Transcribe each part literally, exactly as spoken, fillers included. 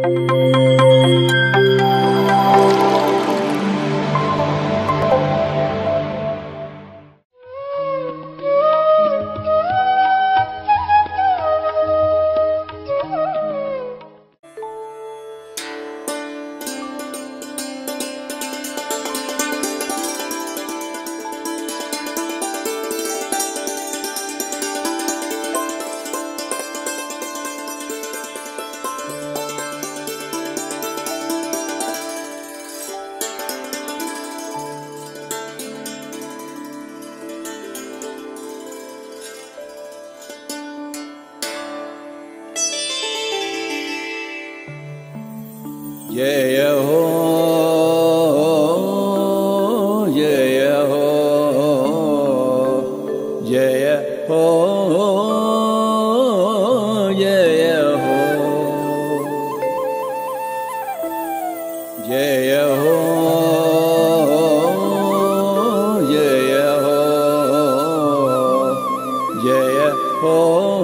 Jaya ho, Jaya ho, Jaya ho, Jaya ho, Jaya ho, Jaya ho, Jaya ho.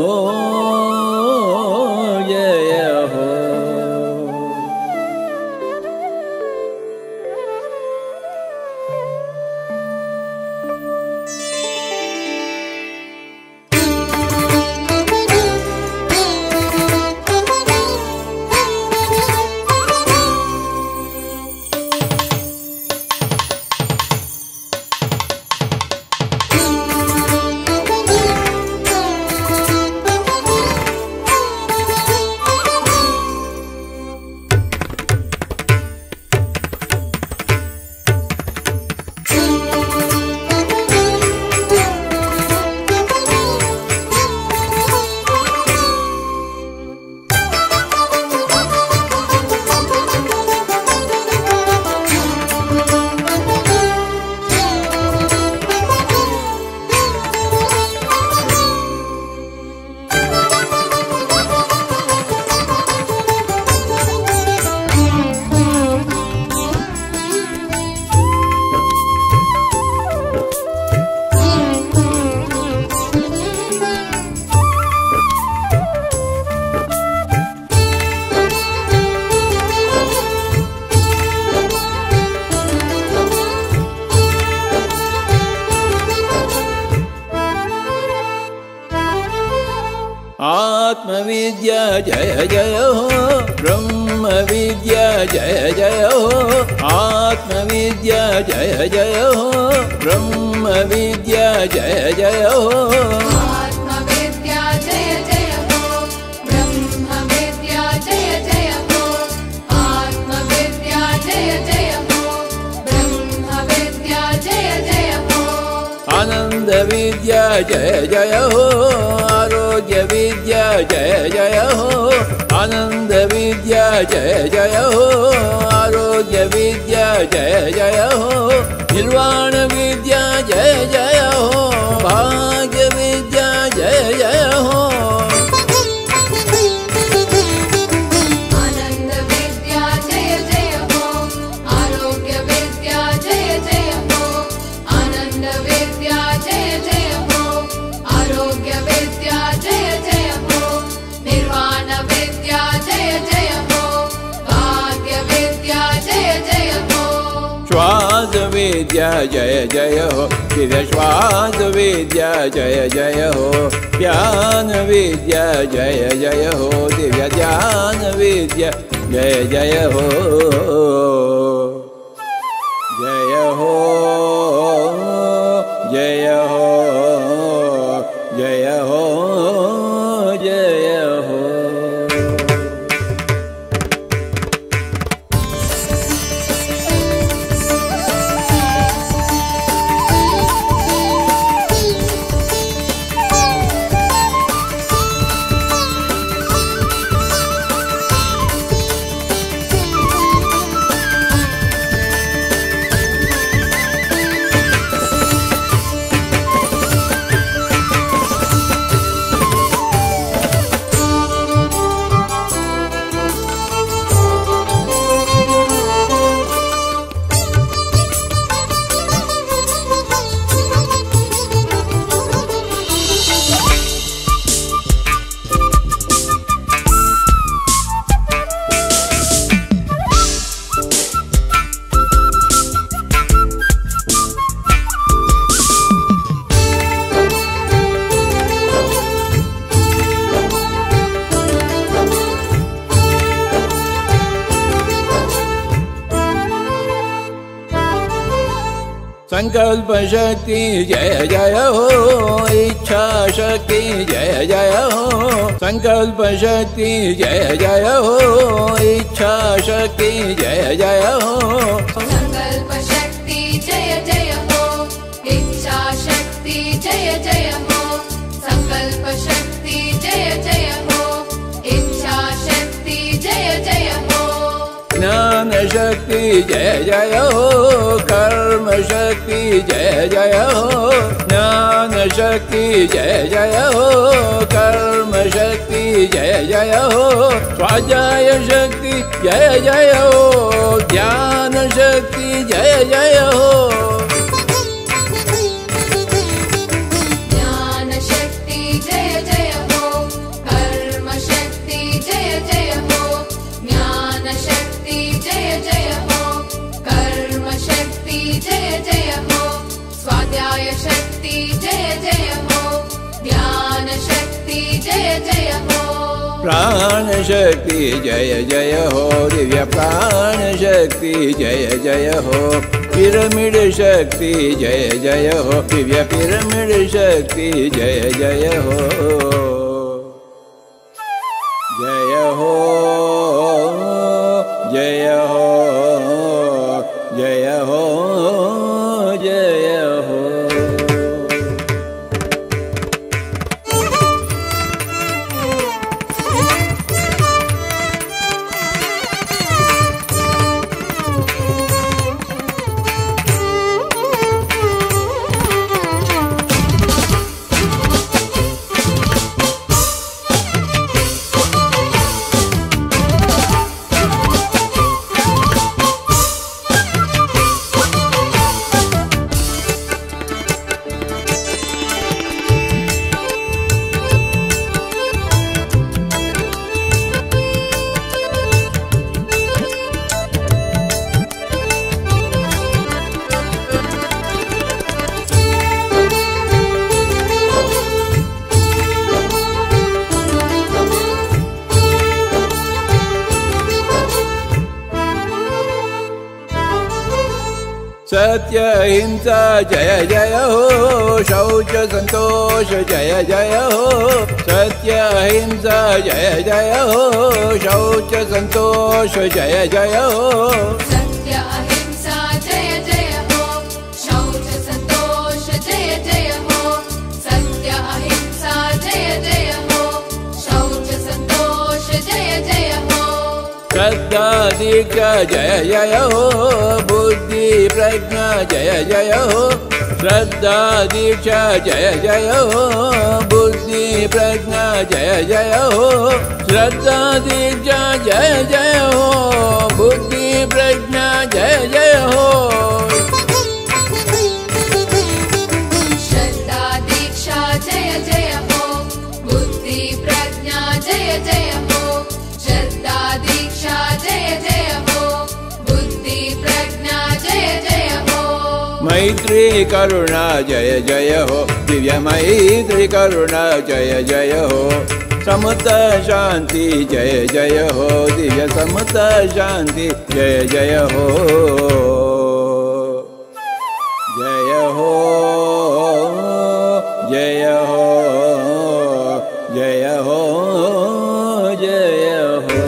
आत्मविद्या जय जय हो, ब्रह्म विद्या जय जय हो, आत्मविद्या जय जय हो, ब्रह्म विद्या जय जय हो, आत्मविद्या जय जय हो, ब्रह्म विद्या जय जय हो, आत्मविद्या जय जय हो, ब्रह्म विद्या जय जय हो, आनंद विद्या जय जय हो, आरोग्य विद्या जय जय हो, आनंद विद्या जय जय हो, आरोग्य विद्या जय जय हो, निर्वाण विद्या जय जय हो, भाग्य विद्या जय जय हो, आनंद विद्या जय जय हो, आरोग्य विद्या जय जय हो, आनंद विद्या जय जय हो, आरोग्य विद्या जय जय हो, निर्वाण विद्या जय जय हो, भाग्य विद्या जय जय हो, श्वास विद्या जय जय हो, फिर श्वास विद्या जय जय हो, ध्यान विद्या जय जय हो, दिव्य ध्यान विद्या जय जय हो, जय हो, जय हो, जय हो, जय हो। संकल्प शक्ति जय जय हो इच्छा शक्ति जय जय हो संकल्प शक्ति जय जय हो इच्छा शक्ति जय जय हो संकल्प शक्ति जय जय हो इच्छा शक्ति जय जय हो संकल्प शक्ति जय जय हो इच्छा शक्ति जय जय हो ज्ञान शक्ति जय जय हो कर्म शक्ति जय जय हो ज्ञान शक्ति जय जय हो कर्म शक्ति जय जय हो स्वाध्याय शक्ति जय जय हो ज्ञान शक्ति जय जय हो ज्ञान शक्ति जय जय हो कर्म शक्ति जय जय हो ज्ञान शक्ति जय जय हो कर्म शक्ति जय जय हो स्वाध्याय शक्ति जय जय हो ज्ञान शक्ति जय जय हो प्राण शक्ति जय जय हो दिव्य प्राण शक्ति जय जय हो पिरामिड शक्ति जय जय हो दिव्य पिरामिड शक्ति जय जय हो जय हो जय हो जय हो जय हो सत्य हिंसा जय जय हो शौच संतोष जय जय हो सत्य हिंसा जय जय हो शौच संतोष जय जय हो सत्य अहिंसा जय जय हो शौच संतोष जय जय हो सत्य अहिंसा जय जय हो शौच संतोष जय जय हो श्रद्धा दीक्षा जय जय हो बुद्धि प्रज्ञा जय जय हो श्रद्धा दीक्षा जय जय हो बुद्धि प्रज्ञा जय जय हो श्रद्धा दीक्षा जय जय हो बुद्धि प्रज्ञा जय जय हो श्रद्धा दीक्षा जय जय हो बुद्धि प्रज्ञा जय जय हो श्रद्धा दीक्षा जय जय हो बुद्धि प्रज्ञा जय जय हो मैत्री करुणा जय जय हो दिव्य मैत्री करुणा जय जय हो समता शांति जय जय हो दिव्य समता शांति जय जय हो जय हो जय हो जय हो जय हो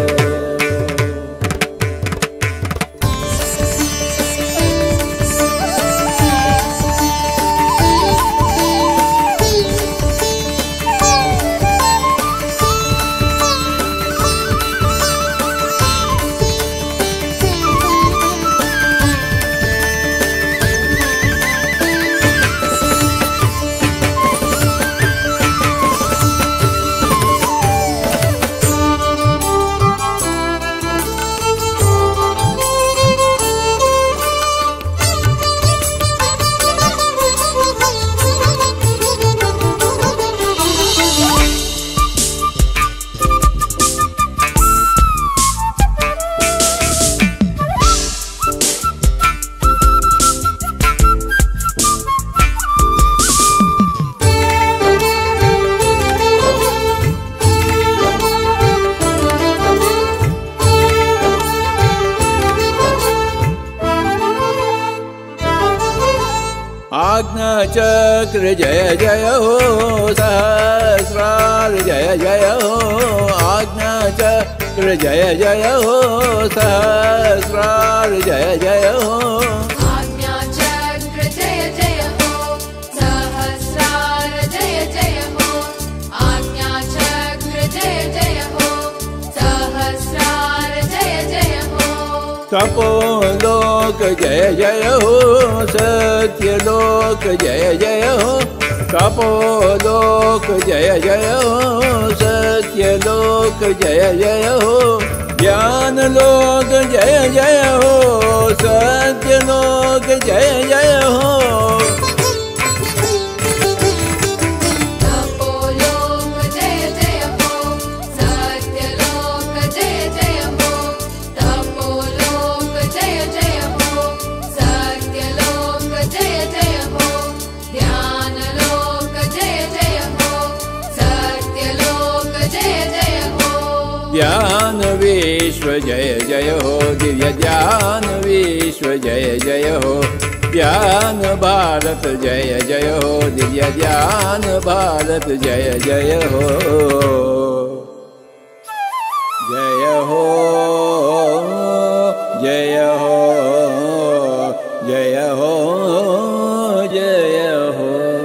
आज्ञाचक्र जय जय हो सहस्रार जय जय हो आज्ञाचक्र जय जय हो सहस्रार जय जय हो आज्ञाचक्र जय जय हो सहस्रार जय जय हो आज्ञाचक्र जय जय हो सहस्रार जय जय हो तपोलोक जय जय हो सत्यलोक जय जय हो तपोलोक जय जय हो सत्यलोक जय जय हो ज्ञानलोक जय जय हो सत्यलोक जय जय हो ज्ञान विश्व जय जय हो दिव्य ज्ञान विश्व जय जय हो ज्ञान भारत जय जय हो दिव्य ज्ञान भारत जय जय हो जय हो जय हो जय हो जय हो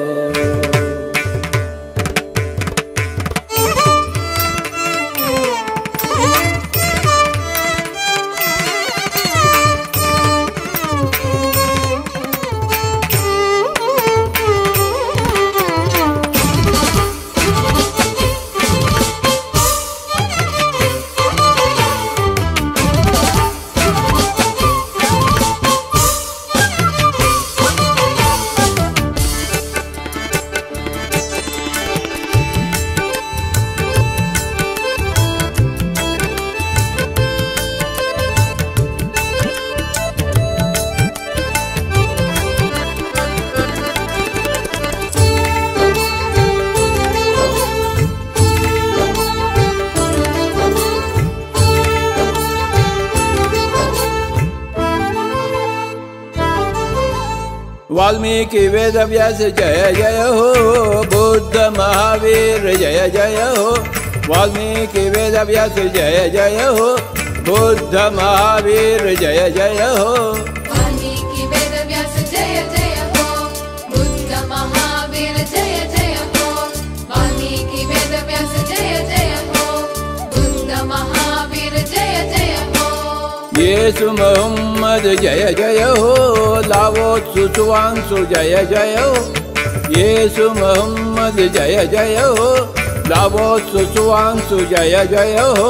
वाल्मीकि वेद व्यास जय जय हो बुद्ध महावीर जय जय हो वाल्मीकि वेद व्यास जय जय हो बुद्ध महावीर जय जय हो वाल्मीकि वेद व्यास जय जय हो बुद्ध महावीर जय जय हो वाल्मीकि वेद व्यास जय जय हो बुद्ध महावीर जय जय हो येसु मोहम्मद जय जय हो लावोत्सु सुवांसु जय जय हो येसु मोहम्मद जय जय हो लावोत्सु सुवांसु जय जय हो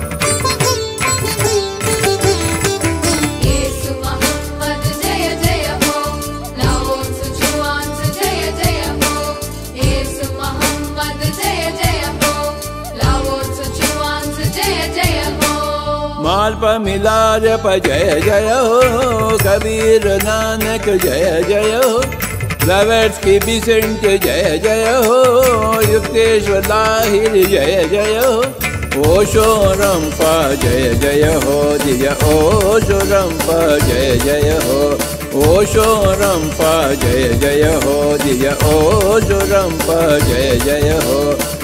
येसु मोहम्मद जय जय हो लावोत्सु सुवांसु जय जय हो येसु मोहम्मद जय जय हो लावोत्सु सुवांसु जय जय हो मालप मिलारप जय जय हो कबीर नानक जय जय हो ब्लवेट्स्की बिसेंट जय जय हो युक्तेश्वर लाहिर जय जय हो ओशो रंपा जय जय हो दिव्य ओशो रंपा जय जय हो ओशो रंपा जय जय हो दिव्य ओशो रंपा जय जय हो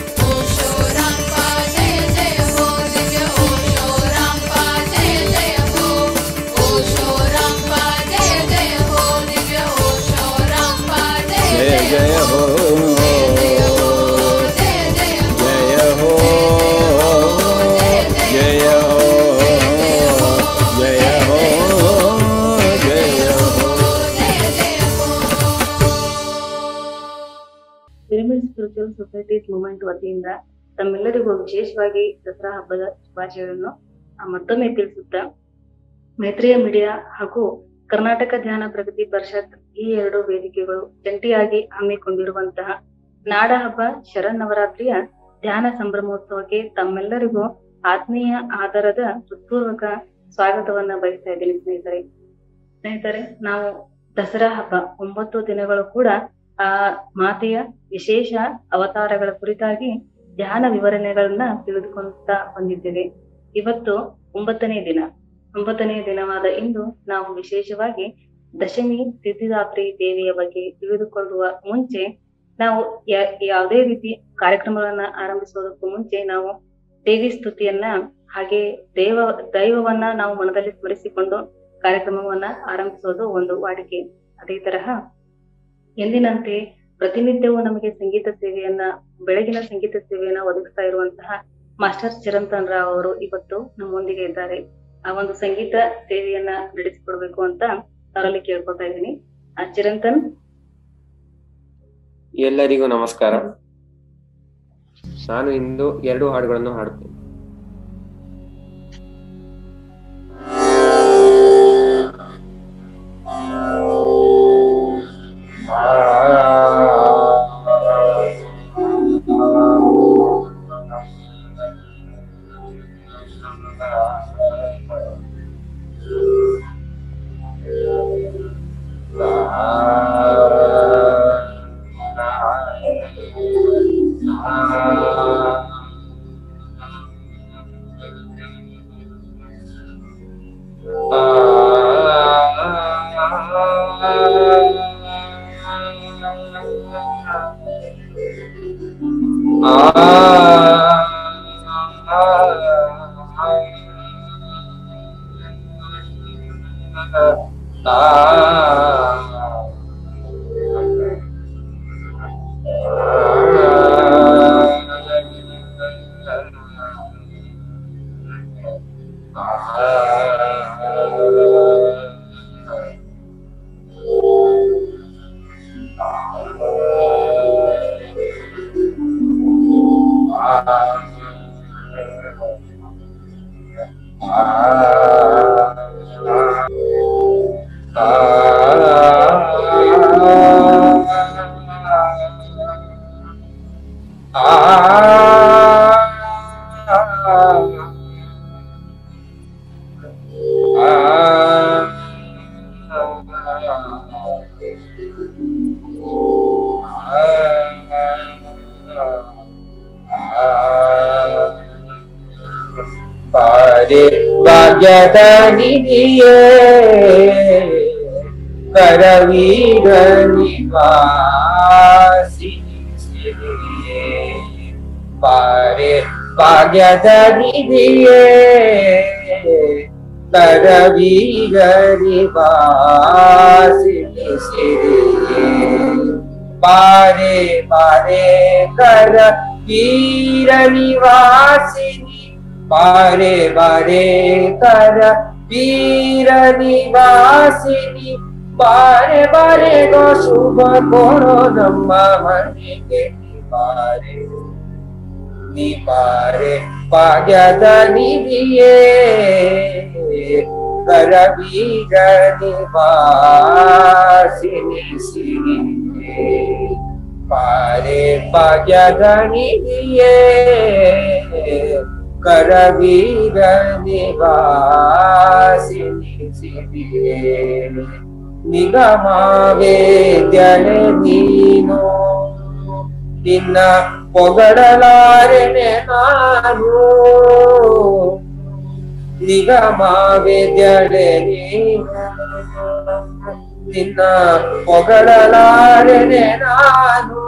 जय हो जय हो जय हो जय हो जय हो ಪಿರಮಿಡ್ ಸ್ಪಿರಿಚುವಲ್ ಸೊಸೈಟೀಸ್ ಮೂವ್ಮೆಂಟ್ ವತಿಯಿಂದ ತಮ್ಮೆಲ್ಲರಿಗೂ ವಿಶೇಷವಾಗಿ ದಸರಾ ಹಬ್ಬದ ಶುಭಾಶಯಗಳನ್ನು ಮತ್ತೊಮ್ಮೆ ತಿಳಿಸುತ್ತಾ ಮೈತ್ರಿಯ ಮೀಡಿಯಾ ಹಾಗೂ ಕರ್ನಾಟಕ ಧ್ಯಾನ ಪ್ರಗತಿ ಪರಿಷತ್ ಈ ಎರಡು ವೇದಿಕೆಗಳು ಜಂಟಿಯಾಗಿ ಹಮ್ಮಿಕೊಂಡಿರುವಂತಹ ನಾಡ ಹಬ್ಬ ಶರನ್ನವರಾತ್ರಿಯ ಧ್ಯಾನ ಸಂಭ್ರಮೋತ್ಸವಕ್ಕೆ ತಮ್ಮೆಲ್ಲರಿಗೂ ಆತ್ಮೀಯ ಆಧಾರದ ಹೃತ್ಪೂರ್ವಕ ಸ್ವಾಗತವನ್ನ ಬಯಸ್ತಾ ಇದ್ದೀನಿ ಸ್ನೇಹಿತರೆ. ಸ್ನೇಹಿತರೆ, ನಾವು ದಸರಾ ಹಬ್ಬ ಒಂಬತ್ತು ದಿನಗಳು ಕೂಡ ಆ ಮಾತೆಯ ವಿಶೇಷ ಅವತಾರಗಳ ಕುರಿತಾಗಿ ಧ್ಯಾನ ವಿವರಣೆಗಳನ್ನ ತಿಳಿದುಕೊಂತ ಬಂದಿದ್ದೇವೆ. ಇವತ್ತು ಒಂಬತ್ತನೇ ದಿನ ಒಂಬತ್ತನೇ ದಿನವಾದ ಇಂದು ನಾವು ವಿಶೇಷವಾಗಿ ದಶಮಿ ಸಿದ್ಧಿದಾತ್ರಿ ದೇವಿಯ ಬಗ್ಗೆ ತಿಳಿದುಕೊಳ್ಳುವ ಮುಂಚೆ ನಾವು ಯಾವುದೇ ರೀತಿ ಕಾರ್ಯಕ್ರಮಗಳನ್ನ ಆರಂಭಿಸುವುದಕ್ಕೂ ಮುಂಚೆ ನಾವು ದೇವಿ ಸ್ತುತಿಯನ್ನ ಹಾಗೆ ದೇವ ದೈವವನ್ನ ನಾವು ಮನದಲ್ಲಿ ಸ್ಮರಿಸಿಕೊಂಡು ಕಾರ್ಯಕ್ರಮವನ್ನ ಆರಂಭಿಸೋದು ಒಂದು ವಾಡಿಕೆ. ಅದೇ ತರಹ ಎಂದಿನಂತೆ ಪ್ರತಿನಿತ್ಯವೂ ನಮಗೆ ಸಂಗೀತ ಸೇವೆಯನ್ನ ಬೆಳಗಿನ ಸಂಗೀತ ಸೇವೆಯನ್ನ ಒದಗಿಸ್ತಾ ಇರುವಂತಹ ಮಾಸ್ಟರ್ ಚಿರಂತನ್ ರಾವ್ ಅವರು ಇವತ್ತು ನಮ್ಮೊಂದಿಗೆ ಇದ್ದಾರೆ. ಆ ಒಂದು ಸಂಗೀತ ಸೇವೆಯನ್ನ ನಡೆಸಿಕೊಡ್ಬೇಕು ಅಂತ ಅವರಲ್ಲಿ ಕೇಳ್ಕೊತಾ ಇದ್ದೀನಿ. ಆ ಚಿರಂತನ್, ಎಲ್ಲರಿಗೂ ನಮಸ್ಕಾರ. ನಾನು ಇಂದು ಎರಡು ಹಾಡುಗಳನ್ನು ಹಾಡುತ್ತೇನೆ. ಭಾಗ್ಯದ ನಿಧಿಯೇ ಕರವೀರ ನಿವಾಸಿನಿ ಸಿರಿಯೇ, ಪಾರೆ ಭಾಗ್ಯದ ನಿಧಿಯೇ ಕರವೀರ ನಿವಾಸಿನಿ ಸಿರಿಯೇ, ಪಾರೆ ಪಾರೆ ಕರ ವೀರ ನಿವಾಸಿನಿ, ಬಾರೆ ಬಾರೆ ಕರ ವೀರ ನಿವಾಸಿನಿ, ಬಾರೆ ಬಾರೆ ಗೋ ಶುಭ ಕೊಡೋ ನಮ್ಮ ಮನೆಗೆ ಬಾರೆ, ನೀ ಬಾರೆ ಭಾಗ್ಯದ ನಿಧಿಯೇ ಕರ ವೀರ ನಿವಾಸಿನಿ ಸಿರಿಯೇ, ಬಾರೆ ಭಾಗ್ಯದ ನಿಧಿಯೇ ಕರವೀರ ನಿವಾಸಿನಿ ಸಿರಿಯೇ, ನಿಗಮ ವೇದ್ಯಳೆ ನೀನು ನಿನ್ನ ಪೊಗಳಲಾರೆನೆ ನಾನು, ನಿಗಮ ವೇದ್ಯಳೆ ನೀನು ನಿನ್ನ ಪೊಗಳಲಾರೆನೆ ನಾನು,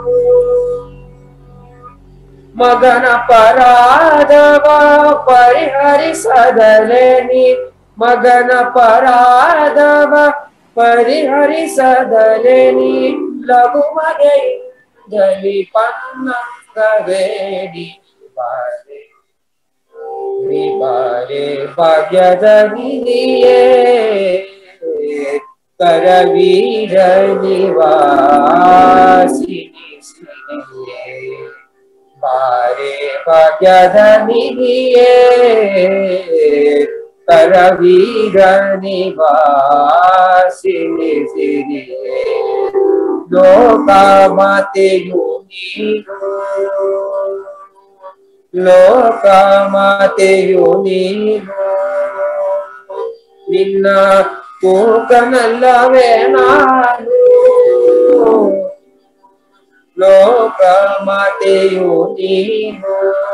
ಮಗನ ಪರಾಧವ ಪರಿಹರಿಸದಲೆ ನೀ, ಮಗನ ಪರಾಧವ ಪರಿಹರಿಸದಲೆ ನೀ, ಲಘು ಮಗೆಯಿಂದಲಿ ಪನ್ನಂಗವೇಡಿ ಬಾರೆ, ನೀ ಬಾರೆ ಭಾಗ್ಯದ ನಿಧಿಯೇ ಕರವೀರ ನಿವಾಸಿನಿ ಸಿರಿಯೇ, ಬಾರೆ ಭಾಗ್ಯದ ನಿಧಿಯೇ ಕರವೀರ ನಿವಾಸಿನಿ ಸಿರಿಯೇ, ಲೋಕ ಮಾತೆಯು ನೀನು, ಲೋಕ ಮಾತೆಯು ನೀನು, ನಿನ್ನ ತೂಕನಲ್ಲವೇ ನಾನು, ಲೋಕ ಮಾತೆಯು ನೀನು,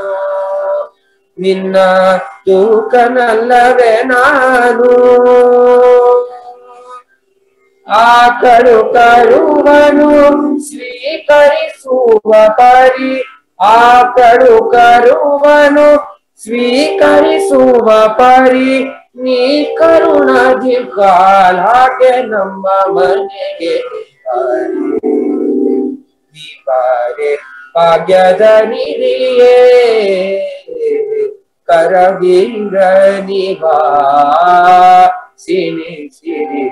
ನಿನ್ನ ತೂಕನಲ್ಲವೇ ನಾನು, ಆಕಳು ಕರುವನು ಸ್ವೀಕರಿಸುವ ಪರಿ ಆಕಳು ಕರುವನು ಸ್ವೀಕರಿಸುವ ಪರಿ ನೀ ಕರುಣದಿ ಕಾಲಾಗೆ ನಮ್ಮ ಮನೆಗೆ ನೀ ಬಾರೆ ಭಾಗ್ಯದ ನಿಧಿಯೇ ಕರವೀರ ನಿವಾ ಸಿನಿ ಸಿರಿ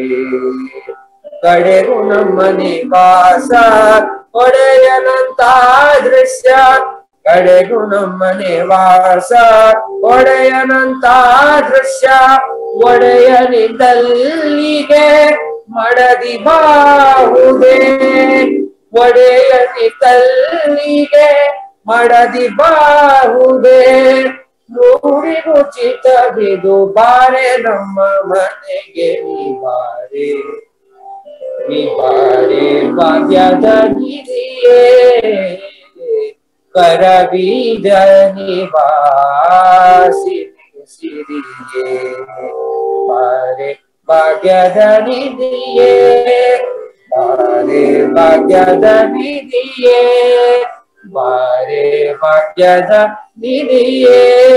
ಕಡೆಗೂ ನಮ್ಮ ನಿವಾಸ ಒಡೆಯನಂತ ದೃಶ್ಯ ಕಡೆಗೂ ನಮ್ಮ ನಿವಾಸ ಒಡೆಯನಂತ ದೃಶ್ಯ ಒಡೆಯನಿದ್ದಲ್ಲಿಗೆ ಮಡದಿ ಬಾಹುದೇ ಒಡೆಯನಿದ್ದಲ್ಲಿಗೆ ಮಡದಿ ಬಾಹುದೇ ನೂರಿಗೂ ಚಿತ್ತವಿದು ಬಾರೆ ನಮ್ಮ ಮನೆಗೆ ನೀ ಬಾರೆ ನೀ ಬಾರೆ ಭಾಗ್ಯದ ನಿಧಿಯೇ ಕರಬೀಜ ನಿವಾಸಿ ಸಿರಿಯೇ ಬಾರೆ ಭಾಗ್ಯದ ನಿಧಿಯೇ ಬಾರೆ ಭಾಗ್ಯದ ನಿಧಿಯೇ ಬಾರೆ ಭಾಗ್ಯದ ನಿಧಿಯೇ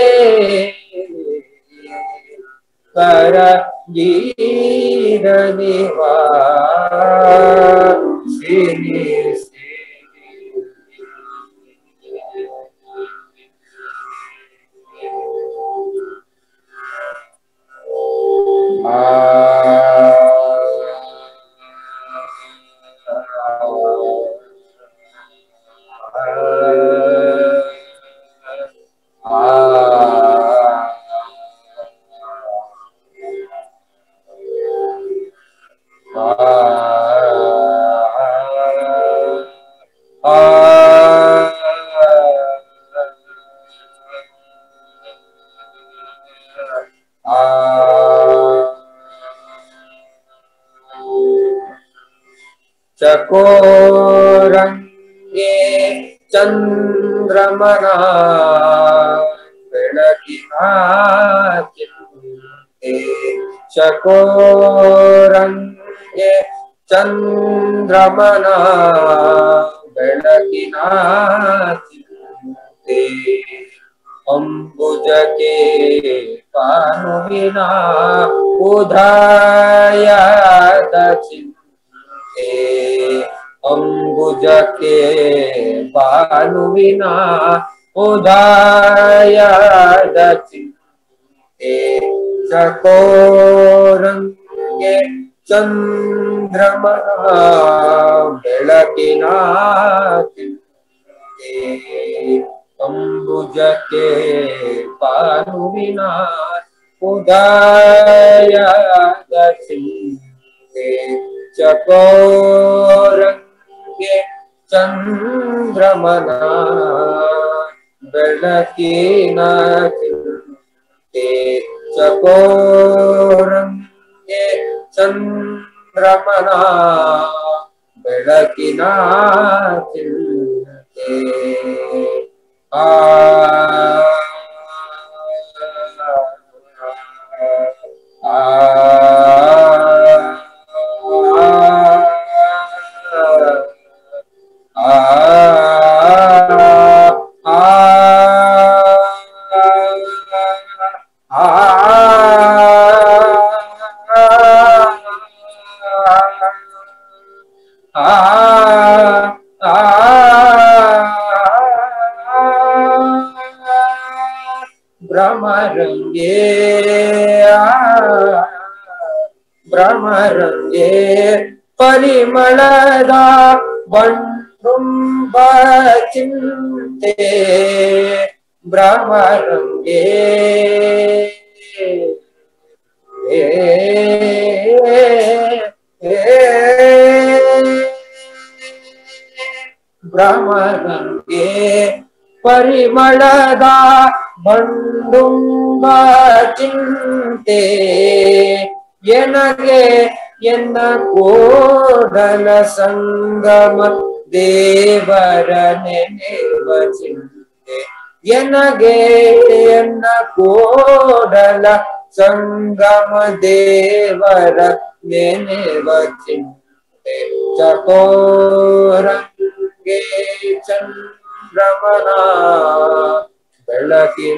ಕರ ಗೀರ ನಿವಾಸಿನಿ ಆ ಚಕೋರಂಗೆ ಚಂದ್ರಮನ ಬೆಳಗಿನ ಚಿಂತೆ ಚಕೋರಂಗೆ ಚಂದ್ರಮನ ಬೆಳಗಿನ ಚಿಂತೆ ಅಂಬುಜಕ್ಕೆ ಪಾನುವಿನ ಉದಯದ ಚಿಂತೆ ಅಂಬುಜಕ್ಕೆ ಪಾನುವಿನ ಉದಯದ ಚಿಂತೆ ಚಕೋರಂಗೆ ಚಂದ್ರಮನ ಬೆಳಕಿನ ಚಿಂತೆ ಅಂಬುಜಕ್ಕೆ ಪಾನುವಿನ ಉದಯದ ಚಿಂತೆ ಚಕೋರಂಗೆ ಚಂದ್ರಮನ ಬೆಳಕಿನ ಚಿಂತೆ ಚಕೋರಂಗೆ ಚಂದ್ರಮನ ಬೆಳಕಿನ ಚಿಂತೆ ಆ ಆ ಭ್ರಮರಂಗೆ ಭ್ರಮರಂಗೆ ಪರಿಮಳದ ಬಂಡುಂಬ ಚಿಂತೆ ಭ್ರಮರಂಗೆ ಭ್ರಮರಂಗೆ ಪರಿಮಳದ ಬಂಡುಂಬ ಚಿಂತೆ ಎನಗೆ ಎನ್ನ ಕೋಡಲ ಸಂಗಮ ದೇವರ ನೆನೆವ ಚಿಂತೆ ಎನಗೆ ಎನ್ನ ಕೋಡಲ ಸಂಗಮ ದೇವರ ನೆನೆವ ಚಿಂತೆ ಚಕೋರಂಗೆ ಚಂದ್ರಮನ ಬೆಳಕಿನ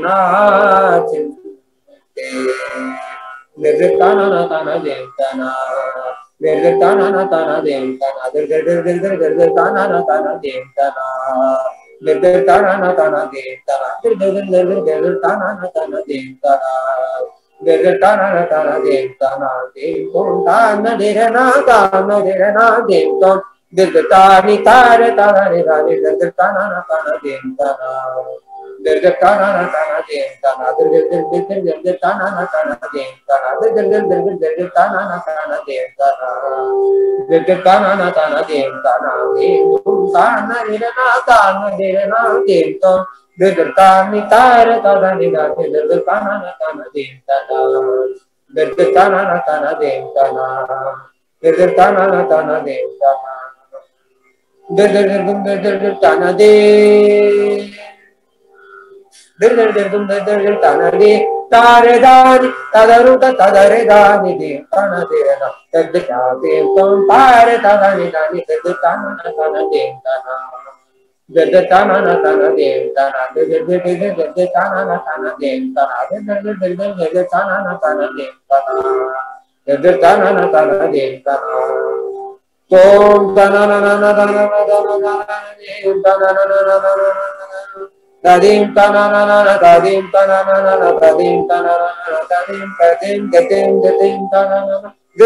ಚಿಂತೆ ನಿರ್ತಾನ ತನ ದೇವತನ ನಿರ್ತಾನ ತನ ದೇವತನ ನಿರ್ತಾನ ತನ ದೇವತನ ನಿರ್ತಾನ ತನ ದೇವತನ ನಿರ್ತಾನ ತನ ದೇವತನ ನಿರ್ತಾನ ತನ ದೇವತನ ದೇವತಾನ ನಿರನ ತಾನ ನಿರನ ದೇವತ ನಿರ್ತಾನಿ ತಾರ ತಾನ ನಿರಾನಿ ನಿರ್ತಾನ ತನ ದೇವತನ ನಿರ್ತಾನ ತನ ದೇವತನ ನಿರ್ತಾನ ತನ ದೇವತನ ನಿರ್ತಾನ ತನ ದೇವತನ ನಿರ್ತಾನ ತನ ದೇವತನ ದೇವತಾನ ನಿರನ ತಾನ ನಿರನ ದೇವತ ನಿರ್ತಾನಿ ತಾರ ತಾನ ನಿರಾನಿ ನಿರ್ತಾನ ತನ ದೇವತನ ನಿರ್ತಾನ ತನ ದೇವತನ ನಿರ್ತಾನ ತನ ದೇವತನ ನಿರ್ತಾನ ದೇ ತನದಿ ತಾರೆ ದಾನಿ ತದರುತ ತದರೆ ದಾನಿ ದೇವತನ ದೇವನ ತದ್ದ ತಾರೆ ತದನಿ ದಾನಿ ತದ್ದ ತನ ತನ ದೇವತನ ದದ್ದ ತನ ತನ ದೇವತನ ದದ್ದ ದದ್ದ ತನ ತನ ದೇವತನ ದದ್ದ ದದ್ದ ತನ ತನ ದೇವತನ ದದ್ದ ತನ ತನ ದೇವತನ ತೋಂ ತನ ನನ ನನ ನನ ತನ ತದಿಂ ತನನನ ತದಿಂ ತನನನ ತದಿಂ ತನನನ ತದಿಂ ತದಿಂ ಗತಿಂ ಗತಿಂ ತನನನ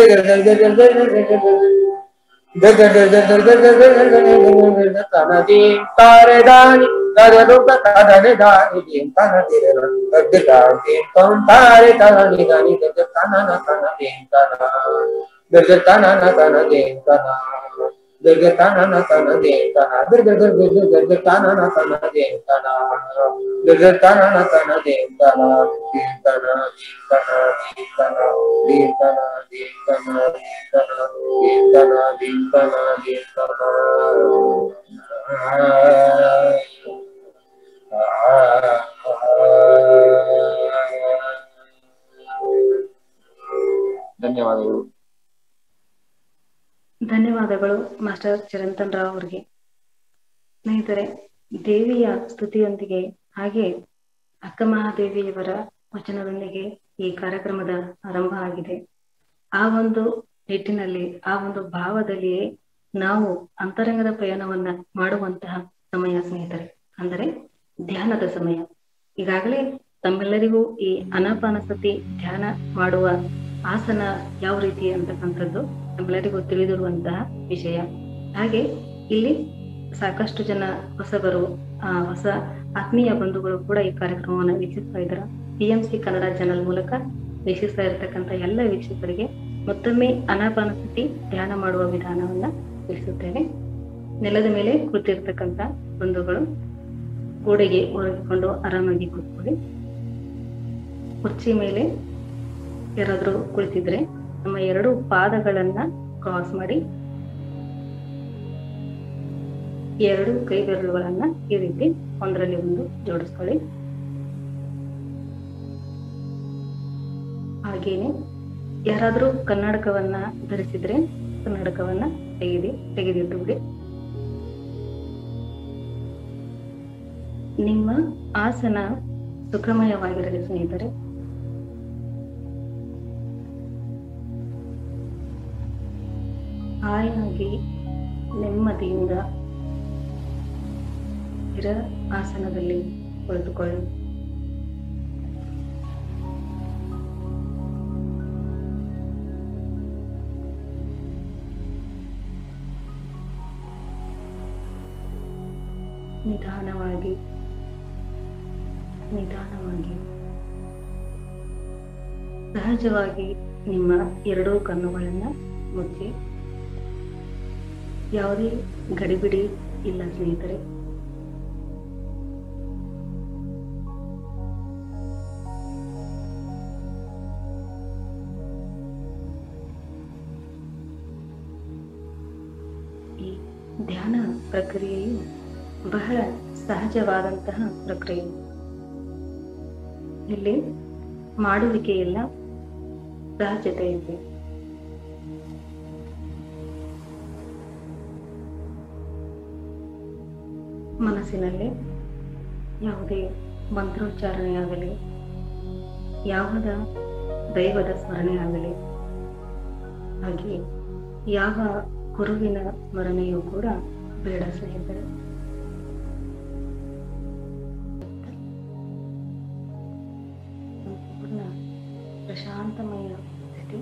ತನದಿ ತಾರೆ ದಾನಿ ತದರುಪ ತದನೆ ದಾನಿ ದಿಂ ತನದಿರ ತದ್ದಾನಿ ತಂ ತಾರೆ ತನನಿ ದಾನಿ ತದ ತನನ ತನದಿಂ ತನ ದದ ತನನ ತನದಿಂ ತನ ದದ ತನನ ತನದಿಂ ತನ ದದ ದದ ದದ ತನನ ತನದಿಂ ತನ ದದ ತನನ ತನದಿಂ ತನ ದಿಂ ತನ ದಿಂ ತನ ದಿಂ ತನ ದಿಂ ತನ ದಿಂ ತನ ದಿಂ ತನ ದಿಂ ತನ ದಿಂ ತನ ಧನ್ಯವಾದಗಳು. ಧನ್ಯವಾದಗಳು ಮಾಸ್ಟರ್ ಚಿರಂತನ್ ರಾವ್ ಅವರಿಗೆ. ಸ್ನೇಹಿತರೆ, ದೇವಿಯ ಸ್ತುತಿಯೊಂದಿಗೆ ಹಾಗೆ ಅಕ್ಕ ಮಹಾದೇವಿಯವರ ವಚನದೊಂದಿಗೆ ಈ ಕಾರ್ಯಕ್ರಮದ ಆರಂಭ ಆಗಿದೆ. ಆ ಒಂದು ನಿಟ್ಟಿನಲ್ಲಿ, ಆ ಒಂದು ಭಾವದಲ್ಲಿಯೇ ನಾವು ಅಂತರಂಗದ ಪ್ರಯಾಣವನ್ನ ಮಾಡುವಂತಹ ಸಮಯ ಸ್ನೇಹಿತರೆ, ಅಂದರೆ ಧ್ಯಾನದ ಸಮಯ. ಈಗಾಗಲೇ ತಮ್ಮೆಲ್ಲರಿಗೂ ಈ ಅನಾಪಾನಸತಿ ಧ್ಯಾನ ಮಾಡುವ ಆಸನ ಯಾವ ರೀತಿ ಅಂತಕ್ಕಂಥದ್ದು ನಮ್ಮೆಲ್ಲರಿಗೂ ತಿಳಿದಿರುವಂತಹ ವಿಷಯ. ಹಾಗೆ ಇಲ್ಲಿ ಸಾಕಷ್ಟು ಜನ ಹೊಸಬರು, ಆ ಹೊಸ ಆತ್ಮೀಯ ಬಂಧುಗಳು ಕೂಡ ಈ ಕಾರ್ಯಕ್ರಮವನ್ನು ವೀಕ್ಷಿಸ್ತಾ ಇದ್ದಾರೆ. P M C Kannada channel ಮೂಲಕ ವೀಕ್ಷಿಸ್ತಾ ಇರತಕ್ಕಂಥ ಎಲ್ಲ ವೀಕ್ಷಕರಿಗೆ ಮತ್ತೊಮ್ಮೆ ಅನಾಪಾನಸತಿ ಧ್ಯಾನ ಮಾಡುವ ವಿಧಾನವನ್ನ ತಿಳಿಸುತ್ತೇನೆ. ನೆಲದ ಮೇಲೆ ಕೂತಿರ್ತಕ್ಕಂಥ ಬಂಧುಗಳು ಗೋಡೆಗೆ ಒರಗಿಕೊಂಡು ಆರಾಮಾಗಿ ಕೂತ್ಕೊಳ್ಳಿ. ಕುರ್ಚಿ ಮೇಲೆ ಯಾರಾದ್ರೂ ಕುಳಿತಿದ್ರೆ ನಮ್ಮ ಎರಡು ಪಾದಗಳನ್ನ ಕ್ರಾಸ್ ಮಾಡಿ ಎರಡು ಕೈ ಬೆರಳುಗಳನ್ನ ಈ ರೀತಿ ಒಂದರಲ್ಲಿ ಒಂದು ಜೋಡಿಸ್ಕೊಳ್ಳಿ. ಹಾಗೇನೆ ಯಾರಾದ್ರೂ ಕನ್ನಡಕವನ್ನ ಧರಿಸಿದ್ರೆ ಕನ್ನಡಕವನ್ನ ತೆಗೆದಿ ತೆಗೆದಿಟ್ಟು ಬಿಡಿ. ನಿಮ್ಮ ಆಸನ ಸುಖಮಯವಾಗಿರಲಿ ಸ್ನೇಹಿತರೆ. ಹಾಯಾಗಿ ನೆಮ್ಮದಿಯಿಂದ ಸ್ಥಿರ ಆಸನದಲ್ಲಿ ಕುಳಿತುಕೊಳ್ಳಿ. ನಿಧಾನವಾಗಿ ನಿಧಾನವಾಗಿ ಸಹಜವಾಗಿ ನಿಮ್ಮ ಎರಡೂ ಕಣ್ಣುಗಳನ್ನ ಮುಚ್ಚಿ. ಯಾವುದೇ ಗಡಿಬಿಡಿ ಇಲ್ಲ ಸ್ನೇಹಿತರೆ. ಈ ಧ್ಯಾನ ಪ್ರಕ್ರಿಯೆಯು ಬಹಳ ಸಹಜವಾದಂತಹ ಪ್ರಕ್ರಿಯೆ. ಇಲ್ಲಿ ಮಾಡುವಿಕೆ ಇಲ್ಲ, ಸಹಜತೆ ಇದೆ. ಮನಸ್ಸಿನಲ್ಲಿ ಯಾವುದೇ ಮಂತ್ರೋಚ್ಚಾರಣೆಯಾಗಲಿ, ಯಾವುದ ದೈವದ ಸ್ಮರಣೆ ಆಗಲಿ, ಹಾಗೆ ಯಾವ ಗುರುವಿನ ಸ್ಮರಣೆಯೂ ಕೂಡ ಬೇಡ ಸ್ನೇಹಿತರೆ. ಸಂಪೂರ್ಣ ಪ್ರಶಾಂತಮಯ ಸ್ಥಿತಿ.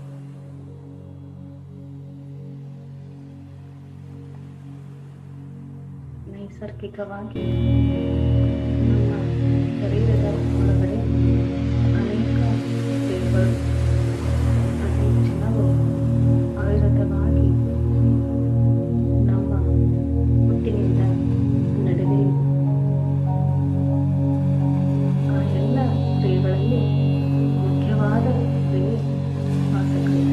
ನೈಸರ್ಗಿಕವಾಗಿ ನಮ್ಮ ಶರೀರದ ಒಳಗಡೆ ಅನೇಕ ಸೇವೆಗಳು ಪ್ರತಿ ಕ್ಷಣವೂ ಅವಿರತವಾಗಿ ನಮ್ಮ ಹುಟ್ಟಿನಿಂದ ನಡೆದೇ ಆ ಎಲ್ಲ ಕ್ರಿಯೆಗಳಲ್ಲಿ ಮುಖ್ಯವಾದ ಕ್ರಿಯೆ ಶ್ವಾಸಕ್ರಿಯೆ.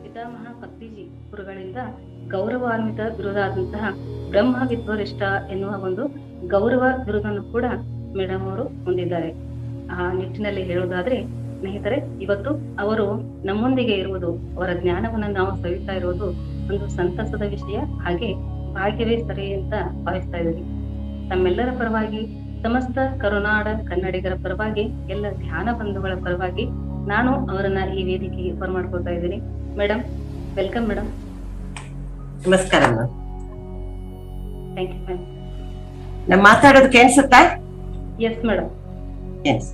ಪಿತಾಮಹ ಪತ್ರಿಜಿ ಗುರುಗಳಿಂದ ಗೌರವಾನ್ವಿತ ಬಿರುದಾದಂತಹ ಬ್ರಹ್ಮ ವಿದ್ವರಿಷ್ಠ ಎನ್ನುವ ಒಂದು ಗೌರವ ಬಿರುದನ್ನು ಕೂಡ ಮೇಡಮ್ ಅವರು ಹೊಂದಿದ್ದಾರೆ. ಆ ನಿಟ್ಟಿನಲ್ಲಿ ಹೇಳುವುದಾದ್ರೆ ಸ್ನೇಹಿತರೆ, ಇವತ್ತು ಅವರು ನಮ್ಮೊಂದಿಗೆ ಇರುವುದು, ಅವರ ಜ್ಞಾನವನ್ನು ನಾವು ಸವಿತಾ ಇರುವುದು ಒಂದು ಸಂತಸದ ವಿಷಯ, ಹಾಗೆ ಭಾಗ್ಯವೇ ಸರಿ ಅಂತ ಭಾವಿಸ್ತಾ ಇದ್ದೀವಿ. ತಮ್ಮೆಲ್ಲರ ಪರವಾಗಿ, ಸಮಸ್ತ ಕರುನಾಡ ಕನ್ನಡಿಗರ ಪರವಾಗಿ, ಎಲ್ಲ ಧ್ಯಾನ ಬಂಧುಗಳ ಪರವಾಗಿ ನಾನು ಅವರನ್ನ ಈ ವೇದಿಕೆಗೆ ಫೋನ್ ಮಾಡ್ಕೊಳ್ತಾ ಇದ್ದೀನಿ. Madam, welcome madam. ನಮಸ್ಕಾರ. Thank you ma'am. ನಾನು ಮಾತಾಡೋದು ಕೇಳಿಸುತ್ತಾ? Yes madam. ಎಸ್.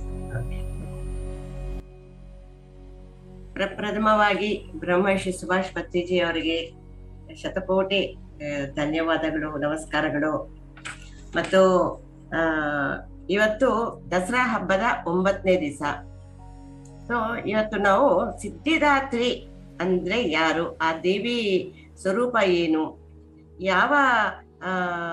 ಪ್ರಪ್ರಥಮವಾಗಿ ಬ್ರಹ್ಮರ್ಷಿ ಸುಭಾಷ್ ಪತ್ರಿಜಿ ಅವರಿಗೆ ಶತಕೋಟಿ ಧನ್ಯವಾದಗಳು, ನಮಸ್ಕಾರಗಳು. ಮತ್ತು ಆ ಇವತ್ತು ದಸರಾ ಹಬ್ಬದ ಒಂಬತ್ತನೇ ದಿವಸ. ಸೊ ಇವತ್ತು ನಾವು ಸಿದ್ಧಿದಾತ್ರಿ ಅಂದ್ರೆ ಯಾರು, ಆ ದೇವಿ ಸ್ವರೂಪ ಏನು, ಯಾವ ಆ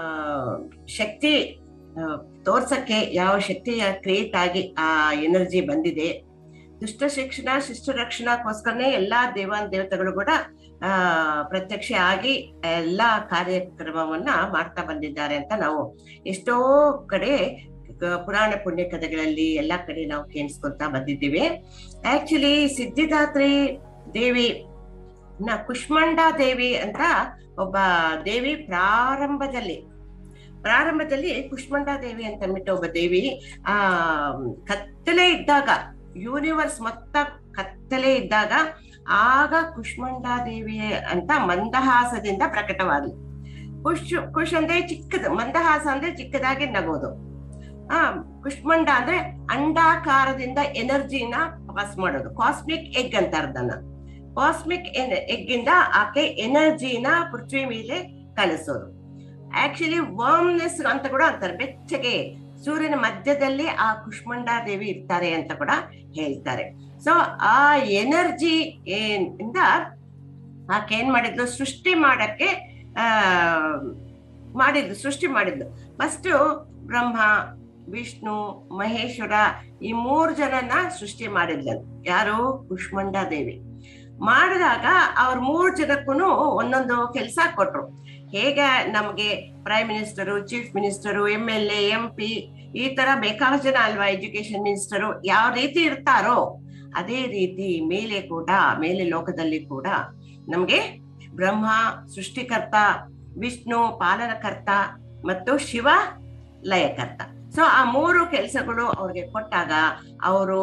ಶಕ್ತಿ ತೋರ್ಸಕ್ಕೆ ಯಾವ ಶಕ್ತಿ ಕ್ರಿಯೇಟ್ ಆಗಿ ಆ ಎನರ್ಜಿ ಬಂದಿದೆ, ದುಷ್ಟ ಶಿಕ್ಷಣ ಶಿಷ್ಟ ರಕ್ಷಣಕ್ಕೋಸ್ಕರನೇ ಎಲ್ಲಾ ದೇವಾನ್ ದೇವತೆಗಳು ಕೂಡ ಆ ಪ್ರತ್ಯಕ್ಷ ಆಗಿ ಎಲ್ಲಾ ಕಾರ್ಯಕ್ರಮವನ್ನ ಮಾಡ್ತಾ ಬಂದಿದ್ದಾರೆ ಅಂತ ನಾವು ಎಷ್ಟೋ ಕಡೆ ಪುರಾಣ ಪುಣ್ಯ ಕಥೆಗಳಲ್ಲಿ ಎಲ್ಲಾ ಕಡೆ ನಾವು ಕೇಳಿಸ್ಕೊತಾ ಬಂದಿದ್ದೀವಿ. ಆಕ್ಚುಲಿ ಸಿದ್ಧಿದಾತ್ರಿ ದೇವಿ ನ ಕುಷ್ಮಂಡ ದೇವಿ ಅಂತ ಒಬ್ಬ ದೇವಿ ಪ್ರಾರಂಭದಲ್ಲಿ ಪ್ರಾರಂಭದಲ್ಲಿ ಕುಷ್ಮಂಡ ದೇವಿ ಅಂತ ಅಂದ್ಬಿಟ್ಟು ಒಬ್ಬ ದೇವಿ ಆ ಕತ್ತಲೆ ಇದ್ದಾಗ, ಯೂನಿವರ್ಸ್ ಮೊತ್ತ ಕತ್ತಲೆ ಇದ್ದಾಗ ಆಗ ಕುಷ್ಮಂಡ ದೇವಿ ಅಂತ ಮಂದಹಾಸದಿಂದ ಪ್ರಕಟವಾದ್ಲು. ಕುಶ್ ಕುಶ್ ಅಂದ್ರೆ ಚಿಕ್ಕದು, ಮಂದಹಾಸ ಅಂದ್ರೆ ಚಿಕ್ಕದಾಗಿ ನಗೋದು. ಆ ಕುಷ್ಮಂಡ ಅಂದ್ರೆ ಅಂಡಾಕಾರದಿಂದ ಎನರ್ಜಿನ ಪಾಸ್ ಮಾಡೋದು. ಕಾಸ್ಮಿಕ್ ಎಗ್ ಅಂತಾರೆ ಅದನ್ನ. ಕಾಸ್ಮಿಕ್ ಎಗ್ ಇಂದ ಆಕೆ ಎನರ್ಜಿನ ಪೃಥ್ವಿ ಮೇಲೆ ಕಳಿಸೋದು. ಆಕ್ಚುಲಿ ವರ್ಮ್ನೆಸ್ ಅಂತ ಕೂಡ ಅಂತಾರೆ. ಬೆಚ್ಚಗೆ ಸೂರ್ಯನ ಮಧ್ಯದಲ್ಲಿ ಆ ಕುಷ್ಮಂಡ ದೇವಿ ಇರ್ತಾರೆ ಅಂತ ಕೂಡ ಹೇಳ್ತಾರೆ. ಸೊ ಆ ಎನರ್ಜಿ ಇಂದ ಆಕೆ ಏನ್ ಮಾಡಿದ್ಲು, ಸೃಷ್ಟಿ ಮಾಡಕ್ಕೆ ಆ ಮಾಡಿದ್ಲು ಸೃಷ್ಟಿ ಮಾಡಿದ್ಲು ಫಸ್ಟ್ ಬ್ರಹ್ಮ, ವಿಷ್ಣು, ಮಹೇಶ್ವರ ಈ ಮೂರ್ ಜನನ ಸೃಷ್ಟಿ ಮಾಡಿದ್ಲು. ಯಾರು? ಕುಷ್ಮಂಡ ದೇವಿ. ಮಾಡಿದಾಗ ಅವ್ರ ಮೂರ್ ಜನಕ್ಕೂ ಒಂದೊಂದು ಕೆಲಸ ಕೊಟ್ರು. ಹೇಗೆ ನಮ್ಗೆ prime minister, chief minister, M L A, M P ಈ ತರ ಬೇಕಾದಷ್ಟು ಜನ ಅಲ್ವಾ, ಎಜುಕೇಶನ್ ಮಿನಿಸ್ಟರು ಯಾವ ರೀತಿ ಇರ್ತಾರೋ ಅದೇ ರೀತಿ ಮೇಲೆ ಕೂಡ, ಮೇಲೆ ಲೋಕದಲ್ಲಿ ಕೂಡ ನಮ್ಗೆ ಬ್ರಹ್ಮ ಸೃಷ್ಟಿಕರ್ತ, ವಿಷ್ಣು ಪಾಲನಕರ್ತ ಮತ್ತು ಶಿವ ಲಯಕರ್ತ. ಸೊ ಆ ಮೂರು ಕೆಲಸಗಳು ಅವ್ರಿಗೆ ಕೊಟ್ಟಾಗ ಅವರು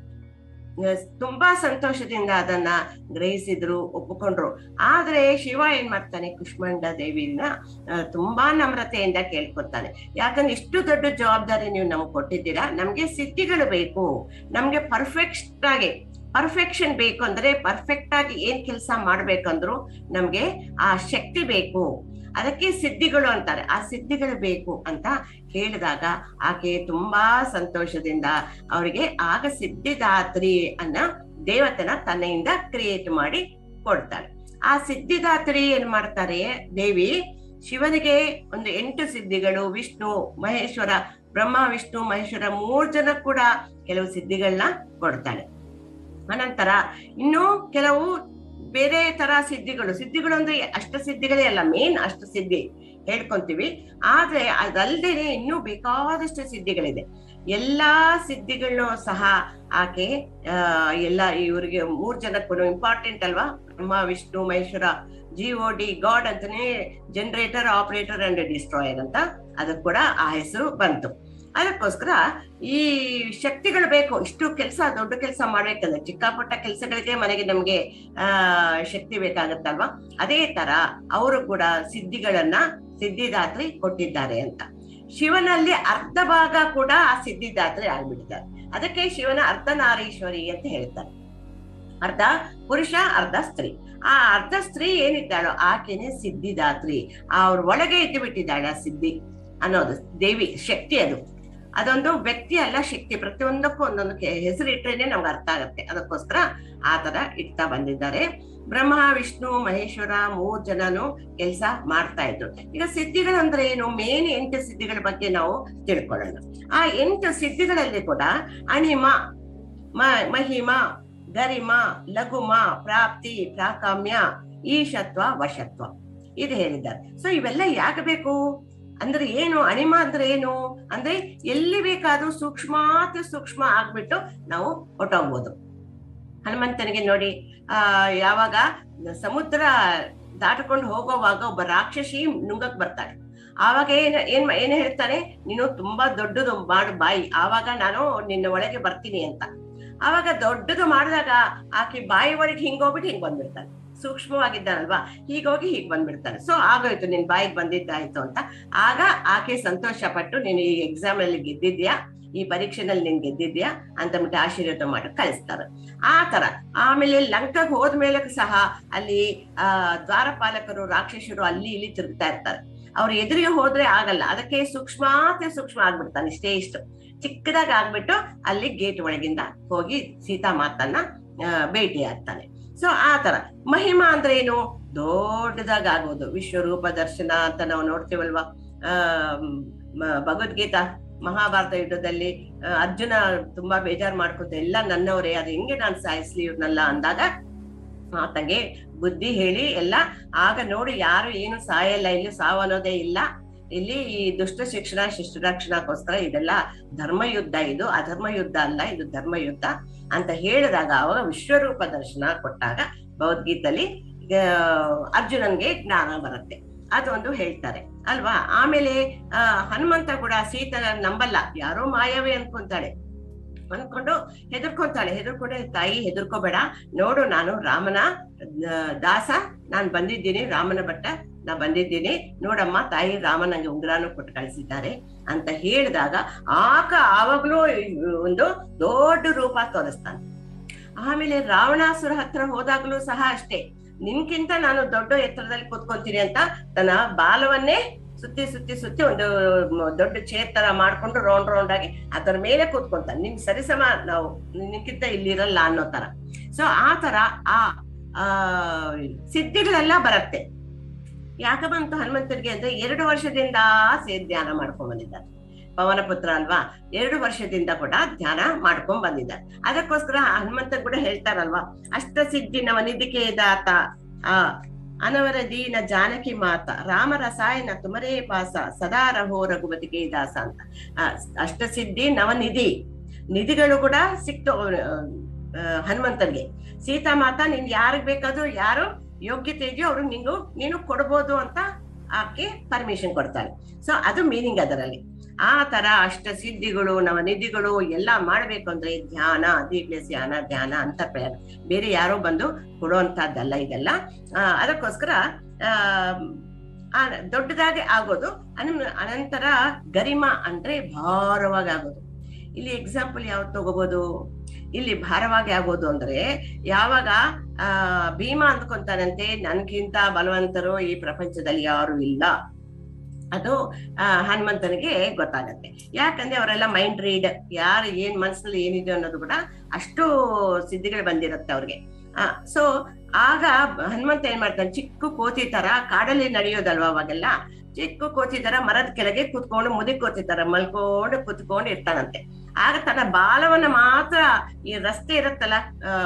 ತುಂಬಾ ಸಂತೋಷದಿಂದ ಅದನ್ನ ಗ್ರಹಿಸಿದ್ರು, ಒಪ್ಪಿಕೊಂಡ್ರು. ಆದ್ರೆ ಶಿವ ಏನ್ ಮಾಡ್ತಾನೆ, ಕುಷ್ಮಂಡ ದೇವಿನ ತುಂಬಾ ನಮ್ರತೆಯಿಂದ ಕೇಳ್ಕೊತಾನೆ. ಯಾಕಂದ್ರೆ ಇಷ್ಟು ದೊಡ್ಡ ಜವಾಬ್ದಾರಿ ನೀವು ನಮ್ಗೆ ಕೊಟ್ಟಿದ್ದೀರಾ, ನಮ್ಗೆ ಸಿದ್ಧಿಗಳು ಬೇಕು, ನಮ್ಗೆ ಪರ್ಫೆಕ್ಟ್ ಆಗಿ ಪರ್ಫೆಕ್ಷನ್ ಬೇಕು. ಅಂದ್ರೆ ಪರ್ಫೆಕ್ಟ್ ಆಗಿ ಏನ್ ಕೆಲಸ ಮಾಡ್ಬೇಕಂದ್ರು ನಮ್ಗೆ ಆ ಶಕ್ತಿ ಬೇಕು, ಅದಕ್ಕೆ ಸಿದ್ಧಿಗಳು ಅಂತಾರೆ. ಆ ಸಿದ್ಧಿಗಳು ಬೇಕು ಅಂತ ಹೇಳಿದಾಗ ಆಕೆ ತುಂಬಾ ಸಂತೋಷದಿಂದ ಅವರಿಗೆ ಆಗ ಸಿದ್ಧಿದಾತ್ರಿ ಅನ್ನೋ ದೇವತೆನ ತನ್ನೆಯಿಂದ ಕ್ರಿಯೇಟ್ ಮಾಡಿ ಕೊಡ್ತಾಳೆ. ಆ ಸಿದ್ಧಿದಾತ್ರಿ ಏನ್ ಮಾಡ್ತಾರೆ, ದೇವಿ ಶಿವನಿಗೆ ಒಂದು ಎಂಟು ಸಿದ್ಧಿಗಳು, ವಿಷ್ಣು ಮಹೇಶ್ವರ, ಬ್ರಹ್ಮ ವಿಷ್ಣು ಮಹೇಶ್ವರ ಮೂರ್ ಜನ ಕೂಡ ಕೆಲವು ಸಿದ್ಧಿಗಳನ್ನ ಕೊಡ್ತಾಳೆ. ಅನಂತರ ಇನ್ನು ಕೆಲವು ಬೇರೆ ತರ ಸಿದ್ಧಿಗಳು, ಸಿದ್ಧಿಗಳು ಅಂದ್ರೆ ಅಷ್ಟ ಸಿದ್ಧಿಗಳೇ ಅಲ್ಲ, ಮೇನ್ ಅಷ್ಟ ಸಿದ್ಧಿ ಹೇಳ್ಕೊಂತೀವಿ. ಆದ್ರೆ ಅದಲ್ದೇನೆ ಇನ್ನೂ ಬೇಕಾದಷ್ಟು ಸಿದ್ಧಿಗಳಿದೆ. ಎಲ್ಲಾ ಸಿದ್ಧಿಗಳನ್ನು ಸಹ ಆಕೆ ಆ ಎಲ್ಲಾ ಇವ್ರಿಗೆ ಮೂರ್ ಜನಕ್ಕೂ ಇಂಪಾರ್ಟೆಂಟ್ ಅಲ್ವಾ, Brahma Vishnu Maheshwara, G O D god ಅಂತಾನೆ, ಜನರೇಟರ್, ಆಪರೇಟರ್ ಅಂಡ್ ಡಿಸ್ಟ್ರಾಯರ್ ಅಂತ ಅದಕ್ಕೆ ಕೂಡ ಆ ಹೆಸರು ಬಂತು. ಅದಕ್ಕೋಸ್ಕರ ಈ ಶಕ್ತಿಗಳು ಬೇಕು. ಇಷ್ಟು ಕೆಲಸ, ದೊಡ್ಡ ಕೆಲಸ ಮಾಡ್ಬೇಕಂದ್ರೆ ಚಿಕ್ಕಪುಟ್ಟ ಕೆಲಸಗಳಿಗೆ ಮನೆಗೆ ನಮ್ಗೆ ಆ ಶಕ್ತಿ ಬೇಕಾಗತ್ತಲ್ವಾ, ಅದೇ ತರ ಅವರು ಕೂಡ ಸಿದ್ಧಿಗಳನ್ನ ಸಿದ್ಧಿದಾತ್ರಿ ಕೊಟ್ಟಿದ್ದಾರೆ ಅಂತ. ಶಿವನಲ್ಲಿ ಅರ್ಧ ಭಾಗ ಕೂಡ ಆ ಸಿದ್ಧಿದಾತ್ರಿ ಆಗ್ಬಿಟ್ಟಿದ್ದಾರೆ. ಅದಕ್ಕೆ ಶಿವನ ಅರ್ಧನಾರೀಶ್ವರಿ ಅಂತ ಹೇಳ್ತಾರೆ. ಅರ್ಧ ಪುರುಷ, ಅರ್ಧ ಸ್ತ್ರೀ. ಆ ಅರ್ಧ ಸ್ತ್ರೀ ಏನಿದ್ದಾಳೋ ಆಕೆನೆ ಸಿದ್ಧಿದಾತ್ರಿ. ಅವ್ರ ಒಳಗೆ ಇದ್ದು ಬಿಟ್ಟಿದ್ದಾಳೆ ಆ ಸಿದ್ಧಿ ಅನ್ನೋದು ದೇವಿ ಶಕ್ತಿ. ಅದು ಅದೊಂದು ವ್ಯಕ್ತಿ ಅಲ್ಲ, ಶಕ್ತಿ. ಪ್ರತಿಯೊಂದಕ್ಕೂ ಒಂದೊಂದು ಹೆಸರು ಇಟ್ಟರೇನೆ ನಮ್ಗೆ ಅರ್ಥ ಆಗತ್ತೆ. ಅದಕ್ಕೋಸ್ಕರ ಆ ತರ ಇಡ್ತಾ ಬಂದಿದ್ದಾರೆ. ಬ್ರಹ್ಮ ವಿಷ್ಣು ಮಹೇಶ್ವರ ಮೂರ್ ಜನನು ಕೆಲಸ ಮಾಡ್ತಾ ಇದ್ರು. ಈಗ ಸಿದ್ಧಿಗಳು ಅಂದ್ರೆ ಏನು, ಮೇನ್ ಎಂಟು ಸಿದ್ಧಿಗಳ ಬಗ್ಗೆ ನಾವು ತಿಳ್ಕೊಳ್ಳೋಣ. ಆ ಎಂಟು ಸಿದ್ಧಿಗಳಲ್ಲಿ ಕೂಡ ಅಣಿಮ, ಮ ಮಹಿಮ, ಗರಿಮ, ಲಘುಮ, ಪ್ರಾಪ್ತಿ, ಪ್ರಾಕಾಮ್ಯ, ಈಶತ್ವ, ವಶತ್ವ ಇದು ಹೇಳಿದ್ದಾರೆ. ಸೊ ಇವೆಲ್ಲ ಯಾಕೆ ಬೇಕು ಅಂದ್ರೆ ಏನು, ಅಣಿಮ ಅಂದ್ರೆ ಏನು ಅಂದ್ರೆ ಎಲ್ಲಿ ಬೇಕಾದ್ರೂ ಸೂಕ್ಷ್ಮಾತಿ ಸೂಕ್ಷ್ಮ ಆಗ್ಬಿಟ್ಟು ನಾವು ಹೊಟ್ಟೋಗ್ಬೋದು. ಹನುಮಂತನಿಗೆ ನೋಡಿ, ಆ ಯಾವಾಗ ಸಮುದ್ರ ದಾಟಕೊಂಡು ಹೋಗೋವಾಗ ಒಬ್ಬ ರಾಕ್ಷಸಿ ನುಂಗಕ್ ಬರ್ತಾಳೆ. ಆವಾಗ ಏನ್ ಏನ್ ಏನ್ ಹೇಳ್ತಾನೆ, ನೀನು ತುಂಬಾ ದೊಡ್ಡದು ಮಾಡು ಬಾಯಿ, ಆವಾಗ ನಾನು ನಿನ್ನ ಒಳಗೆ ಬರ್ತೀನಿ ಅಂತ. ಆವಾಗ ದೊಡ್ಡದು ಮಾಡಿದಾಗ ಆಕೆ ಬಾಯಿ ಒಳಗೆ ಹಿಂಗೋಗ್ಬಿಟ್ಟು ಹಿಂಗ್ ಬಂದ್ಬಿಡ್ತಾನೆ. ಸೂಕ್ಷ್ಮವಾಗಿದ್ದಾನಲ್ವಾ, ಹೀಗೋಗಿ ಹೀಗ್ ಬಂದ್ಬಿಡ್ತಾನೆ. ಸೊ ಆಗೋಯ್ತು, ನಿನ್ ಬಾಯಿಗೆ ಬಂದಿದ್ದಾಯ್ತು ಅಂತ. ಆಗ ಆಕೆ ಸಂತೋಷ ಪಟ್ಟು, ನೀನು ಈ ಎಕ್ಸಾಮ್ ಅಲ್ಲಿ ಗೆದ್ದಿದ್ಯಾ, ಈ ಪರೀಕ್ಷೆನಲ್ಲಿ ನೀನ್ ಗೆದ್ದಿದ್ಯಾ ಅಂತ ಬಿಟ್ಟು ಆಶೀರ್ವಾದ ಮಾಡಿ ಕಳಿಸ್ತಾರೆ. ಆ ತರ ಆಮೇಲೆ ಲಂಕಾಗ್ ಹೋದ್ಮೇಲೆ ಸಹ ಅಲ್ಲಿ ಆ ದ್ವಾರಪಾಲಕರು ರಾಕ್ಷಸರು ಅಲ್ಲಿ ಇಲ್ಲಿ ತಿರುಗ್ತಾ ಇರ್ತಾರೆ. ಅವ್ರು ಎದುರಿಗೆ ಹೋದ್ರೆ ಆಗಲ್ಲ, ಅದಕ್ಕೆ ಸೂಕ್ಷ್ಮಾತಿ ಸೂಕ್ಷ್ಮ ಆಗ್ಬಿಡ್ತಾನೆ. ಇಷ್ಟೇ ಇಷ್ಟು ಚಿಕ್ಕದಾಗಿ ಆಗ್ಬಿಟ್ಟು ಅಲ್ಲಿ ಗೇಟ್ ಒಳಗಿಂದ ಹೋಗಿ ಸೀತಾ ಮಾತನ್ನ ಭೇಟಿ ಆಗ್ತಾನೆ. ಸೊ ಆ ತರ ಮಹಿಮಾ ಅಂದ್ರೆ ಏನು, ದೊಡ್ಡದಾಗ ಆಗೋದು. ವಿಶ್ವರೂಪ ದರ್ಶನ ಅಂತ ನಾವು ನೋಡ್ತೀವಲ್ವಾ. ಆ ಭಗವದ್ಗೀತಾ ಮಹಾಭಾರತ ಯುದ್ಧದಲ್ಲಿ ಅರ್ಜುನ ತುಂಬಾ ಬೇಜಾರು ಮಾಡ್ಕೊತ, ಎಲ್ಲ ನನ್ನವರೇ, ಅದು ಹೆಂಗೆ ನಾನು ಸಾಯಿಸ್ಲಿ ಇವ್ರನ್ನೆಲ್ಲ ಅಂದಾಗ ಆತಂಗೆ ಬುದ್ಧಿ ಹೇಳಿ ಎಲ್ಲ, ಆಗ ನೋಡಿ ಯಾರು ಏನು ಸಾಯಲ್ಲ, ಇಲ್ಲಿ ಸಾವು ಅನ್ನೋದೇ ಇಲ್ಲ, ಇಲ್ಲಿ ಈ ದುಷ್ಟ ಶಿಕ್ಷಣ ಶಿಷ್ಟ ರಕ್ಷಣಕ್ಕೋಸ್ಕರ ಇದೆಲ್ಲ ಧರ್ಮ ಯುದ್ಧ, ಇದು ಅಧರ್ಮ ಯುದ್ಧ ಅಲ್ಲ, ಇದು ಧರ್ಮ ಯುದ್ಧ ಅಂತ ಹೇಳಿದಾಗ ಅವಾಗ ವಿಶ್ವರೂಪ ದರ್ಶನ ಕೊಟ್ಟಾಗ ಭಗವದ್ಗೀತೆಯಲ್ಲಿ ಅರ್ಜುನನ್ಗೆ ಜ್ಞಾನ ಬರುತ್ತೆ. ಅದೊಂದು ಹೇಳ್ತಾರೆ ಅಲ್ವಾ. ಆಮೇಲೆ ಆ ಹನುಮಂತ ಕೂಡ ಸೀತನ ನಂಬಲ್ಲ, ಯಾರೋ ಮಾಯವೇ ಅನ್ಕೊಂತಾಳೆ, ಅನ್ಕೊಂಡು ಹೆದರ್ಕೊಂತಾಳೆ. ಹೆದರ್ಕೊಂಡೆ, ತಾಯಿ ಹೆದರ್ಕೋಬೇಡ, ನೋಡು ನಾನು ರಾಮನ ದಾಸ, ನಾನ್ ಬಂದಿದ್ದೀನಿ, ರಾಮನ ಭಟ್ಟ ನಾ ಬಂದಿದ್ದೀನಿ, ನೋಡಮ್ಮ ತಾಯಿ ರಾಮ ನಂಗೆ ಉಂಗುರಾನು ಕೊಟ್ಟು ಕಳಿಸಿದ್ದಾರೆ ಅಂತ ಹೇಳಿದಾಗ ಆಗ ಆವಾಗ್ಲೂ ಒಂದು ದೊಡ್ಡ ರೂಪ ತೋರಿಸ್ತಾನೆ. ಆಮೇಲೆ ರಾವಣಾಸುರ ಹತ್ರ ಹೋದಾಗ್ಲೂ ಸಹ ಅಷ್ಟೇ, ನಿನ್ಕಿಂತ ನಾನು ದೊಡ್ಡ ಎತ್ತರದಲ್ಲಿ ಕೂತ್ಕೊಂತೀನಿ ಅಂತ ತನ್ನ ಬಾಲವನ್ನೇ ಸುತ್ತಿ ಸುತ್ತಿ ಸುತ್ತಿ ಒಂದು ದೊಡ್ಡ ಚೇರ್ ತರ ಮಾಡ್ಕೊಂಡು ರೌಂಡ್ ರೌಂಡ್ ಆಗಿ ಅದರ ಮೇಲೆ ಕೂತ್ಕೊಂತಾನೆ, ನಿನ್ ಸರಿಸಮ ನಾವು ನಿನ್ಕಿಂತ ಇಲ್ಲಿರಲ್ಲ ಅನ್ನೋ ತರ. ಸೊ ಆ ತರ ಆ ಆ ಸಿದ್ಧಿಗಳೆಲ್ಲ ಬರುತ್ತೆ. ಯಾಕ ಬಂತು ಹನುಮಂತನಿಗೆ ಅಂದ್ರೆ ಎರಡು ವರ್ಷದಿಂದ ಸೇರಿ ಧ್ಯಾನ ಮಾಡ್ಕೊಂಡ್ ಬಂದಿದ್ದಾರೆ. ಪವನ ಪುತ್ರ ಅಲ್ವಾ, ಎರಡು ವರ್ಷದಿಂದ ಕೂಡ ಧ್ಯಾನ ಮಾಡ್ಕೊಂಡ್ ಬಂದಿದ್ದಾರೆ. ಅದಕ್ಕೋಸ್ಕರ ಹನುಮಂತ ಕೂಡ ಹೇಳ್ತಾರಲ್ವಾ, ಅಷ್ಟ ಸಿದ್ಧಿ ನವನಿಧಿಕೆ ದಾತ ಆ ಅನವರ ದೀನ ಜಾನಕಿ ಮಾತ ರಾಮ ರಸಾಯನ ತುಮರೇ ಪಾಸ ಸದಾ ರಹೋ ರಘುಪತಿಗೆ ದಾಸ ಅಂತ. ಅಷ್ಟ ಸಿದ್ಧಿ ನವನಿಧಿ, ನಿಧಿಗಳು ಕೂಡ ಸಿಕ್ತು ಹನುಮಂತನಿಗೆ. ಸೀತಾ ಮಾತಾ ನಿನ್ ಯಾರಿಗ್ ಬೇಕಾದ್ರೂ ಯಾರು ಯೋಗ್ಯತೆ ಇದೆಯೋ ಅವ್ರು ನಿಂಗು ನೀನು ಕೊಡ್ಬೋದು ಅಂತ ಆಕೆ ಪರ್ಮಿಷನ್ ಕೊಡ್ತಾಳೆ. ಸೊ ಅದು ಮೀನಿಂಗ್ ಅದರಲ್ಲಿ. ಆ ತರ ಅಷ್ಟ ಸಿದ್ಧಿಗಳು ನವನಿಧಿಗಳು ಎಲ್ಲ ಮಾಡ್ಬೇಕು ಅಂದ್ರೆ ಧ್ಯಾನ, ದೀಪ್ಲೇಸ್ ಧ್ಯಾನ, ಧ್ಯಾನ ಅಂತ ಪ್ರಯಾಣ, ಬೇರೆ ಯಾರೋ ಬಂದು ಕೊಡುವಂತದ್ದಲ್ಲ ಇದೆಲ್ಲ. ಆ ಅದಕ್ಕೋಸ್ಕರ ಆ ದೊಡ್ಡದಾಗಿ ಆಗೋದು. ಅನ ಅನಂತರ ಗರಿಮ ಅಂದ್ರೆ ಭಾರವಾಗಿ ಆಗೋದು. ಇಲ್ಲಿ ಎಕ್ಸಾಂಪಲ್ ಯಾವ್ದು ತಗೋಬಹುದು, ಇಲ್ಲಿ ಭಾರವಾಗಿ ಆಗೋದು ಅಂದ್ರೆ ಯಾವಾಗ ಆ ಭೀಮ ಅಂದ್ಕೊಂತಾನಂತೆ ನನ್ಗಿಂತ ಬಲವಂತರು ಈ ಪ್ರಪಂಚದಲ್ಲಿ ಯಾರು ಇಲ್ಲ, ಅದು ಆ ಹನುಮಂತನಿಗೆ ಗೊತ್ತಾಗತ್ತೆ. ಯಾಕಂದ್ರೆ ಅವರೆಲ್ಲ ಮೈಂಡ್ ರೀಡ್, ಯಾರು ಏನ್ ಮನಸ್ಸಲ್ಲಿ ಏನಿದೆ ಅನ್ನೋದು ಕೂಡ ಅಷ್ಟು ಸಿದ್ಧಿಗಳು ಬಂದಿರುತ್ತೆ ಅವ್ರಿಗೆ. ಆ ಸೊ ಆಗ ಹನುಮಂತ ಏನ್ ಮಾಡ್ತಾನೆ, ಚಿಕ್ಕ ಕೋತಿ ತರ ಕಾಡಲ್ಲಿ ನಡೆಯೋದಲ್ವಾ ಅವಾಗೆಲ್ಲ, ಚಿಕ್ಕ ಕೋತಿ ತರ ಮರದ ಕೆಳಗೆ ಕುತ್ಕೊಂಡು ಮುದಿ ಕೋತಿ ತರ ಮಲ್ಕೊಂಡು ಕುತ್ಕೊಂಡು ಇರ್ತಾನಂತೆ. ಆಗ ತನ್ನ ಬಾಲವನ್ನ ಮಾತ್ರ ಈ ರಸ್ತೆ ಇರುತ್ತಲ್ಲ,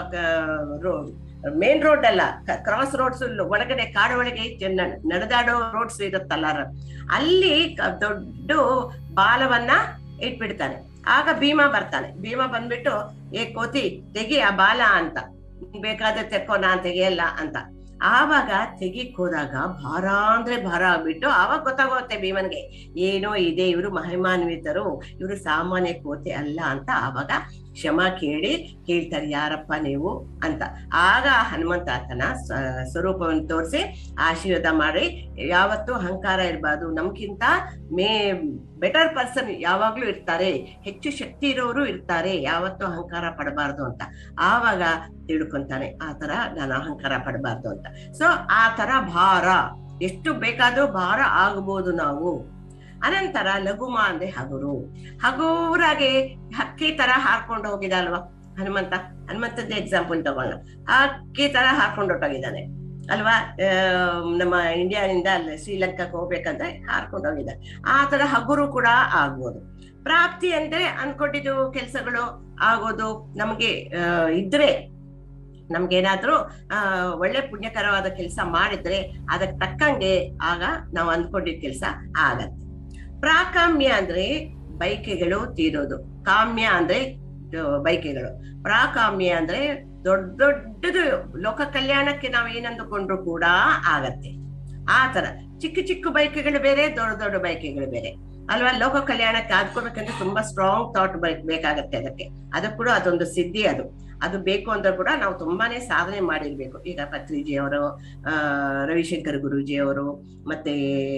ಮೇನ್ ರೋಡ್ ಅಲ್ಲ, ಕ್ರಾಸ್ ರೋಡ್ಸ್ ಒಳಗಡೆ ಕಾಡು ಒಳಗೆ ನಡೆದಾಡೋ ರೋಡ್ಸ್ ಇರುತ್ತಲ್ಲ, ಅಲ್ಲಿ ದೊಡ್ಡ ಬಾಲವನ್ನ ಇಟ್ಬಿಡ್ತಾನೆ. ಆಗ ಭೀಮ ಬರ್ತಾನೆ. ಭೀಮ ಬಂದ್ಬಿಟ್ಟು ಏ ಕೋತಿ ತೆಗಿ ಆ ಬಾಲ ಅಂತ, ಬೇಕಾದ್ರೆ ತೆಕ್ಕೋ ನಾನ್ ತೆಗಿಯಲ್ಲ ಅಂತ. ಆವಾಗ ತೆಗಿಕ್ ಹೋದಾಗ ಭಾರ ಅಂದ್ರೆ ಭಾರ ಆಗ್ಬಿಟ್ಟು ಆವಾಗ ಗೊತ್ತಾಗುತ್ತೆ ಭೀಮನ್ಗೆ, ಏನೋ ಇದೆ, ಇವರು ಮಹಿಮಾನ್ವಿತರು, ಇವರು ಸಾಮಾನ್ಯ ಕೋತಿ ಅಲ್ಲ ಅಂತ. ಆವಾಗ ಕ್ಷಮ ಕೇಳಿ ಹೇಳ್ತಾರೆ, ಯಾರಪ್ಪ ನೀವು ಅಂತ. ಆಗ ಹನುಮಂತ ಆತನ ಸ್ವರೂಪವನ್ನು ತೋರಿಸಿ ಆಶೀರ್ವಾದ ಮಾಡಿ, ಯಾವತ್ತೂ ಅಹಂಕಾರ ಇರಬಾರ್ದು, ನಮ್ಗಿಂತ ಮೇ ಬೆಟರ್ ಪರ್ಸನ್ ಯಾವಾಗ್ಲೂ ಇರ್ತಾರೆ, ಹೆಚ್ಚು ಶಕ್ತಿ ಇರೋರು ಇರ್ತಾರೆ, ಯಾವತ್ತೂ ಅಹಂಕಾರ ಪಡಬಾರ್ದು ಅಂತ. ಆವಾಗ ತಿಳ್ಕೊಂತಾನೆ, ಆ ತರ ನಾನು ಅಹಂಕಾರ ಪಡಬಾರ್ದು ಅಂತ. ಸೊ ಆ ತರ ಭಾರ ಎಷ್ಟು ಬೇಕಾದ್ರೂ ಭಾರ ಆಗಬಹುದು ನಾವು. ಅನಂತರ ಲಘುಮ ಅಂದ್ರೆ ಹಗುರು. ಹಗುರಾಗೆ ಹಕ್ಕಿ ತರ ಹಾರ್ಕೊಂಡು ಹೋಗಿದ ಅಲ್ವಾ ಹನುಮಂತ. ಹನುಮಂತದ್ದೇ ಎಕ್ಸಾಂಪಲ್ ತಗೋಣ. ಹಕ್ಕಿ ತರ ಹಾರ್ಕೊಂಡು ಹೊಟ್ಟೋಗಿದ್ದಾನೆ ಅಲ್ವಾ, ನಮ್ಮ ಇಂಡಿಯಾದಿಂದ ಅಲ್ಲಿ ಶ್ರೀಲಂಕಾಕ್ಕೆ ಹೋಗ್ಬೇಕಂದ್ರೆ ಹಾರ್ಕೊಂಡು ಹೋಗಿದ್ದಾನೆ. ಆ ತರ ಹಗುರು ಕೂಡ ಆಗ್ಬೋದು. ಪ್ರಾಪ್ತಿ ಅಂದ್ರೆ ಅನ್ಕೊಂಡಿದ್ದು ಕೆಲ್ಸಗಳು ಆಗೋದು, ನಮ್ಗೆ ಅಹ್ ಇದ್ರೆ ನಮ್ಗೇನಾದ್ರೂ ಆ ಒಳ್ಳೆ ಪುಣ್ಯಕರವಾದ ಕೆಲಸ ಮಾಡಿದ್ರೆ ಅದಕ್ಕೆ ತಕ್ಕಂಗೆ ಆಗ ನಾವು ಅಂದ್ಕೊಂಡಿದ್ದ ಕೆಲಸ ಆಗತ್ತೆ. ಪ್ರಾಕಾಮ್ಯ ಅಂದ್ರೆ ಬೈಕೆಗಳು ತೀರೋದು, ಕಾಮ್ಯ ಅಂದ್ರೆ ಬೈಕೆಗಳು, ಪ್ರಾಕಾಮ್ಯ ಅಂದ್ರೆ ದೊಡ್ಡ ದೊಡ್ಡದು ಲೋಕ ಕಲ್ಯಾಣಕ್ಕೆ ನಾವ್ ಏನಂದುಕೊಂಡ್ರು ಕೂಡ ಆಗತ್ತೆ. ಆ ತರ ಚಿಕ್ಕ ಚಿಕ್ಕ ಬೈಕೆಗಳು ಬೇರೆ, ದೊಡ್ಡ ದೊಡ್ಡ ಬೈಕೆಗಳು ಬೇರೆ ಅಲ್ವಾ. ಲೋಕ ಕಲ್ಯಾಣಕ್ಕೆ ಆದ್ಕೋಬೇಕಂದ್ರೆ ತುಂಬಾ ಸ್ಟ್ರಾಂಗ್ ಥಾಟ್ ಬೇಕಾಗತ್ತೆ ಅದಕ್ಕೆ. ಅದು ಕೂಡ ಅದೊಂದು ಸಿದ್ಧಿ. ಅದು ಅದು ಬೇಕು ಅಂದ್ರೆ ಕೂಡ ನಾವು ತುಂಬಾನೇ ಸಾಧನೆ ಮಾಡಿರ್ಬೇಕು. ಈಗ ಪತ್ರಿಜಿ ಅವರು, ಆ ರವಿಶಂಕರ್ ಗುರೂಜಿ ಅವರು, ಮತ್ತೆ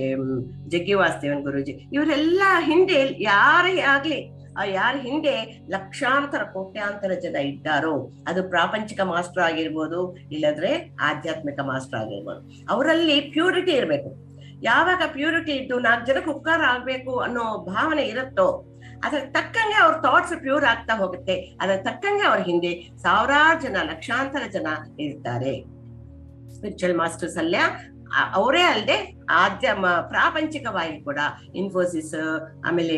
ಜಗ್ಗಿ ವಾಸುದೇವನ್ ಗುರೂಜಿ, ಇವರೆಲ್ಲ ಹಿಂದೆ ಯಾರೇ ಆಗ್ಲಿ ಆ ಯಾರ ಹಿಂದೆ ಲಕ್ಷಾಂತರ ಕೋಟ್ಯಾಂತರ ಜನ ಇದ್ದಾರೋ, ಅದು ಪ್ರಾಪಂಚಿಕ ಮಾಸ್ಟರ್ ಆಗಿರ್ಬೋದು, ಇಲ್ಲದ್ರೆ ಆಧ್ಯಾತ್ಮಿಕ ಮಾಸ್ಟರ್ ಆಗಿರ್ಬೋದು, ಅವರಲ್ಲಿ ಪ್ಯೂರಿಟಿ ಇರ್ಬೇಕು. ಯಾವಾಗ ಪ್ಯೂರಿಟಿ ಇದ್ದು ನಾಲ್ಕು ಜನಕ್ಕೆ ಉಪಕಾರ ಆಗ್ಬೇಕು ಅನ್ನೋ ಭಾವನೆ ಇರುತ್ತೋ ಅದ್ರ ತಕ್ಕಂಗೆ ಅವ್ರ ಥಾಟ್ಸ್ ಪ್ಯೂರ್ ಆಗ್ತಾ ಹೋಗುತ್ತೆ. ಅದ್ರ ತಕ್ಕಂಗೆ ಅವ್ರ ಹಿಂದೆ ಸಾವಿರಾರು ಜನ, ಲಕ್ಷಾಂತರ ಜನ ಇರ್ತಾರೆ. ಸ್ಪಿರಿಚುವಲ್ ಮಾಸ್ಟರ್ಸ್ ಅಲ್ಲ ಅವರೇ ಅಲ್ಲದೆ ಆದ್ಯ ಪ್ರಾಪಂಚಿಕವಾಗಿ ಕೂಡ ಇನ್ಫೋಸಿಸ್, ಆಮೇಲೆ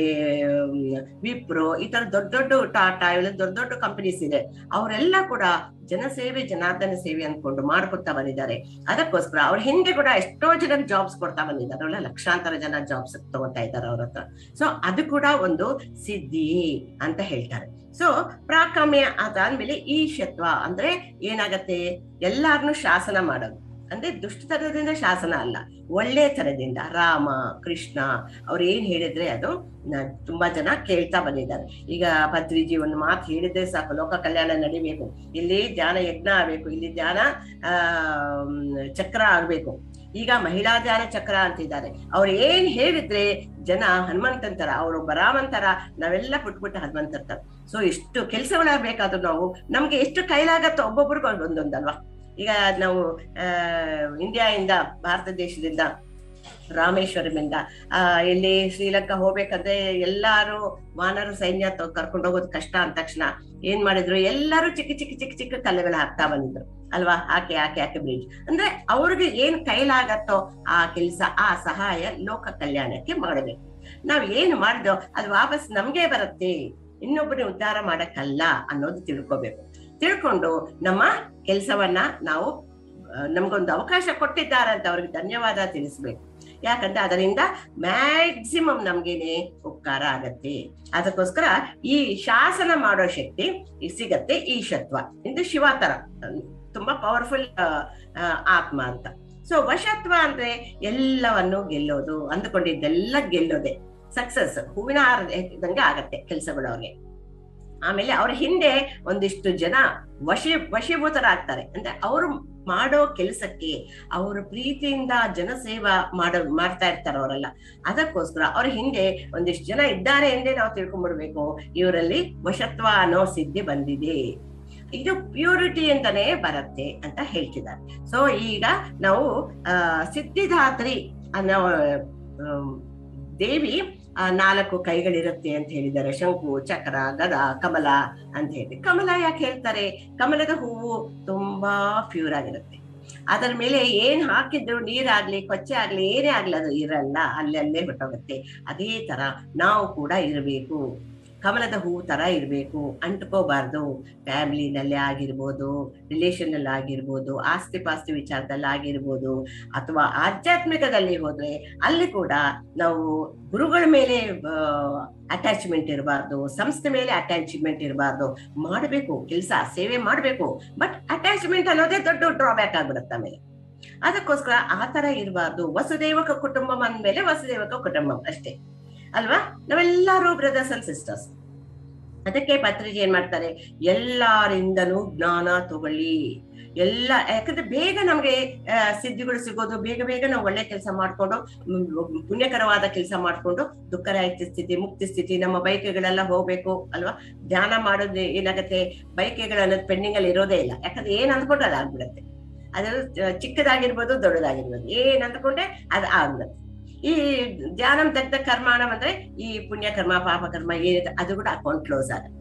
ವಿಪ್ರೋ, ಈ ತರ ದೊಡ್ಡ ದೊಡ್ಡ ಟಾಟಾ, ಇವೆಲ್ಲ ದೊಡ್ಡ ದೊಡ್ಡ ಕಂಪನೀಸ್ ಇದೆ. ಅವರೆಲ್ಲ ಕೂಡ ಜನಸೇವೆ, ಜನಾರ್ದನ ಸೇವೆ ಅನ್ಕೊಂಡು ಮಾಡ್ಕೊತಾ ಬಂದಿದ್ದಾರೆ. ಅದಕ್ಕೋಸ್ಕರ ಅವ್ರ ಹಿಂದೆ ಕೂಡ ಎಷ್ಟೋ ಜನಕ್ಕೆ ಜಾಬ್ಸ್ ಕೊಡ್ತಾ ಬಂದಿದ್ದಾರೆ. ಅವರೆಲ್ಲ ಲಕ್ಷಾಂತರ ಜನ ಜಾಬ್ಸ್ ತಗೋತಾ ಇದ್ದಾರೆ ಅವ್ರ ಹತ್ರ. ಸೊ ಅದು ಕೂಡ ಒಂದು ಸಿದ್ಧಿ ಅಂತ ಹೇಳ್ತಾರೆ. ಸೊ ಪ್ರಾಕಾಮ್ಯ ಅದಾದ್ಮೇಲೆ ಈಶತ್ವ ಅಂದ್ರೆ ಏನಾಗತ್ತೆ, ಎಲ್ಲಾರನ್ನು ಶಾಸನ ಮಾಡೋದು. ಅಂದ್ರೆ ದುಷ್ಟತನದಿಂದ ಶಾಸನ ಅಲ್ಲ, ಒಳ್ಳೆ ತನದಿಂದ. ರಾಮ ಕೃಷ್ಣ ಅವ್ರು ಏನ್ ಹೇಳಿದ್ರೆ ಅದು ತುಂಬಾ ಜನ ಕೇಳ್ತಾ ಬಂದಿದ್ದಾರೆ. ಈಗ ಪತ್ರಿಜಿ ಒಂದು ಮಾತು ಹೇಳಿದ್ರೆ ಸಾಕು, ಲೋಕ ಕಲ್ಯಾಣ ನಡಿಬೇಕು, ಇಲ್ಲಿ ಧ್ಯಾನ ಯಜ್ಞ ಆಗ್ಬೇಕು, ಇಲ್ಲಿ ಧ್ಯಾನ ಆ ಚಕ್ರ ಆಗ್ಬೇಕು. ಈಗ ಮಹಿಳಾ ಧ್ಯಾನ ಚಕ್ರ ಅಂತಿದ್ದಾರೆ. ಅವ್ರು ಏನ್ ಹೇಳಿದ್ರೆ ಜನ ಹನುಮಂತಂತರ, ಅವರು ಬರಾಮಂತರ, ನಾವೆಲ್ಲ ಪುಟ್ಬಿಟ್ಟು ಹನುಮಂತರ್ತಾರೆ. ಸೊ ಇಷ್ಟು ಕೆಲ್ಸಗಳಾಗಬೇಕಾದ್ರು ನಾವು ನಮ್ಗೆ ಎಷ್ಟು ಕೈಲಾಗತ್ತೋ ಒಬ್ಬೊಬ್ರಿಗೂ ಒಂದೊಂದಲ್ವಾ. ಈಗ ನಾವು ಅಹ್ ಇಂಡಿಯಾ ಇಂದ, ಭಾರತ ದೇಶದಿಂದ ರಾಮೇಶ್ವರಮಿಂದ ಆ ಇಲ್ಲಿ ಶ್ರೀಲಂಕಾ ಹೋಗ್ಬೇಕಂದ್ರೆ ಎಲ್ಲಾರು ವಾನರ ಸೈನ್ಯ ಕರ್ಕೊಂಡು ಹೋಗೋದು ಕಷ್ಟ ಅಂದ ತಕ್ಷಣ ಏನ್ ಮಾಡಿದ್ರು, ಎಲ್ಲಾರು ಚಿಕ್ಕ ಚಿಕ್ಕ ಚಿಕ್ಕ ಚಿಕ್ಕ ಕಲ್ಲುಗಳು ಹಾಕ್ತಾ ಬಂದಿದ್ರು ಅಲ್ವಾ. ಹಾಕಿ ಹಾಕಿ ಹಾಕಿ ಬ್ರಿಡ್ಜ್ ಅಂದ್ರೆ ಅವ್ರಿಗೆ ಏನ್ ಕೈಲಾಗತ್ತೋ ಆ ಕೆಲಸ, ಆ ಸಹಾಯ ಲೋಕ ಕಲ್ಯಾಣಕ್ಕೆ ಮಾಡಬೇಕು. ನಾವ್ ಏನ್ ಮಾಡಿದೋ ಅದು ವಾಪಸ್ ನಮ್ಗೆ ಬರುತ್ತೆ, ಇನ್ನೊಬ್ಬರನ್ನ ಉದ್ಧಾರ ಮಾಡಕ್ಕಲ್ಲ ಅನ್ನೋದು ತಿಳ್ಕೊಬೇಕು. ತಿಳ್ಕೊಂಡು ನಮ್ಮ ಕೆಲಸವನ್ನ ನಾವು, ನಮ್ಗೊಂದು ಅವಕಾಶ ಕೊಟ್ಟಿದ್ದಾರೆ ಅಂತ ಅವ್ರಿಗೆ ಧನ್ಯವಾದ ತಿಳಿಸ್ಬೇಕು. ಯಾಕಂದ್ರೆ ಅದರಿಂದ ಮ್ಯಾಕ್ಸಿಮಮ್ ನಮ್ಗೇನೆ ಉಪಕಾರ ಆಗತ್ತೆ. ಅದಕ್ಕೋಸ್ಕರ ಈ ಶಾಸನ ಮಾಡೋ ಶಕ್ತಿ ಸಿಗತ್ತೆ. ಈಶತ್ವ ಇದು ಶಿವ ತರ ತುಂಬಾ ಪವರ್ಫುಲ್ ಆತ್ಮ ಅಂತ. ಸೊ ವಶತ್ವ ಅಂದ್ರೆ ಎಲ್ಲವನ್ನು ಗೆಲ್ಲೋದು, ಅಂದುಕೊಂಡಿದ್ದೆಲ್ಲ ಗೆಲ್ಲೋದೆ, ಸಕ್ಸಸ್, ಹೂವಿನ ಹಾರ ಇದ್ದಂಗೆ ಆಗತ್ತೆ ಕೆಲಸಗಳು ಅವ್ರಿಗೆ. ಆಮೇಲೆ ಅವ್ರ ಹಿಂದೆ ಒಂದಿಷ್ಟು ಜನ ವಶಿ ವಶೀಭೂತರಾಗ್ತಾರೆ. ಅಂದ್ರೆ ಅವರು ಮಾಡೋ ಕೆಲಸಕ್ಕೆ ಅವರು ಪ್ರೀತಿಯಿಂದ ಜನಸೇವಾ ಮಾಡೋ ಮಾಡ್ತಾ ಇರ್ತಾರೆ ಅವರೆಲ್ಲ. ಅದಕ್ಕೋಸ್ಕರ ಅವ್ರ ಹಿಂದೆ ಒಂದಿಷ್ಟು ಜನ ಇದ್ದಾರೆ ಎಂದೇ ನಾವು ತಿಳ್ಕೊಂಡ್ಬಿಡ್ಬೇಕು, ಇವರಲ್ಲಿ ವಶತ್ವ ಅನ್ನೋ ಸಿದ್ಧಿ ಬಂದಿದೆ. ಇದು ಪ್ಯೂರಿಟಿ ಅಂತಾನೆ ಬರುತ್ತೆ ಅಂತ ಹೇಳ್ತಿದ್ದಾರೆ. ಸೊ ಈಗ ನಾವು ಆ ಸಿದ್ಧಿದಾತ್ರಿ ಅನ್ನೋ ದೇವಿ ಆ ನಾಲ್ಕು ಕೈಗಳಿರುತ್ತೆ ಅಂತ ಹೇಳಿದ್ದಾರೆ. ಶಂಕು, ಚಕ್ರ, ಗದ, ಕಮಲ ಅಂತ ಹೇಳಿ. ಕಮಲ ಯಾಕೆ ಹೇಳ್ತಾರೆ? ಕಮಲದ ಹೂವು ತುಂಬಾ ಪ್ಯೂರ್ ಆಗಿರುತ್ತೆ. ಅದರ ಮೇಲೆ ಏನ್ ಹಾಕಿದ್ರು, ನೀರಾಗ್ಲಿ ಕೊಚ್ಚೆ ಆಗ್ಲಿ ಏನೇ ಆಗ್ಲಿ ಅದು ಇರಲ್ಲ, ಅಲ್ಲಲ್ಲೇ ಬಿಟ್ಟೋಗುತ್ತೆ. ಅದೇ ತರ ನಾವು ಕೂಡ ಇರಬೇಕು, ಕಮಲದ ಹೂ ತರ ಇರ್ಬೇಕು, ಅಂಟ್ಕೋಬಾರ್ದು. ಫ್ಯಾಮಿಲಿನಲ್ಲಿ ಆಗಿರ್ಬೋದು, ರಿಲೇಷನ್ ಅಲ್ಲಿ ಆಗಿರ್ಬೋದು, ಆಸ್ತಿ ಪಾಸ್ತಿ ವಿಚಾರದಲ್ಲಿ ಆಗಿರ್ಬೋದು, ಅಥವಾ ಆಧ್ಯಾತ್ಮಿಕದಲ್ಲಿ ಹೋದ್ರೆ ಅಲ್ಲಿ ಕೂಡ ನಾವು ಗುರುಗಳ ಮೇಲೆ ಅಟ್ಯಾಚ್ಮೆಂಟ್ ಇರಬಾರ್ದು, ಸಂಸ್ಥೆ ಮೇಲೆ ಅಟ್ಯಾಚ್ಮೆಂಟ್ ಇರಬಾರ್ದು. ಮಾಡಬೇಕು ಕೆಲಸ, ಸೇವೆ ಮಾಡಬೇಕು, ಬಟ್ ಅಟ್ಯಾಚ್ಮೆಂಟ್ ಅನ್ನೋದೇ ದೊಡ್ಡ ಡ್ರಾಬ್ಯಾಕ್ ಆಗ್ಬಿಡುತ್ತೆ ಆಮೇಲೆ. ಅದಕ್ಕೋಸ್ಕರ ಆ ತರ ಇರಬಾರ್ದು. ವಸುದೇವಕ ಕುಟುಂಬಂ ಅಂದ್ಮೇಲೆ ವಸುದೇವಕ ಕುಟುಂಬಂ ಅಷ್ಟೇ ಅಲ್ವಾ, ನಾವೆಲ್ಲರೂ ಬ್ರದರ್ಸ್ ಅಂಡ್ ಸಿಸ್ಟರ್ಸ್. ಅದಕ್ಕೆ ಪತ್ರಿಜಿ ಏನ್ ಮಾಡ್ತಾರೆ, ಎಲ್ಲರಿಂದನೂ ಜ್ಞಾನ ತಗೊಳ್ಳಿ. ಎಲ್ಲ ಯಾಕಂದ್ರೆ ಬೇಗ ನಮ್ಗೆ ಸಿದ್ಧಿಗಳು ಸಿಗೋದು, ಬೇಗ ಬೇಗ ನಾವು ಒಳ್ಳೆ ಕೆಲಸ ಮಾಡ್ಕೊಂಡು, ಪುಣ್ಯಕರವಾದ ಕೆಲಸ ಮಾಡ್ಕೊಂಡು ದುಃಖರಾಹಿತ್ಯ ಸ್ಥಿತಿ, ಮುಕ್ತಿ ಸ್ಥಿತಿ, ನಮ್ಮ ಬೈಕೆಗಳೆಲ್ಲ ಹೋಗ್ಬೇಕು ಅಲ್ವಾ. ಧ್ಯಾನ ಮಾಡೋದು ಏನಾಗತ್ತೆ, ಬೈಕೆಗಳು ಅನ್ನೋದು ಪೆಂಡಿಂಗ್ ಅಲ್ಲಿ ಇರೋದೇ ಇಲ್ಲ. ಯಾಕಂದ್ರೆ ಏನ್ ಅಂದ್ಕೊಂಡು ಅದು ಆಗ್ಬಿಡತ್ತೆ. ಅದು ಚಿಕ್ಕದಾಗಿರ್ಬೋದು, ದೊಡ್ಡದಾಗಿರ್ಬೋದು, ಏನ್ ಅಂದ್ಕೊಂಡೆ ಅದು ಆಗ್ಬಿಡತ್ತೆ. ಈ ಧ್ಯಾನಂ ದಗ್ಧ ಕರ್ಮಾಣಂ ಅಂದ್ರೆ ಈ ಪುಣ್ಯ ಕರ್ಮ ಪಾಪ ಕರ್ಮ ಏನಿದೆ ಅದು ಕೂಡ ಅಕೌಂಟ್ ಕ್ಲೋಸ್ ಆಗುತ್ತೆ.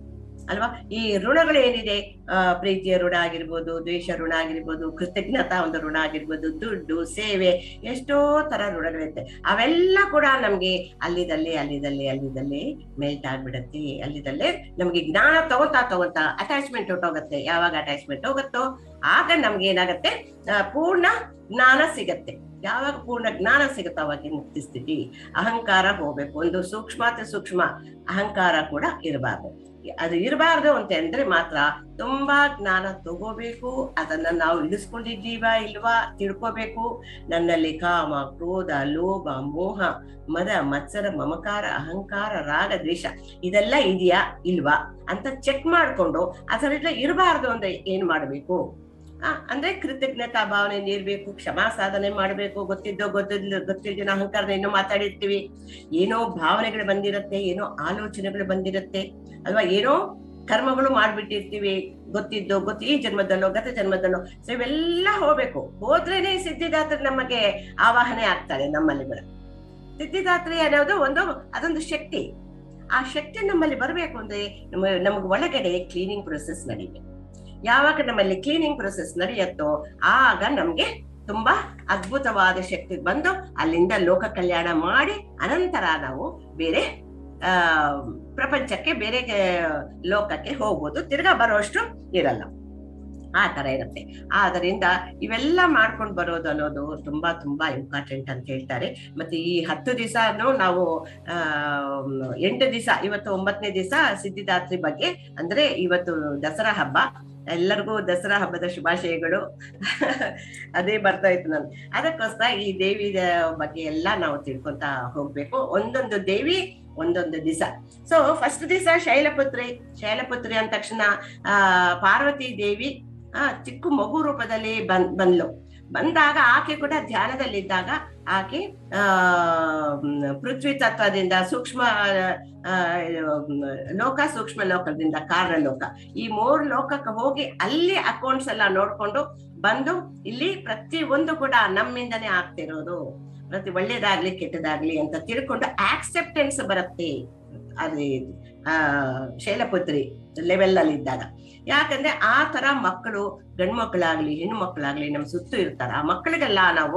ಅಲ್ವಾ? ಈ ಋಣಗಳು ಏನಿದೆ, ಆ ಪ್ರೀತಿಯ ಋಣ ಆಗಿರ್ಬೋದು, ದ್ವೇಷ ಋಣ ಆಗಿರ್ಬೋದು, ಕೃತಜ್ಞತಾ ಒಂದು ಋಣ ಆಗಿರ್ಬೋದು, ದುಡ್ಡು, ಸೇವೆ, ಎಷ್ಟೋ ತರ ಋಣಗಳಿರುತ್ತೆ. ಅವೆಲ್ಲ ಕೂಡ ನಮ್ಗೆ ಅಲ್ಲಿದಲ್ಲೇ ಅಲ್ಲಿದಲ್ಲೇ ಅಲ್ಲಿದಲ್ಲೇ ಮೆಲ್ಟ್ ಆಗ್ಬಿಡತ್ತೆ. ಅಲ್ಲಿದಲ್ಲೇ ನಮ್ಗೆ ಜ್ಞಾನ ತಗೋತಾ ತಗೋತಾ ಅಟ್ಯಾಚ್ಮೆಂಟ್ ಹೊಟ್ಟೋಗತ್ತೆ. ಯಾವಾಗ ಅಟ್ಯಾಚ್ಮೆಂಟ್ ಹೋಗುತ್ತೋ ಆಗ ನಮ್ಗೆ ಏನಾಗತ್ತೆ, ಪೂರ್ಣ ಜ್ಞಾನ ಸಿಗತ್ತೆ. ಯಾವಾಗ ಪೂರ್ಣ ಜ್ಞಾನ ಸಿಗುತ್ತೋ ಅವಾಗ ಮುಕ್ತಿ ಸ್ಥಿತಿ. ಅಹಂಕಾರ ಹೋಗ್ಬೇಕು. ಒಂದು ಸೂಕ್ಷ್ಮಾತಿ ಸೂಕ್ಷ್ಮ ಅಹಂಕಾರ ಕೂಡ ಇರಬಾರ್ದು. ಅದು ಇರಬಾರ್ದು ಅಂತ ಅಂದ್ರೆ ಮಾತ್ರ ತುಂಬಾ ಜ್ಞಾನ ತಗೋಬೇಕು. ಅದನ್ನ ನಾವು ಇಳಿಸ್ಕೊಂಡಿದ್ದೀವಾ ಇಲ್ವಾ ತಿಳ್ಕೋಬೇಕು. ನನ್ನಲ್ಲಿ ಕಾಮ, ಕ್ರೋಧ, ಲೋಭ, ಮೋಹ, ಮದ, ಮತ್ಸರ, ಮಮಕಾರ, ಅಹಂಕಾರ, ರಾಗ, ದ್ವೇಷ ಇದೆಲ್ಲ ಇದೆಯಾ ಇಲ್ವಾ ಅಂತ ಚೆಕ್ ಮಾಡ್ಕೊಂಡು ಅದರೆಲ್ಲ ಇರಬಾರ್ದು ಅಂದ್ರೆ ಏನ್ ಮಾಡ್ಬೇಕು ಅಂದ್ರೆ ಕೃತಜ್ಞತಾ ಭಾವನೆ ಇರ್ಬೇಕು, ಕ್ಷಮಾ ಸಾಧನೆ ಮಾಡ್ಬೇಕು. ಗೊತ್ತಿದ್ದೋ ಗೊತ್ತಿದ್ದ ಗೊತ್ತಿದ್ದ ಅಹಂಕಾರದ ಏನೋ ಮಾತಾಡಿರ್ತೀವಿ, ಏನೋ ಭಾವನೆಗಳು ಬಂದಿರತ್ತೆ, ಏನೋ ಆಲೋಚನೆಗಳು ಬಂದಿರತ್ತೆ ಅಲ್ವಾ, ಏನೋ ಕರ್ಮಗಳು ಮಾಡ್ಬಿಟ್ಟಿರ್ತೀವಿ, ಗೊತ್ತಿದ್ದೋ ಗೊತ್ತಿ ಈ ಜನ್ಮದಲ್ಲೋ ಗತ ಜನ್ಮದಲ್ಲೋ. ಸೊ ಇವೆಲ್ಲ ಹೋಗ್ಬೇಕು. ಹೋದ್ರೇನೆ ಸಿದ್ಧಿದಾತ್ರ ನಮಗೆ ಆವಾಹನೆ ಆಗ್ತಾರೆ ನಮ್ಮಲ್ಲಿ ಕೂಡ. ಸಿದ್ಧಿದಾತ್ರಿ ಅನ್ನೋದು ಒಂದು ಅದೊಂದು ಶಕ್ತಿ. ಆ ಶಕ್ತಿ ನಮ್ಮಲ್ಲಿ ಬರ್ಬೇಕು ಅಂದ್ರೆ ನಮ್ಮ ನಮ್ಗೆ ಒಳಗಡೆ ಕ್ಲೀನಿಂಗ್ ಪ್ರೊಸೆಸ್ ನಡೀಬೇಕು. ಯಾವಾಗ ನಮ್ಮಲ್ಲಿ ಕ್ಲೀನಿಂಗ್ ಪ್ರೊಸೆಸ್ ನಡೆಯುತ್ತೋ ಆಗ ನಮ್ಗೆ ತುಂಬಾ ಅದ್ಭುತವಾದ ಶಕ್ತಿ ಬಂದು ಅಲ್ಲಿಂದ ಲೋಕ ಕಲ್ಯಾಣ ಮಾಡಿ ಅನಂತರ ನಾವು ಬೇರೆ ಆ ಪ್ರಪಂಚಕ್ಕೆ ಬೇರೆ ಲೋಕಕ್ಕೆ ಹೋಗ್ಬೋದು. ತಿರ್ಗಾ ಬರೋಷ್ಟು ಇರಲ್ಲ, ಆ ತರ ಇರುತ್ತೆ. ಆದ್ರಿಂದ ಇವೆಲ್ಲ ಮಾಡ್ಕೊಂಡು ಬರೋದು ಅನ್ನೋದು ತುಂಬಾ ತುಂಬಾ ಇಂಪಾರ್ಟೆಂಟ್ ಅಂತ ಹೇಳ್ತಾರೆ. ಮತ್ತೆ ಈ ಹತ್ತು ದಿವಸನು ನಾವು ಆ ಎಂಟು ದಿವಸ, ಇವತ್ತು ಒಂಬತ್ತನೇ ದಿವಸ ಸಿದ್ಧಿದಾತ್ರಿ ಬಗ್ಗೆ ಅಂದ್ರೆ ಇವತ್ತು ದಸರಾ ಹಬ್ಬ. ಎಲ್ಲರಿಗೂ ದಸರಾ ಹಬ್ಬದ ಶುಭಾಶಯಗಳು. ಅದೇ ಬರ್ತಾ ಇತ್ತು ನಾನು. ಅದಕ್ಕೋಸ್ಕರ ಈ ದೇವಿ ಬಗ್ಗೆ ಎಲ್ಲ ನಾವು ತಿಳ್ಕೊಂತ ಹೋಗ್ಬೇಕು. ಒಂದೊಂದು ದೇವಿ ಒಂದೊಂದು ದಿವಸ. ಸೊ ಫಸ್ಟ್ ದಿವಸ ಶೈಲಪುತ್ರಿ. ಶೈಲಪುತ್ರಿ ಅಂದ ತಕ್ಷಣ ಆ ಪಾರ್ವತಿ ದೇವಿ ಆ ಚಿಕ್ಕ ಮಗು ರೂಪದಲ್ಲಿ ಬಂದ್ ಬಂದ್ಲು. ಬಂದಾಗ ಆಕೆ ಕೂಡ ಧ್ಯಾನದಲ್ಲಿದ್ದಾಗ ಆಕೆ ಆ ಪೃಥ್ವಿ ತತ್ವದಿಂದ ಸೂಕ್ಷ್ಮ ಆ ಲೋಕ, ಸೂಕ್ಷ್ಮ ಲೋಕದಿಂದ ಕಾರಣ ಲೋಕ, ಈ ಮೂರು ಲೋಕಕ್ಕೆ ಹೋಗಿ ಅಲ್ಲಿ ಅಕೌಂಟ್ಸ್ ಎಲ್ಲ ನೋಡ್ಕೊಂಡು ಬಂದು ಇಲ್ಲಿ ಪ್ರತಿ ಒಂದು ಕೂಡ ನಮ್ಮಿಂದನೇ ಆಗ್ತಿರೋದು, ಪ್ರತಿ ಒಳ್ಳೇದಾಗ್ಲಿ ಕೆಟ್ಟದಾಗ್ಲಿ ಅಂತ ತಿಳ್ಕೊಂಡು ಆಕ್ಸೆಪ್ಟೆನ್ಸ್ ಬರುತ್ತೆ ಅದೇ ಆ ಶೈಲಪುತ್ರಿ ಲೆವೆಲ್ ಅಲ್ಲಿ ಇದ್ದಾಗ. ಯಾಕಂದ್ರೆ ಆ ತರ ಮಕ್ಕಳು, ಗಂಡು ಮಕ್ಕಳಾಗ್ಲಿ ಹೆಣ್ಣು ಮಕ್ಕಳಾಗ್ಲಿ ನಮ್ ಸುತ್ತು ಇರ್ತಾರ. ಆ ಮಕ್ಕಳಿಗೆಲ್ಲ ನಾವು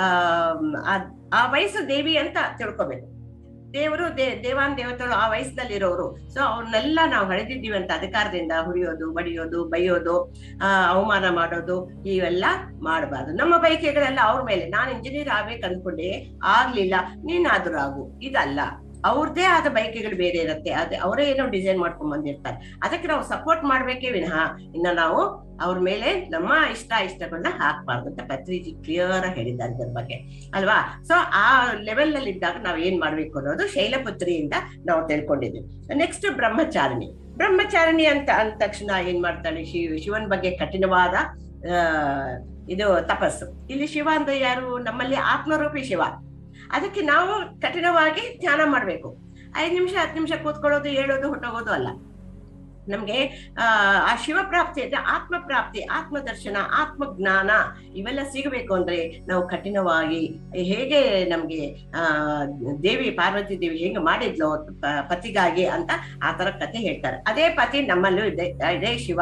ಆ ಆ ವಯಸ್ಸು ದೇವಿ ಅಂತ ತಿಳ್ಕೊಬೇಕು. ದೇವರು ದೇ ದೇವಾನ್ ದೇವತೆಗಳು ಆ ವಯಸ್ಸಿನಲ್ಲಿ ಇರೋರು. ಸೊ ಅವ್ರನ್ನೆಲ್ಲ ನಾವು ಹಳೆದಿದ್ದೀವಿ ಅಂತ ಅಧಿಕಾರದಿಂದ ಹುರಿಯೋದು, ಬಡಿಯೋದು, ಬೈಯೋದು, ಆ ಅವಮಾನ ಮಾಡೋದು ಇವೆಲ್ಲ ಮಾಡಬಾರ್ದು. ನಮ್ಮ ಬಯಕೆಗಳೆಲ್ಲ ಅವ್ರ ಮೇಲೆ. ನಾನು ಇಂಜಿನಿಯರ್ ಆಗ್ಬೇಕು ಅಂದ್ಕೊಂಡೆ, ಆಗ್ಲಿಲ್ಲ, ನೀನಾದ್ರೂ ಆಗು, ಇದಲ್ಲ. ಅವ್ರದ್ದೇ ಆದ ಬಯಕೆಗಳು ಬೇರೆ ಇರುತ್ತೆ. ಅದೇ ಅವರೇ ಏನೋ ಡಿಸೈನ್ ಮಾಡ್ಕೊಂಡ್ ಬಂದಿರ್ತಾರೆ. ಅದಕ್ಕೆ ನಾವು ಸಪೋರ್ಟ್ ಮಾಡ್ಬೇಕೇ ವಿನಃ ಇನ್ನ ನಾವು ಅವ್ರ ಮೇಲೆ ನಮ್ಮ ಇಷ್ಟ ಇಷ್ಟಗಳನ್ನ ಹಾಕ್ಬಾರ್ದು ಅಂತ ಪತ್ರಿಜಿ ಕ್ಲಿಯರ್ ಹೇಳಿದ್ದಾರೆ ಇದ್ರ ಬಗ್ಗೆ ಅಲ್ವಾ. ಸೊ ಆ ಲೆವೆಲ್ ನಲ್ಲಿ ಇದ್ದಾಗ ನಾವ್ ಏನ್ ಮಾಡ್ಬೇಕು ಅನ್ನೋದು ಶೈಲಪುತ್ರಿಯಿಂದ ನಾವು ತಿಳ್ಕೊಂಡಿದ್ವಿ. ನೆಕ್ಸ್ಟ್ ಬ್ರಹ್ಮಚಾರಿಣಿ. ಬ್ರಹ್ಮಚಾರಿಣಿ ಅಂತ ಅಂದ ತಕ್ಷಣ ಏನ್ ಮಾಡ್ತಾಳೆ, ಶಿವ ಶಿವನ್ ಬಗ್ಗೆ ಕಠಿಣವಾದ ಆ ಇದು ತಪಸ್ಸು. ಇಲ್ಲಿ ಶಿವ ಅಂದ್ರೆ ಯಾರು? ನಮ್ಮಲ್ಲಿ ಆತ್ಮರೂಪಿ ಶಿವ. ಅದಕ್ಕೆ ನಾವು ಕಠಿಣವಾಗಿ ಧ್ಯಾನ ಮಾಡ್ಬೇಕು. ಐದ್ ನಿಮಿಷ ಹತ್ತು ನಿಮಿಷ ಕೂತ್ಕೊಳ್ಳೋದು, ಹೇಳೋದು, ಹೊಟ್ಟೋಗೋದು ಅಲ್ಲ. ನಮ್ಗೆ ಆ ಆ ಶಿವ ಪ್ರಾಪ್ತಿ ಅಂದ್ರೆ ಆತ್ಮ ಪ್ರಾಪ್ತಿ, ಆತ್ಮ ದರ್ಶನ, ಆತ್ಮ ಜ್ಞಾನ ಇವೆಲ್ಲ ಸಿಗಬೇಕು ಅಂದ್ರೆ ನಾವು ಕಠಿಣವಾಗಿ ಹೇಗೆ ನಮ್ಗೆ ಆ ದೇವಿ ಪಾರ್ವತಿ ದೇವಿ ಹೇಗೆ ಮಾಡಿದ್ಲು ಪತಿಗಾಗಿ ಅಂತ ಆ ತರ ಕಥೆ ಹೇಳ್ತಾರೆ. ಅದೇ ಪತಿ ನಮ್ಮಲ್ಲೂ ಇದೆ ಇದೇ Shiva.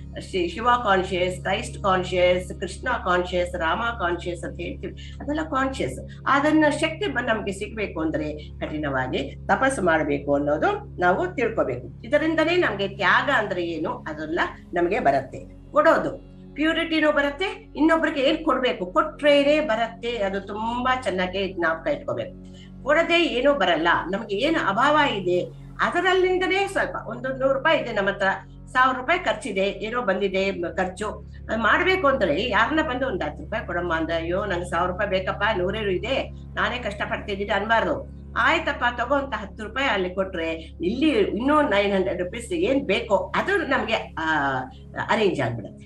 Shiva conscious, Christ conscious, Krishna conscious, Rama conscious ಅಂತ ಹೇಳ್ತೀವಿ. ಅದೆಲ್ಲ ಕಾನ್ಶಿಯಸ್. ಅದನ್ನ ಶಕ್ತಿ ನಮ್ಗೆ ಸಿಗ್ಬೇಕು ಅಂದ್ರೆ ಕಠಿಣವಾಗಿ ತಪಸ್ಸು ಮಾಡ್ಬೇಕು ಅನ್ನೋದು ನಾವು ತಿಳ್ಕೊಬೇಕು. ಇದರಿಂದನೇ ನಮ್ಗೆ ತ್ಯಾಗ ಅಂದ್ರೆ ಏನು ಅದೆಲ್ಲ ನಮ್ಗೆ ಬರುತ್ತೆ. ಕೊಡೋದು ಪ್ಯೂರಿಟಿನೂ ಬರುತ್ತೆ. ಇನ್ನೊಬ್ರಿಗೆ ಏನ್ ಕೊಡ್ಬೇಕು, ಕೊಟ್ರೇನೆ ಬರುತ್ತೆ. ಅದು ತುಂಬಾ ಚೆನ್ನಾಗಿ ಜ್ಞಾಪಕ ಇಟ್ಕೋಬೇಕು. ಕೊಡದೆ ಏನೂ ಬರಲ್ಲ. ನಮ್ಗೆ ಏನು ಅಭಾವ ಇದೆ ಅದರಲ್ಲಿಂದನೇ ಸ್ವಲ್ಪ ಒಂದು ನೂರು ರೂಪಾಯಿ ಇದೆ ನಮ್ಮ ಹತ್ರ, ಸಾವಿರ ರೂಪಾಯಿ ಖರ್ಚಿದೆ, ಏನೋ ಬಂದಿದೆ ಖರ್ಚು ಮಾಡ್ಬೇಕು ಅಂದ್ರೆ ಯಾರನ್ನ ಬಂದು ಒಂದ್ ಹತ್ತು ರೂಪಾಯಿ ಕೊಡಮ್ಮ ಅಂದ, ಅಯ್ಯೋ ನಂಗೆ ಸಾವಿರ ರೂಪಾಯಿ ಬೇಕಪ್ಪ, ನೂರೇರು ಇದೆ, ನಾನೇ ಕಷ್ಟ ಪಡ್ತಿದ್ದೀನಿ ಅನ್ಬಾರ್ದು. ಆಯ್ತಪ್ಪ ತಗೋ ಅಂತ ಹತ್ತು ರೂಪಾಯಿ ಅಲ್ಲಿ ಕೊಟ್ರೆ ಇಲ್ಲಿ ಇನ್ನೂ ನೈನ್ ಹಂಡ್ರೆಡ್ ರುಪೀಸ್ ಏನ್ ಬೇಕೋ ಅದು ನಮ್ಗೆ ಆ ಅರೇಂಜ್ ಆಗ್ಬಿಡುತ್ತೆ.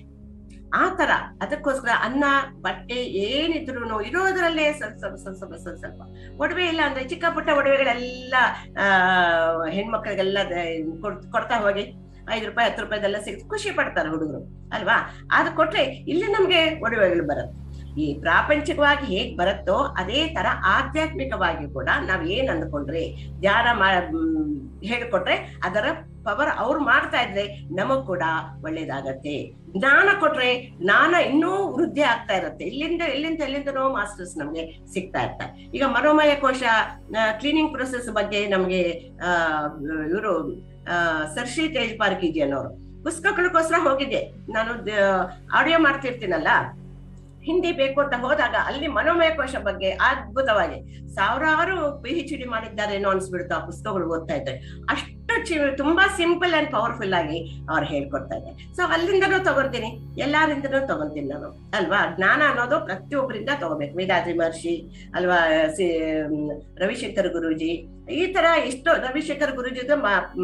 ಆ ತರ ಅದಕ್ಕೋಸ್ಕರ ಅನ್ನ ಬಟ್ಟೆ ಏನಿದ್ರು ಇರೋದ್ರಲ್ಲೇ ಸ್ವಲ್ಪ ಸ್ವಲ್ಪ ಸ್ವಲ್ಪ ಸ್ವಲ್ಪ ಸ್ವಲ್ಪ ಸ್ವಲ್ಪ ಒಡವೆ ಇಲ್ಲ ಅಂದ್ರೆ ಚಿಕ್ಕ ಪುಟ್ಟ ಒಡವೆಗಳೆಲ್ಲ ಆ ಹೆಣ್ಮಕ್ಳಿಗೆಲ್ಲ ಕೊಡ್ತಾ ಹೋಗಿ ಐದು ರೂಪಾಯಿ ಹತ್ತು ರೂಪಾಯಿದೆಲ್ಲ ಸಿಗುತ್ತೆ, ಖುಷಿ ಪಡ್ತಾರೆ ಹುಡುಗರು ಅಲ್ವಾ. ಅದು ಕೊಟ್ರೆ ಇಲ್ಲಿ ನಮ್ಗೆ ಒಡವೆಗಳು ಬರುತ್ತೆ. ಈ ಪ್ರಾಪಂಚಿಕವಾಗಿ ಹೇಗ್ ಬರುತ್ತೋ ಅದೇ ತರ ಆಧ್ಯಾತ್ಮಿಕವಾಗಿ ಕೂಡ ನಾವ್ ಏನ್ ಅಂದ್ಕೊಂಡ್ರೆ ಧ್ಯಾನ ಮಾ ಹೇಳ್ಕೊಟ್ರೆ ಅದರ ಪವರ್ ಅವ್ರು ಮಾಡ್ತಾ ಇದ್ರೆ ನಮಗ್ ಕೂಡ ಒಳ್ಳೇದಾಗತ್ತೆ. ಜ್ಞಾನ ಕೊಟ್ರೆ ಜ್ಞಾನ ಇನ್ನೂ ವೃದ್ಧಿ ಆಗ್ತಾ ಇರುತ್ತೆ. ಇಲ್ಲಿಂದ ಇಲ್ಲಿಂದ ಎಲ್ಲಿಂದನೋ ಮಾಸ್ಟರ್ಸ್ ನಮ್ಗೆ ಸಿಗ್ತಾ ಇರ್ತಾರೆ. ಈಗ ಮನೋಮಯ ಕೋಶ ಕ್ಲೀನಿಂಗ್ ಪ್ರೊಸೆಸ್ ಬಗ್ಗೆ ನಮ್ಗೆ ಆ ಇವರು ಆ ಸರ್ಶಿ ತೇಜ್ ಪಾರ್ಕಿಜಿ ಅನ್ನೋರು ಪುಸ್ತಕಗಳಿಗೋಸ್ಕರ ಹೋಗಿದ್ದೆ. ನಾನು ಆಡಿಯೋ ಮಾಡ್ತಿರ್ತೀನಲ್ಲ, ಹಿಂದಿ ಬೇಕು ಅಂತ ಹೋದಾಗ ಅಲ್ಲಿ ಮನೋಮಯ ಕೋಶ ಬಗ್ಗೆ ಅದ್ಭುತವಾಗಿ ಸಾವಿರಾರು ಪಿ ಎಚ್ ಡಿ ಮಾಡಿದ್ದಾರೇನೋ ಅನ್ಸ್ಬಿಡ್ತು ಆ ಪುಸ್ತಕಗಳು ಓದ್ತಾ ಇದ್ದಾರೆ. ಅಷ್ಟು ಚಿ ತುಂಬಾ ಸಿಂಪಲ್ ಅಂಡ್ ಪವರ್ಫುಲ್ ಆಗಿ ಅವ್ರು ಹೇಳ್ಕೊಡ್ತಾ ಇದ್ದಾರೆ. ಸೊ ಅಲ್ಲಿಂದನೂ ತಗೊಳ್ತೀನಿ, ಎಲ್ಲಾರಿಂದನೂ ತಗೊಂತೀನಿ ನಾನು ಅಲ್ವಾ. ಜ್ಞಾನ ಅನ್ನೋದು ಪ್ರತಿಯೊಬ್ಬರಿಂದ ತಗೋಬೇಕು. ವೇದಾದ್ರಿ ಮಹರ್ಷಿ ಅಲ್ವಾ, ಸಿ ರವಿಶಂಕರ್ ಗುರೂಜಿ, ಈ ತರ ಇಷ್ಟು ರವಿಶಂಕರ್ ಗುರೂಜಿದು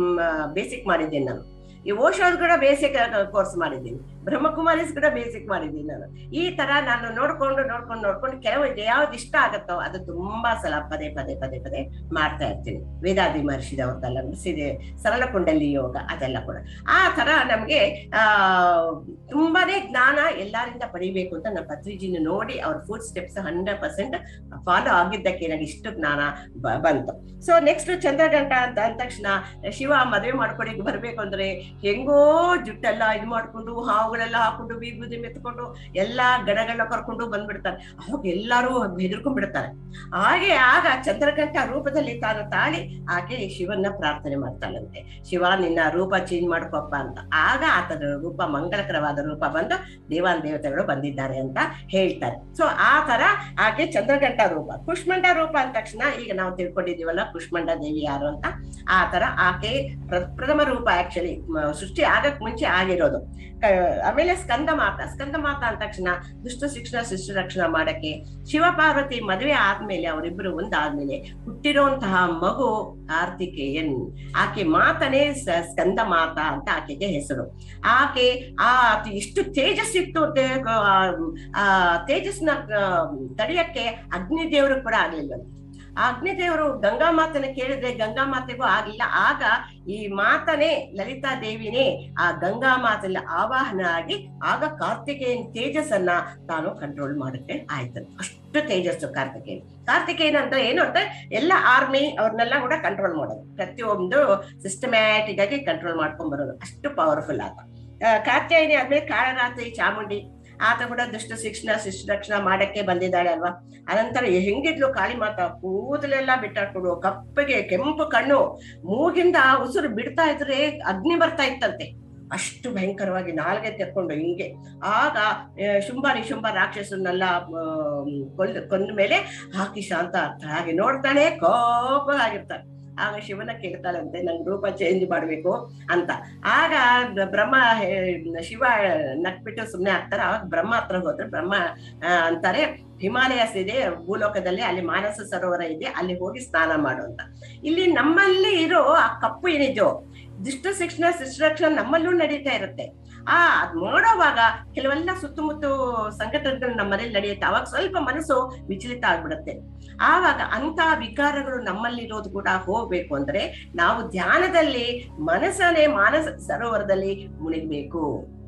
ಬೇಸಿಕ್ ಮಾಡಿದ್ದೀನಿ ನಾನು. ಈ ಓಶೋದ್ ಕೂಡ ಬೇಸಿಕ್ ಕೋರ್ಸ್ ಮಾಡಿದ್ದೀನಿ, ಬ್ರಹ್ಮಕುಮಾರೀಸ್ ಕೂಡ ಬೇಸಿಕ್ ಮಾಡಿದ್ದೀನಿ ನಾನು. ಈ ತರ ನಾನು ನೋಡ್ಕೊಂಡು ನೋಡ್ಕೊಂಡು ನೋಡ್ಕೊಂಡು ಕೆಲವು ಯಾವ್ದು ಇಷ್ಟ ಆಗತ್ತೋ ಅದು ತುಂಬಾ ಸಲ ಪದೇ ಪದೇ ಪದೇ ಪದೇ ಮಾಡ್ತಾ ಇರ್ತೀನಿ. ವೇದಾದಿ ಮಹರ್ಷಿದವ್ರದ್ದೆಲ್ಲ ಸಿದೆ ಸರಳ ಕುಂಡಲಿ ಯೋಗ ಅದೆಲ್ಲ ಕೂಡ ಆ ತರ ನಮ್ಗೆ ಆ ತುಂಬಾನೇ ಜ್ಞಾನ ಎಲ್ಲಾರಿಂದ ಪಡಿಬೇಕು ಅಂತ ನಮ್ಮ ಪತ್ರಿಜಿನ ನೋಡಿ ಅವ್ರ footsteps hundred percent follow ಆಗಿದ್ದಕ್ಕೆ ನನಗೆ ಇಷ್ಟು ಜ್ಞಾನ ಬಂತು. ಸೊ ನೆಕ್ಸ್ಟ್ ಚಂದ್ರಗಂಟ ಅಂತ ಅಂದ ತಕ್ಷಣ ಶಿವ ಮದುವೆ ಮಾಡ್ಕೊಡಿಗೆ ಬರ್ಬೇಕು ಅಂದ್ರೆ ಹೆಂಗೋ ಜುಟ್ಟೆಲ್ಲ ಇದು ಮಾಡ್ಕೊಂಡು ಹಾವುಗಳೆಲ್ಲ ಹಾಕೊಂಡು ಬೀಗುದಿ ಮೆತ್ಕೊಂಡು ಎಲ್ಲಾ ಗಣಗಳನ್ನ ಕರ್ಕೊಂಡು ಬಂದ್ಬಿಡ್ತಾರೆ. ಅವಾಗ ಎಲ್ಲಾರು ಹೆದರ್ಕೊಂಡ್ಬಿಡ್ತಾರೆ. ಹಾಗೆ ಆಗ ಚಂದ್ರಗಂಟ ರೂಪದಲ್ಲಿ ತಾನು ತಾಳಿ ಆಕೆ ಶಿವನ್ನ ಪ್ರಾರ್ಥನೆ ಮಾಡ್ತಾಳಂತೆ, ಶಿವ ನಿನ್ನ ರೂಪ ಚೇಂಜ್ ಮಾಡ್ಕೊಪ್ಪ ಅಂತ. ಆಗ ಆತನ ರೂಪ ಮಂಗಳಕರವಾದ ರೂಪ ಬಂದು ದೇವಾನ್ ದೇವತೆಗಳು ಬಂದಿದ್ದಾರೆ ಅಂತ ಹೇಳ್ತಾರೆ. ಸೊ ಆ ತರ ಆಕೆ ಚಂದ್ರಗಂಟ ರೂಪ. ಕುಷ್ಮಂಡ ರೂಪ ಅಂದ ತಕ್ಷಣ ಈಗ ನಾವು ತಿಳ್ಕೊಂಡಿದೀವಲ್ಲ ಕುಷ್ಮಂಡ ದೇವಿ ಯಾರು ಅಂತ. ಆ ತರ ಆಕೆ ಪ್ರಥಮ ರೂಪ ಆಕ್ಚುಲಿ ಸೃಷ್ಟಿ ಆಗಕ್ ಮುಂಚೆ ಆಗಿರೋದು. ಆಮೇಲೆ ಸ್ಕಂದ ಮಾತ ಸ್ಕಂದ ಮಾತ ಅಂದ ತಕ್ಷಣ ದುಷ್ಟ ಶಿಕ್ಷಣ ಶಿಷ್ಟ ರಕ್ಷಣಾ ಮಾಡಕ್ಕೆ ಶಿವ ಪಾರ್ವತಿ ಮದುವೆ ಆದ್ಮೇಲೆ ಅವರಿಬ್ಬರು ಒಂದಾದ್ಮೇಲೆ ಹುಟ್ಟಿರುವಂತಹ ಮಗು ಕಾರ್ತಿಕೇಯನ್. ಆಕೆ ಮಾತನೇ ಸ್ಕಂದ ಮಾತ ಅಂತ ಆಕೆಗೆ ಹೆಸರು. ಆಕೆ ಆ ಇಷ್ಟು ತೇಜಸ್ಸಿತ್ತು, ಆ ತೇಜಸ್ನ ತಡೆಯಕ್ಕೆ ಅಗ್ನಿದೇವರು ಕೂಡ ಆಗ್ಲಿಲ್ಲ. ಆ ಅಗ್ನಿದೇವರು ಗಂಗಾ ಮಾತನ ಕೇಳಿದ್ರೆ ಗಂಗಾ ಮಾತೆಗೂ ಆಗ್ಲಿಲ್ಲ. ಆಗ ಈ ಮಾತನೇ ಲಲಿತಾ ದೇವಿನೇ ಆ ಗಂಗಾ ಮಾತಲ್ಲಿ ಆವಾಹನ ಆಗಿ ಆಗ ಕಾರ್ತಿಕೇಯನ್ ತೇಜಸ್ಸನ್ನ ತಾನು ಕಂಟ್ರೋಲ್ ಮಾಡಕ್ಕೆ ಆಯ್ತು. ಅಷ್ಟು ತೇಜಸ್ಸು ಕಾರ್ತಿಕೇಯನ್. ಕಾರ್ತಿಕೇಯನ್ ಅಂತ ಏನು ಅಂತ ಎಲ್ಲ ಆರ್ಮಿ ಅವ್ರನ್ನೆಲ್ಲ ಕೂಡ ಕಂಟ್ರೋಲ್ ಮಾಡೋದು, ಪ್ರತಿಯೊಂದು ಸಿಸ್ಟಮ್ಯಾಟಿಕ್ ಆಗಿ ಕಂಟ್ರೋಲ್ ಮಾಡ್ಕೊಂಡ್ ಬರೋದು, ಅಷ್ಟು ಪವರ್ಫುಲ್ ಆತ. ಕಾರ್ತಿಕೇಯನಿ ಆದ್ಮೇಲೆ ಕಾಳರಾತ್ರಿ ಚಾಮುಂಡಿ ಆತ ಕೂಡ ದುಷ್ಟ ಶಿಕ್ಷಣ ಶಿಷ್ಟ ರಕ್ಷಣಾ ಮಾಡಕ್ಕೆ ಬಂದಿದ್ದಾಳೆ ಅಲ್ವಾ. ಅನಂತರ ಹೆಂಗಿದ್ಲು ಕಾಳಿ ಮಾತಾ, ಕೂದಲೆಲ್ಲ ಬಿಟ್ಟಾಡ್ಕೊಂಡು ಕಪ್ಪಗೆ ಕೆಂಪು ಕಣ್ಣು, ಮೂಗಿಂದ ಉಸಿರು ಬಿಡ್ತಾ ಇದ್ರೆ ಅಗ್ನಿ ಬರ್ತಾ ಇತ್ತಂತೆ, ಅಷ್ಟು ಭಯಂಕರವಾಗಿ ನಾಲ್ಗೆ ತೆಕ್ಕೊಂಡು ಹಿಂಗೆ. ಆಗ ಶುಂಭ ನಿಶುಂಭ ರಾಕ್ಷಸನ್ನೆಲ್ಲ ಕೊಂದ ಕೊಂದ ಮೇಲೆ ಹಾಕಿ ಶಾಂತ ಹಾಗೆ ನೋಡ್ತಾನೆ ಕೋಪವಾಗಿರ್ತಾನೆ. ಆಗ ಶಿವನ ಕೇಳ್ತಾಳಂತೆ ನಂಗೆ ರೂಪ ಚೇಂಜ್ ಮಾಡ್ಬೇಕು ಅಂತ. ಆಗ ಬ್ರಹ್ಮ ಶಿವ ನಕ್ಬಿಟ್ಟು ಸುಮ್ನೆ ಆಗ್ತಾರೆ. ಆವಾಗ ಬ್ರಹ್ಮ ಹತ್ರ ಹೋದ್ರೆ ಬ್ರಹ್ಮ ಅಂತಾರೆ ಹಿಮಾಲಯಸ್ ಇದೆ ಭೂಲೋಕದಲ್ಲಿ, ಅಲ್ಲಿ ಮಾನಸ ಸರೋವರ ಇದೆ, ಅಲ್ಲಿ ಹೋಗಿ ಸ್ನಾನ ಮಾಡು ಅಂತ. ಇಲ್ಲಿ ನಮ್ಮಲ್ಲಿ ಇರೋ ಆ ಕಪ್ಪು ಏನಿದೆಯೋ ದುಷ್ಟ ಶಿಕ್ಷಣ ಶಿಷ್ಟ ರಕ್ಷಣೆ ನಮ್ಮಲ್ಲೂ ನಡೀತಾ ಇರುತ್ತೆ. ಆ ಅದ್ ಮಾಡೋವಾಗ ಕೆಲವೆಲ್ಲ ಸುತ್ತಮುತ್ತ ಸಂಘಟನೆಗಳು ನಮ್ಮ ಮನೇಲಿ ನಡೆಯುತ್ತೆ. ಅವಾಗ ಸ್ವಲ್ಪ ಮನಸ್ಸು ವಿಚಲಿತ ಆಗ್ಬಿಡುತ್ತೆ. ಆವಾಗ ಅಂತ ವಿಕಾರಗಳು ನಮ್ಮಲ್ಲಿರೋದು ಕೂಡ ಹೋಗ್ಬೇಕು ಅಂದ್ರೆ ನಾವು ಧ್ಯಾನದಲ್ಲಿ ಮನಸ್ಸನ್ನೇ ಮಾನಸ ಸರೋವರದಲ್ಲಿ ಮುಳುಗಬೇಕು.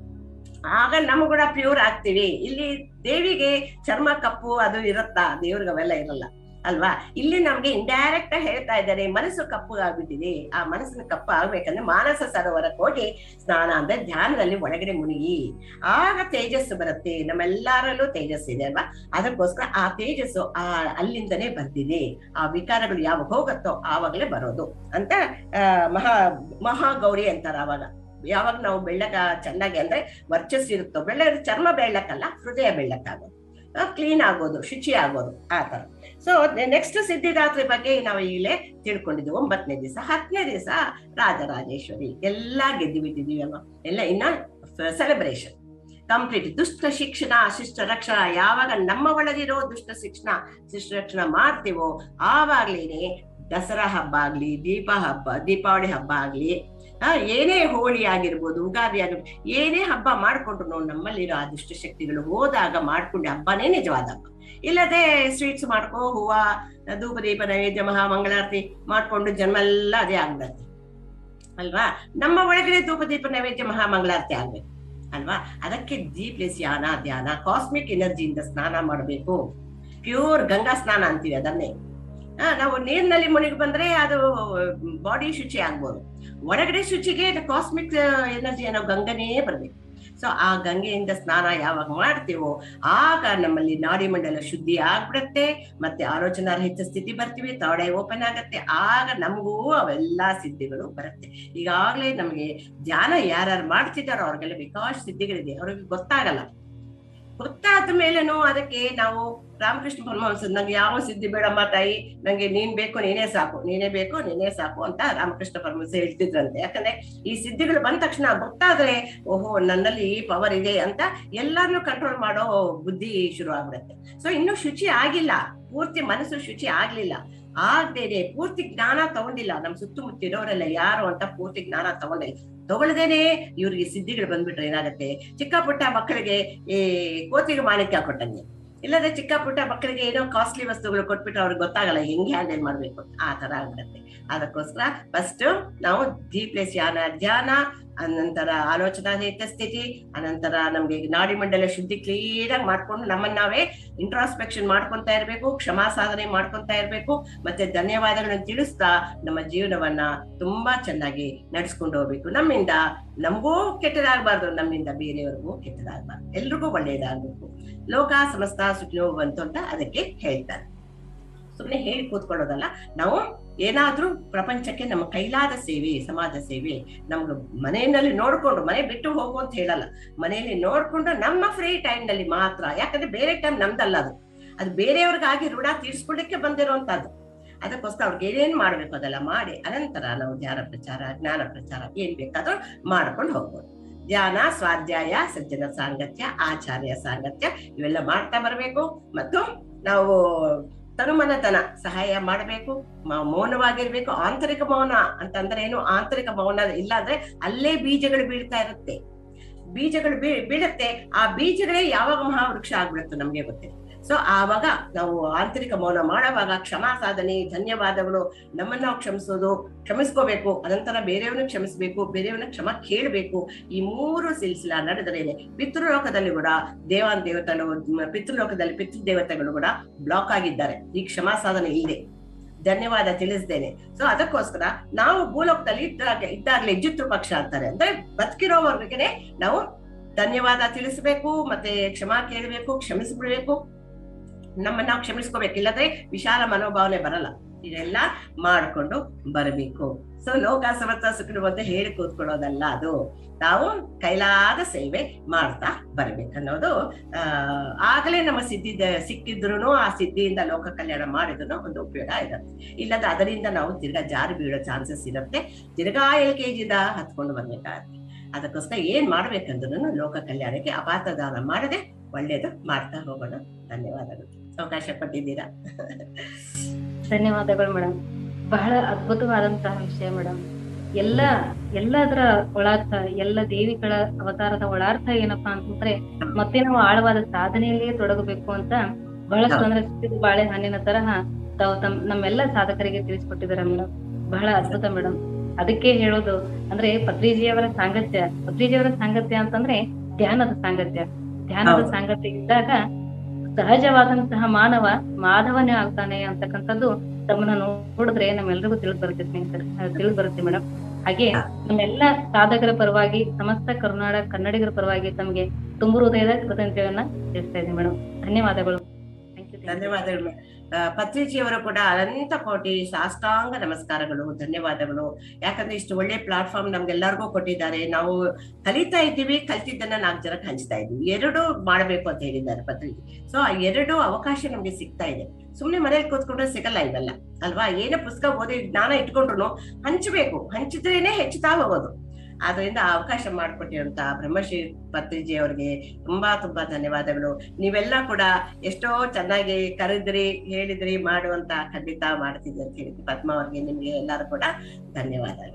ಆಗ ನಮ್ಗೂ ಕೂಡ ಪ್ಯೂರ್ ಆಗ್ತೀವಿ. ಇಲ್ಲಿ ದೇವಿಗೆ ಚರ್ಮ ಕಪ್ಪು ಅದು ಇರುತ್ತಾ, ದೇವ್ರಿಗೆ ಅವೆಲ್ಲ ಇರಲ್ಲ ಅಲ್ವಾ. ಇಲ್ಲಿ ನಮ್ಗೆ ಇಂಡೈರೆಕ್ಟ್ ಹೇಳ್ತಾ ಇದ್ದಾರೆ ಮನಸ್ಸು ಕಪ್ಪು ಆಗ್ಬಿಟ್ಟಿದೆ. ಆ ಮನಸ್ಸಿನ ಕಪ್ಪು ಆಗ್ಬೇಕಂದ್ರೆ ಮಾನಸ ಸರೋವರಕ್ಕೆ ಹೋಗಿ ಸ್ನಾನ ಅಂದ್ರೆ ಧ್ಯಾನದಲ್ಲಿ ಒಳಗಡೆ ಮುಳುಗಿ ಆಗ ತೇಜಸ್ಸು ಬರುತ್ತೆ. ನಮ್ಮೆಲ್ಲರಲ್ಲೂ ತೇಜಸ್ಸು ಇದೆ ಅಲ್ವಾ. ಅದಕ್ಕೋಸ್ಕರ ಆ ತೇಜಸ್ಸು ಆ ಅಲ್ಲಿಂದನೇ ಬರ್ತಿದೆ. ಆ ವಿಕಾರಗಳು ಯಾವಾಗ ಹೋಗತ್ತೋ ಆವಾಗಲೇ ಬರೋದು ಅಂತ ಆ ಮಹಾ ಮಹಾಗೌರಿ ಅಂತಾರ. ಅವಾಗ ಯಾವಾಗ ನಾವು ಬೆಳ್ಳಕ ಚೆನ್ನಾಗಿ ಅಂದ್ರೆ ವರ್ಚಸ್ಸು ಇರುತ್ತೋ, ಬೆಳ್ಳ ಚರ್ಮ ಬೆಳ್ಳಕ್ಕಲ್ಲ ಹೃದಯ ಬೆಳ್ಳಕ್ಕಾಗೋದು, ಕ್ಲೀನ್ ಆಗೋದು, ಶುಚಿ ಆಗೋದು ಆ ತರ. ಸೊ ನೆಕ್ಸ್ಟ್ ಸಿದ್ಧಿದಾತ್ರಿ ಬಗ್ಗೆ ನಾವು ಈಗಲೇ ತಿಳ್ಕೊಂಡಿದ್ವಿ. ಒಂಬತ್ತನೇ ದಿವಸ ಹತ್ತನೇ ದಿವಸ ರಾಜರಾಜೇಶ್ವರಿ ಎಲ್ಲಾ ಗೆದ್ದು ಬಿಟ್ಟಿದೀವಿ ಅಲ್ವಾ. ಎಲ್ಲ ಇನ್ನ ಸೆಲೆಬ್ರೇಷನ್ ಕಂಪ್ಲೀಟ್. ದುಷ್ಟ ಶಿಕ್ಷಣ ಶಿಷ್ಟ ರಕ್ಷಣಾ ಯಾವಾಗ ನಮ್ಮ ಒಳಗಿರೋ ದುಷ್ಟ ಶಿಕ್ಷಣ ಶಿಷ್ಟ ರಕ್ಷಣಾ ಮಾಡ್ತೀವೋ ಆವಾಗ್ಲೇನೆ ದಸರಾ ಹಬ್ಬ ಆಗ್ಲಿ, ದೀಪ ಹಬ್ಬ ದೀಪಾವಳಿ ಹಬ್ಬ ಆಗ್ಲಿ, ಆ ಏನೇ ಹೋಳಿ ಆಗಿರ್ಬೋದು, ಉಗಾದಿ ಆಗಿರ್ಬೋದು, ಏನೇ ಹಬ್ಬ ಮಾಡ್ಕೊಂಡ್ರು ನಮ್ಮಲ್ಲಿರೋ ಆ ದುಷ್ಟಶಕ್ತಿಗಳು ಹೋದಾಗ ಮಾಡ್ಕೊಂಡೆ ಹಬ್ಬನೇ ನಿಜವಾದ ಹಬ್ಬ. ಇಲ್ಲದೆ ಸ್ವೀಟ್ಸ್ ಮಾಡ್ಕೋ, ಹೂವ ಧೂಪ ದೀಪ ನೈವೇದ್ಯ ಮಹಾ ಮಂಗಳಾರತಿ ಮಾಡ್ಕೊಂಡು ಜನ್ಮ ಎಲ್ಲ ಅದೇ ಆಗ್ಬಿಡತ್ತೆ ಅಲ್ವಾ. ನಮ್ಮ ಒಳಗಡೆ ಧೂಪ ದೀಪ ನೈವೇದ್ಯ ಮಹಾ ಮಂಗಳಾರತಿ ಆಗ್ಬೇಕು ಅಲ್ವಾ. ಅದಕ್ಕೆ ದೀಪ್ಲೆಸ್ ಯಾನ ಧ್ಯಾನ ಕಾಸ್ಮಿಕ್ ಎನರ್ಜಿಯಿಂದ ಸ್ನಾನ ಮಾಡಬೇಕು. ಪ್ಯೂರ್ ಗಂಗಾ ಸ್ನಾನ ಅಂತೀವಿ ಅದನ್ನೇ. ನಾವು ನೀರಿನಲ್ಲಿ ಮುಳುಗಿ ಬಂದ್ರೆ ಅದು ಬಾಡಿ ಶುಚಿ ಆಗ್ಬೋದು. ಒಳಗಡೆ ಶುಚಿಗೆ ಕಾಸ್ಮಿಕ್ ಎನರ್ಜಿ ಅನ್ನೋ ಗಂಗನೇ ಬರ್ಬೇಕು. ಸೊ ಆ ಗಂಗೆಯಿಂದ ಸ್ನಾನ ಯಾವಾಗ ಮಾಡ್ತೀವೋ ಆಗ ನಮ್ಮಲ್ಲಿ ನಾಡಿ ಮಂಡಲ ಶುದ್ಧಿ ಆಗ್ಬಿಡತ್ತೆ, ಮತ್ತೆ ಆಲೋಚನಾರಹಿತ ಸ್ಥಿತಿ ಬರ್ತೀವಿ, ಥರ್ಡ್ ಐ ಓಪನ್ ಆಗತ್ತೆ, ಆಗ ನಮಗೂ ಅವೆಲ್ಲಾ ಸಿದ್ಧಿಗಳು ಬರುತ್ತೆ. ಈಗಾಗ್ಲೇ ನಮ್ಗೆ ಧ್ಯಾನ ಯಾರ್ಯಾರು ಮಾಡ್ತಿದ್ದಾರೋ ಅವ್ರಿಗೆಲ್ಲ ಬೇಕಾಷ್ಟು ಸಿದ್ಧಿಗಳಿದೆ, ಅವ್ರಿಗೆ ಗೊತ್ತಾಗಲ್ಲ. ಗೊತ್ತಾದ ಮೇಲೇನು ಅದಕ್ಕೆ ನಾವು ರಾಮಕೃಷ್ಣ ಪರಮಹಂಸ ನಂಗೆ ಯಾವ ಸಿದ್ಧಿ ಬೇಡಮ್ಮ ತಾಯಿ, ನಂಗೆ ನೀನ್ ಬೇಕು ನೀನೇ ಸಾಕು, ನೀನೇ ಬೇಕು ನೀನೇ ಸಾಕು ಅಂತ ರಾಮಕೃಷ್ಣ ಪರಮಹಂಸ ಹೇಳ್ತಿದ್ರಂತೆ. ಯಾಕಂದ್ರೆ ಈ ಸಿದ್ಧಿಗಳು ಬಂದ ತಕ್ಷಣ ಗೊತ್ತಾದ್ರೆ ಓಹೋ ನನ್ನಲ್ಲಿ ಈ ಪವರ್ ಇದೆ ಅಂತ ಎಲ್ಲಾರನ್ನು ಕಂಟ್ರೋಲ್ ಮಾಡೋ ಬುದ್ಧಿ ಶುರು ಆಗ್ಬಿಡತ್ತೆ. ಸೊ ಇನ್ನು ಶುಚಿ ಆಗಿಲ್ಲ, ಪೂರ್ತಿ ಮನಸ್ಸು ಶುಚಿ ಆಗ್ಲಿಲ್ಲ, ಆಗ್ದೇನೆ ಪೂರ್ತಿ ಜ್ಞಾನ ತಗೊಂಡಿಲ್ಲ, ನಮ್ ಸುತ್ತಮುತ್ತ ಇರೋರೆಲ್ಲ ಯಾರು ಅಂತ ಪೂರ್ತಿ ಜ್ಞಾನ ತಗೊಂಡಿಲ್ಲ, ತಗೊಳ್ದೇನೆ ಇವ್ರಿಗೆ ಸಿದ್ಧಿಗಳು ಬಂದ್ಬಿಟ್ರೆ ಏನಾಗತ್ತೆ, ಚಿಕ್ಕ ಪುಟ್ಟ ಮಕ್ಕಳಿಗೆ ಈ ಕೋತಿಗೆ ಮಾಣಿಕ್ಯ ಕೊಟ್ಟಂಗೆ, ಇಲ್ಲದ್ರೆ ಚಿಕ್ಕ ಪುಟ್ಟ ಮಕ್ಕಳಿಗೆ ಏನೋ ಕಾಸ್ಟ್ಲಿ ವಸ್ತುಗಳು ಕೊಟ್ಬಿಟ್ರೆ ಅವ್ರಿಗೆ ಗೊತ್ತಾಗಲ್ಲ ಹೆಂಗೆ ಹ್ಯಾಂಡಲ್ ಮಾಡ್ಬೇಕು, ಆ ತರ ಆಗ್ಬಿಡತ್ತೆ. ಅದಕ್ಕೋಸ್ಕರ ಫಸ್ಟ್ ನಾವು ಡೀಪ್ಲಿ ಧ್ಯಾನ ಧ್ಯಾನ ಅನಂತರ ಆಲೋಚನಾರಹಿತ ಸ್ಥಿತಿ, ಅನಂತರ ನಮ್ಗೆ ನಾಡಿ ಮಂಡಲ ಶುದ್ಧಿ ಕ್ಲೀನ್ ಆಗಿ ಮಾಡ್ಕೊಂಡು ನಮ್ಮನ್ನ ನಾವೇ ಇಂಟ್ರಾಸ್ಪೆಕ್ಷನ್ ಮಾಡ್ಕೊಂತಾ ಇರ್ಬೇಕು, ಕ್ಷಮಾ ಸಾಧನೆ ಮಾಡ್ಕೊಂತಾ ಇರ್ಬೇಕು, ಮತ್ತೆ ಧನ್ಯವಾದಗಳನ್ನ ತಿಳಿಸ್ತಾ ನಮ್ಮ ಜೀವನವನ್ನ ತುಂಬಾ ಚೆನ್ನಾಗಿ ನಡ್ಸ್ಕೊಂಡು ಹೋಗ್ಬೇಕು. ನಮ್ಮಿಂದ ನಮಗೂ ಕೆಟ್ಟದಾಗಬಾರ್ದು, ನಮ್ಮಿಂದ ಬೇರೆಯವ್ರಿಗೂ ಕೆಟ್ಟದಾಗಬಾರ್ದು, ಎಲ್ರಿಗೂ ಒಳ್ಳೇದಾಗ್ಬೇಕು. ಲೋಕ ಸಮಸ್ತ ಸುಖಿನೋ ಬಂತು ಅಂತ ಅದಕ್ಕೆ ಹೇಳ್ತಾರೆ. ಸುಮ್ಮನೆ ಹೇಳಿ ಕೂತ್ಕೊಳ್ಳೋದಲ್ಲ, ನಾವು ಏನಾದ್ರೂ ಪ್ರಪಂಚಕ್ಕೆ ನಮ್ಮ ಕೈಲಾದ ಸೇವೆ, ಸಮಾಜ ಸೇವೆ, ನಮ್ಗೆ ಮನೆಯಲ್ಲಿ ನೋಡ್ಕೊಂಡು, ಮನೆ ಬಿಟ್ಟು ಹೋಗು ಅಂತ ಹೇಳಲ್ಲ, ಮನೆಯಲ್ಲಿ ನೋಡ್ಕೊಂಡು ನಮ್ಮ ಫ್ರೀ ಟೈಮ್ ನಲ್ಲಿ ಮಾತ್ರ, ಯಾಕಂದ್ರೆ ಬೇರೆ ಟೈಮ್ ನಮ್ದಲ್ಲ ಅದು, ಅದು ಬೇರೆಯವ್ರಿಗಾಗಿ ಋಣ ತೀರ್ಸ್ಕೊಳ್ಳಿಕ್ಕೆ ಬಂದಿರುವಂತದ್ದು. ಅದಕ್ಕೋಸ್ಕರ ಅವ್ರಿಗೆ ಏನೇನ್ ಮಾಡ್ಬೇಕು ಅದೆಲ್ಲ ಮಾಡಿ ಅನಂತರ ನಾವು ಧ್ಯಾನ ಪ್ರಚಾರ, ಜ್ಞಾನ ಪ್ರಚಾರ ಏನ್ ಬೇಕಾದ್ರೂ ಮಾಡ್ಕೊಂಡು ಹೋಗ್ಬೋದು. ಧ್ಯಾನ, ಸ್ವಾಧ್ಯಾಯ, ಸಜ್ಜನ ಸಾಂಗತ್ಯ, ಆಚಾರ್ಯ ಸಾಂಗತ್ಯ ಇವೆಲ್ಲ ಮಾಡ್ತಾ ಬರ್ಬೇಕು. ಮತ್ತು ನಾವು ತನುಮನತನ ಸಹಾಯ ಮಾಡಬೇಕು, ಮೌನವಾಗಿರ್ಬೇಕು. ಆಂತರಿಕ ಮೌನ ಅಂತಂದ್ರೆ ಏನು, ಆಂತರಿಕ ಮೌನ ಇಲ್ಲ ಅಂದ್ರೆ ಅಲ್ಲೇ ಬೀಜಗಳು ಬೀಳ್ತಾ ಇರುತ್ತೆ, ಬೀಜಗಳು ಬೀ ಬೀಳುತ್ತೆ ಆ ಬೀಜಗಳೇ ಯಾವಾಗ ಮಹಾವೃಕ್ಷ ಆಗ್ಬಿಡುತ್ತೆ ನಮ್ಗೆ ಗೊತ್ತಿಲ್ಲ. ಸೊ ಆವಾಗ ನಾವು ಆಂತರಿಕ ಮೌನ ಮಾಡುವಾಗ ಕ್ಷಮಾ ಸಾಧನೆ, ಧನ್ಯವಾದಗಳು, ನಮ್ಮನ್ನ ನಾವು ಕ್ಷಮಿಸೋದು, ಕ್ಷಮಿಸ್ಕೋಬೇಕು, ಅನಂತರ ಬೇರೆಯವ್ರನ್ನ ಕ್ಷಮಿಸ್ಬೇಕು, ಬೇರೆಯವ್ರನ್ನ ಕ್ಷಮ ಕೇಳಬೇಕು. ಈ ಮೂರು ಸಿಲ್ಸಿಲ ನಡೆದರೇನೆ ಪಿತೃಲೋಕದಲ್ಲಿ ಕೂಡ ದೇವಾನ್ ದೇವತೆಗಳು, ಪಿತೃಲೋಕದಲ್ಲಿ ಪಿತೃದೇವತೆಗಳು ಕೂಡ ಬ್ಲಾಕ್ ಆಗಿದ್ದಾರೆ ಈ ಕ್ಷಮಾ ಸಾಧನೆ ಇಲ್ಲದೆ, ಧನ್ಯವಾದ ತಿಳಿಸ್ದೇನೆ. ಸೊ ಅದಕ್ಕೋಸ್ಕರ ನಾವು ಭೂಲೋಕದಲ್ಲಿ ಇದ್ದಾಗ ಇದ್ದಾಗಲೇ ಜಿತ್ತು ಪಕ್ಷ ಅಂತಾರೆ, ಅಂದ್ರೆ ಬದುಕಿರೋವರೆಗೆ ನಾವು ಧನ್ಯವಾದ ತಿಳಿಸ್ಬೇಕು, ಮತ್ತೆ ಕ್ಷಮಾ ಕೇಳಬೇಕು, ಕ್ಷಮಿಸ್ಬಿಡ್ಬೇಕು, ನಮ್ಮನ್ನ ನಾವು ಕ್ಷಮಿಸ್ಕೋಬೇಕು, ಇಲ್ಲದ್ರೆ ವಿಶಾಲ ಮನೋಭಾವನೆ ಬರಲ್ಲ. ಇದೆಲ್ಲ ಮಾಡ್ಕೊಂಡು ಬರಬೇಕು. ಸೊ ಲೋಕ ಸಮರ್ಥ ಸುಖರು ಅಂತ ಹೇಳಿ ಕೂತ್ಕೊಳ್ಳೋದಲ್ಲ, ಅದು ನಾವು ಕೈಲಾದ ಸೇವೆ ಮಾಡ್ತಾ ಬರ್ಬೇಕನ್ನೋದು. ಆ ಆಗಲೇ ನಮ್ಮ ಸಿದ್ಧಿ ಸಿಕ್ಕಿದ್ರು ಆ ಸಿದ್ಧಿಯಿಂದ ಲೋಕ ಕಲ್ಯಾಣ ಮಾಡಿದ್ರು ಒಂದು ಉಪಯೋಗ ಇರುತ್ತೆ. ಇಲ್ಲದ ಅದರಿಂದ ನಾವು ತಿರ್ಗಾ ಜಾರಿ ಬೀಳೋ ಚಾನ್ಸಸ್ ಇರುತ್ತೆ, ತಿರ್ಗಾ ಎಲ್ ಕೆ ಜಿದ ಹತ್ಕೊಂಡು ಬರ್ಬೇಕಾಗುತ್ತೆ. ಅದಕ್ಕೋಸ್ಕರ ಏನ್ ಮಾಡ್ಬೇಕಂದ್ರೂ ಲೋಕ ಕಲ್ಯಾಣಕ್ಕೆ ಅಪಾತದಾನ ಮಾಡದೆ ಒಳ್ಳೇದು ಮಾಡ್ತಾ ಹೋಗೋಣ. ಧನ್ಯವಾದಗಳು, ಅವಕಾಶ ಕೊಟ್ಟಿದ್ದೀರಾ. ಧನ್ಯವಾದಗಳು ಮೇಡಮ್. ಬಹಳ ಅದ್ಭುತವಾದಂತಹ ವಿಷಯ ಮೇಡಮ್. ಎಲ್ಲ ಎಲ್ಲದರ ಒಳಾರ್ಥ, ಎಲ್ಲ ದೇವಿಗಳ ಅವತಾರದ ಒಳಾರ್ಥ ಏನಪ್ಪಾ ಅಂತಂದ್ರೆ ಮತ್ತೆ ನಾವು ಆಳವಾದ ಸಾಧನೆಯಲ್ಲಿಯೇ ತೊಡಗಬೇಕು ಅಂತ ಬಹಳಷ್ಟು ಅಂದ್ರೆ ಸಿಕ್ಕಿದ ಬಾಳೆ ಹಣ್ಣಿನ ತರಹ ತಾವು ತಮ್ ನಮ್ಮೆಲ್ಲ ಸಾಧಕರಿಗೆ ತಿಳಿಸ್ಕೊಟ್ಟಿದ್ದಾರೆ ಮೇಡಮ್. ಬಹಳ ಅದ್ಭುತ ಮೇಡಮ್. ಅದಕ್ಕೆ ಹೇಳೋದು ಅಂದ್ರೆ ಪತ್ರಿಜಿಯವರ ಸಾಂಗತ್ಯ, ಪತ್ರಿಜಿಯವರ ಸಾಂಗತ್ಯ ಅಂತಂದ್ರೆ ಧ್ಯಾನದ ಸಾಂಗತ್ಯ. ಧ್ಯಾನದ ಸಾಂಗತ್ಯ ಇದ್ದಾಗ ಸಹಜವಾದಂತಹ ಮಾನವ ಮಾಧವನೇ ಆಗ್ತಾನೆ ಅಂತಕ್ಕಂಥದ್ದು ತಮ್ಮನ್ನ ನೋಡಿದ್ರೆ ನಮ್ಮೆಲ್ರಿಗೂ ತಿಳಿದು ಬರುತ್ತೆ ಸ್ನೇಹಿತರೆ, ತಿಳಿದು ಬರುತ್ತೆ ಮೇಡಮ್. ಹಾಗೆ ನಮ್ಮೆಲ್ಲ ಸಾಧಕರ ಪರವಾಗಿ, ಸಮಸ್ತ ಕರ್ನಾಟಕ ಕನ್ನಡಿಗರ ಪರವಾಗಿ ತಮಗೆ ತುಂಬು ಹೃದಯದ ಕೃತಜ್ಞತೆಯನ್ನ ತಿಳಿಸ್ತಾ ಇದ್ದೀನಿ ಮೇಡಮ್. ಧನ್ಯವಾದಗಳು. ಧನ್ಯವಾದಗಳು. ಪತ್ರಿಜಿಯವರು ಕೂಡ ಅನಂತ ಕೋಟಿ ಸಾಷ್ಟಾಂಗ ನಮಸ್ಕಾರಗಳು, ಧನ್ಯವಾದಗಳು. ಯಾಕಂದ್ರೆ ಇಷ್ಟು ಒಳ್ಳೆ ಪ್ಲಾಟ್ಫಾರ್ಮ್ ನಮ್ಗೆಲ್ಲರಿಗೂ ಕೊಟ್ಟಿದ್ದಾರೆ. ನಾವು ಕಲಿತಾ ಇದ್ದೀವಿ, ಕಲ್ತಿದ್ದನ್ನ ನಾಲ್ಕು ಜನಕ್ಕೆ ಹಂಚ್ತಾ ಇದ್ದೀವಿ. ಎರಡು ಮಾಡಬೇಕು ಅಂತ ಹೇಳಿದ್ದಾರೆ ಪತ್ರಿಜಿ. ಸೊ ಆ ಎರಡು ಅವಕಾಶ ನಮ್ಗೆ ಸಿಗ್ತಾ ಇದೆ. ಸುಮ್ನೆ ಮನೇಲಿ ಕೂತ್ಕೊಂಡ್ರೆ ಸಿಗಲ್ಲ ಇವೆಲ್ಲ ಅಲ್ವಾ. ಏನೋ ಪುಸ್ತಕ ಓದಿ ಜ್ಞಾನ ಇಟ್ಕೊಂಡ್ರು ಹಂಚಬೇಕು, ಹಂಚಿದ್ರೇನೆ ಹೆಚ್ಚುತ್ತಾ ಹೋಗೋದು. ಆದ್ರಿಂದ ಅವಕಾಶ ಮಾಡಿಕೊಟ್ಟಿರುವಂತ ಬ್ರಹ್ಮಶ್ರೀ ಪತ್ರಿಜಿ ಅವರಿಗೆ ತುಂಬಾ ತುಂಬಾ ಧನ್ಯವಾದಗಳು. ನೀವೆಲ್ಲ ಕೂಡ ಎಷ್ಟೋ ಚೆನ್ನಾಗಿ ಕರೆದ್ರಿ, ಹೇಳಿದ್ರಿ, ಮಾಡುವಂತ ಖಂಡಿತ ಮಾಡ್ತಿದ್ರಿ ಅಂತ ಹೇಳಿದ್ರಿ. ಪದ್ಮ ಅವ್ರಿಗೆ, ನಿಮ್ಗೆ ಎಲ್ಲರೂ ಕೂಡ ಧನ್ಯವಾದಗಳು.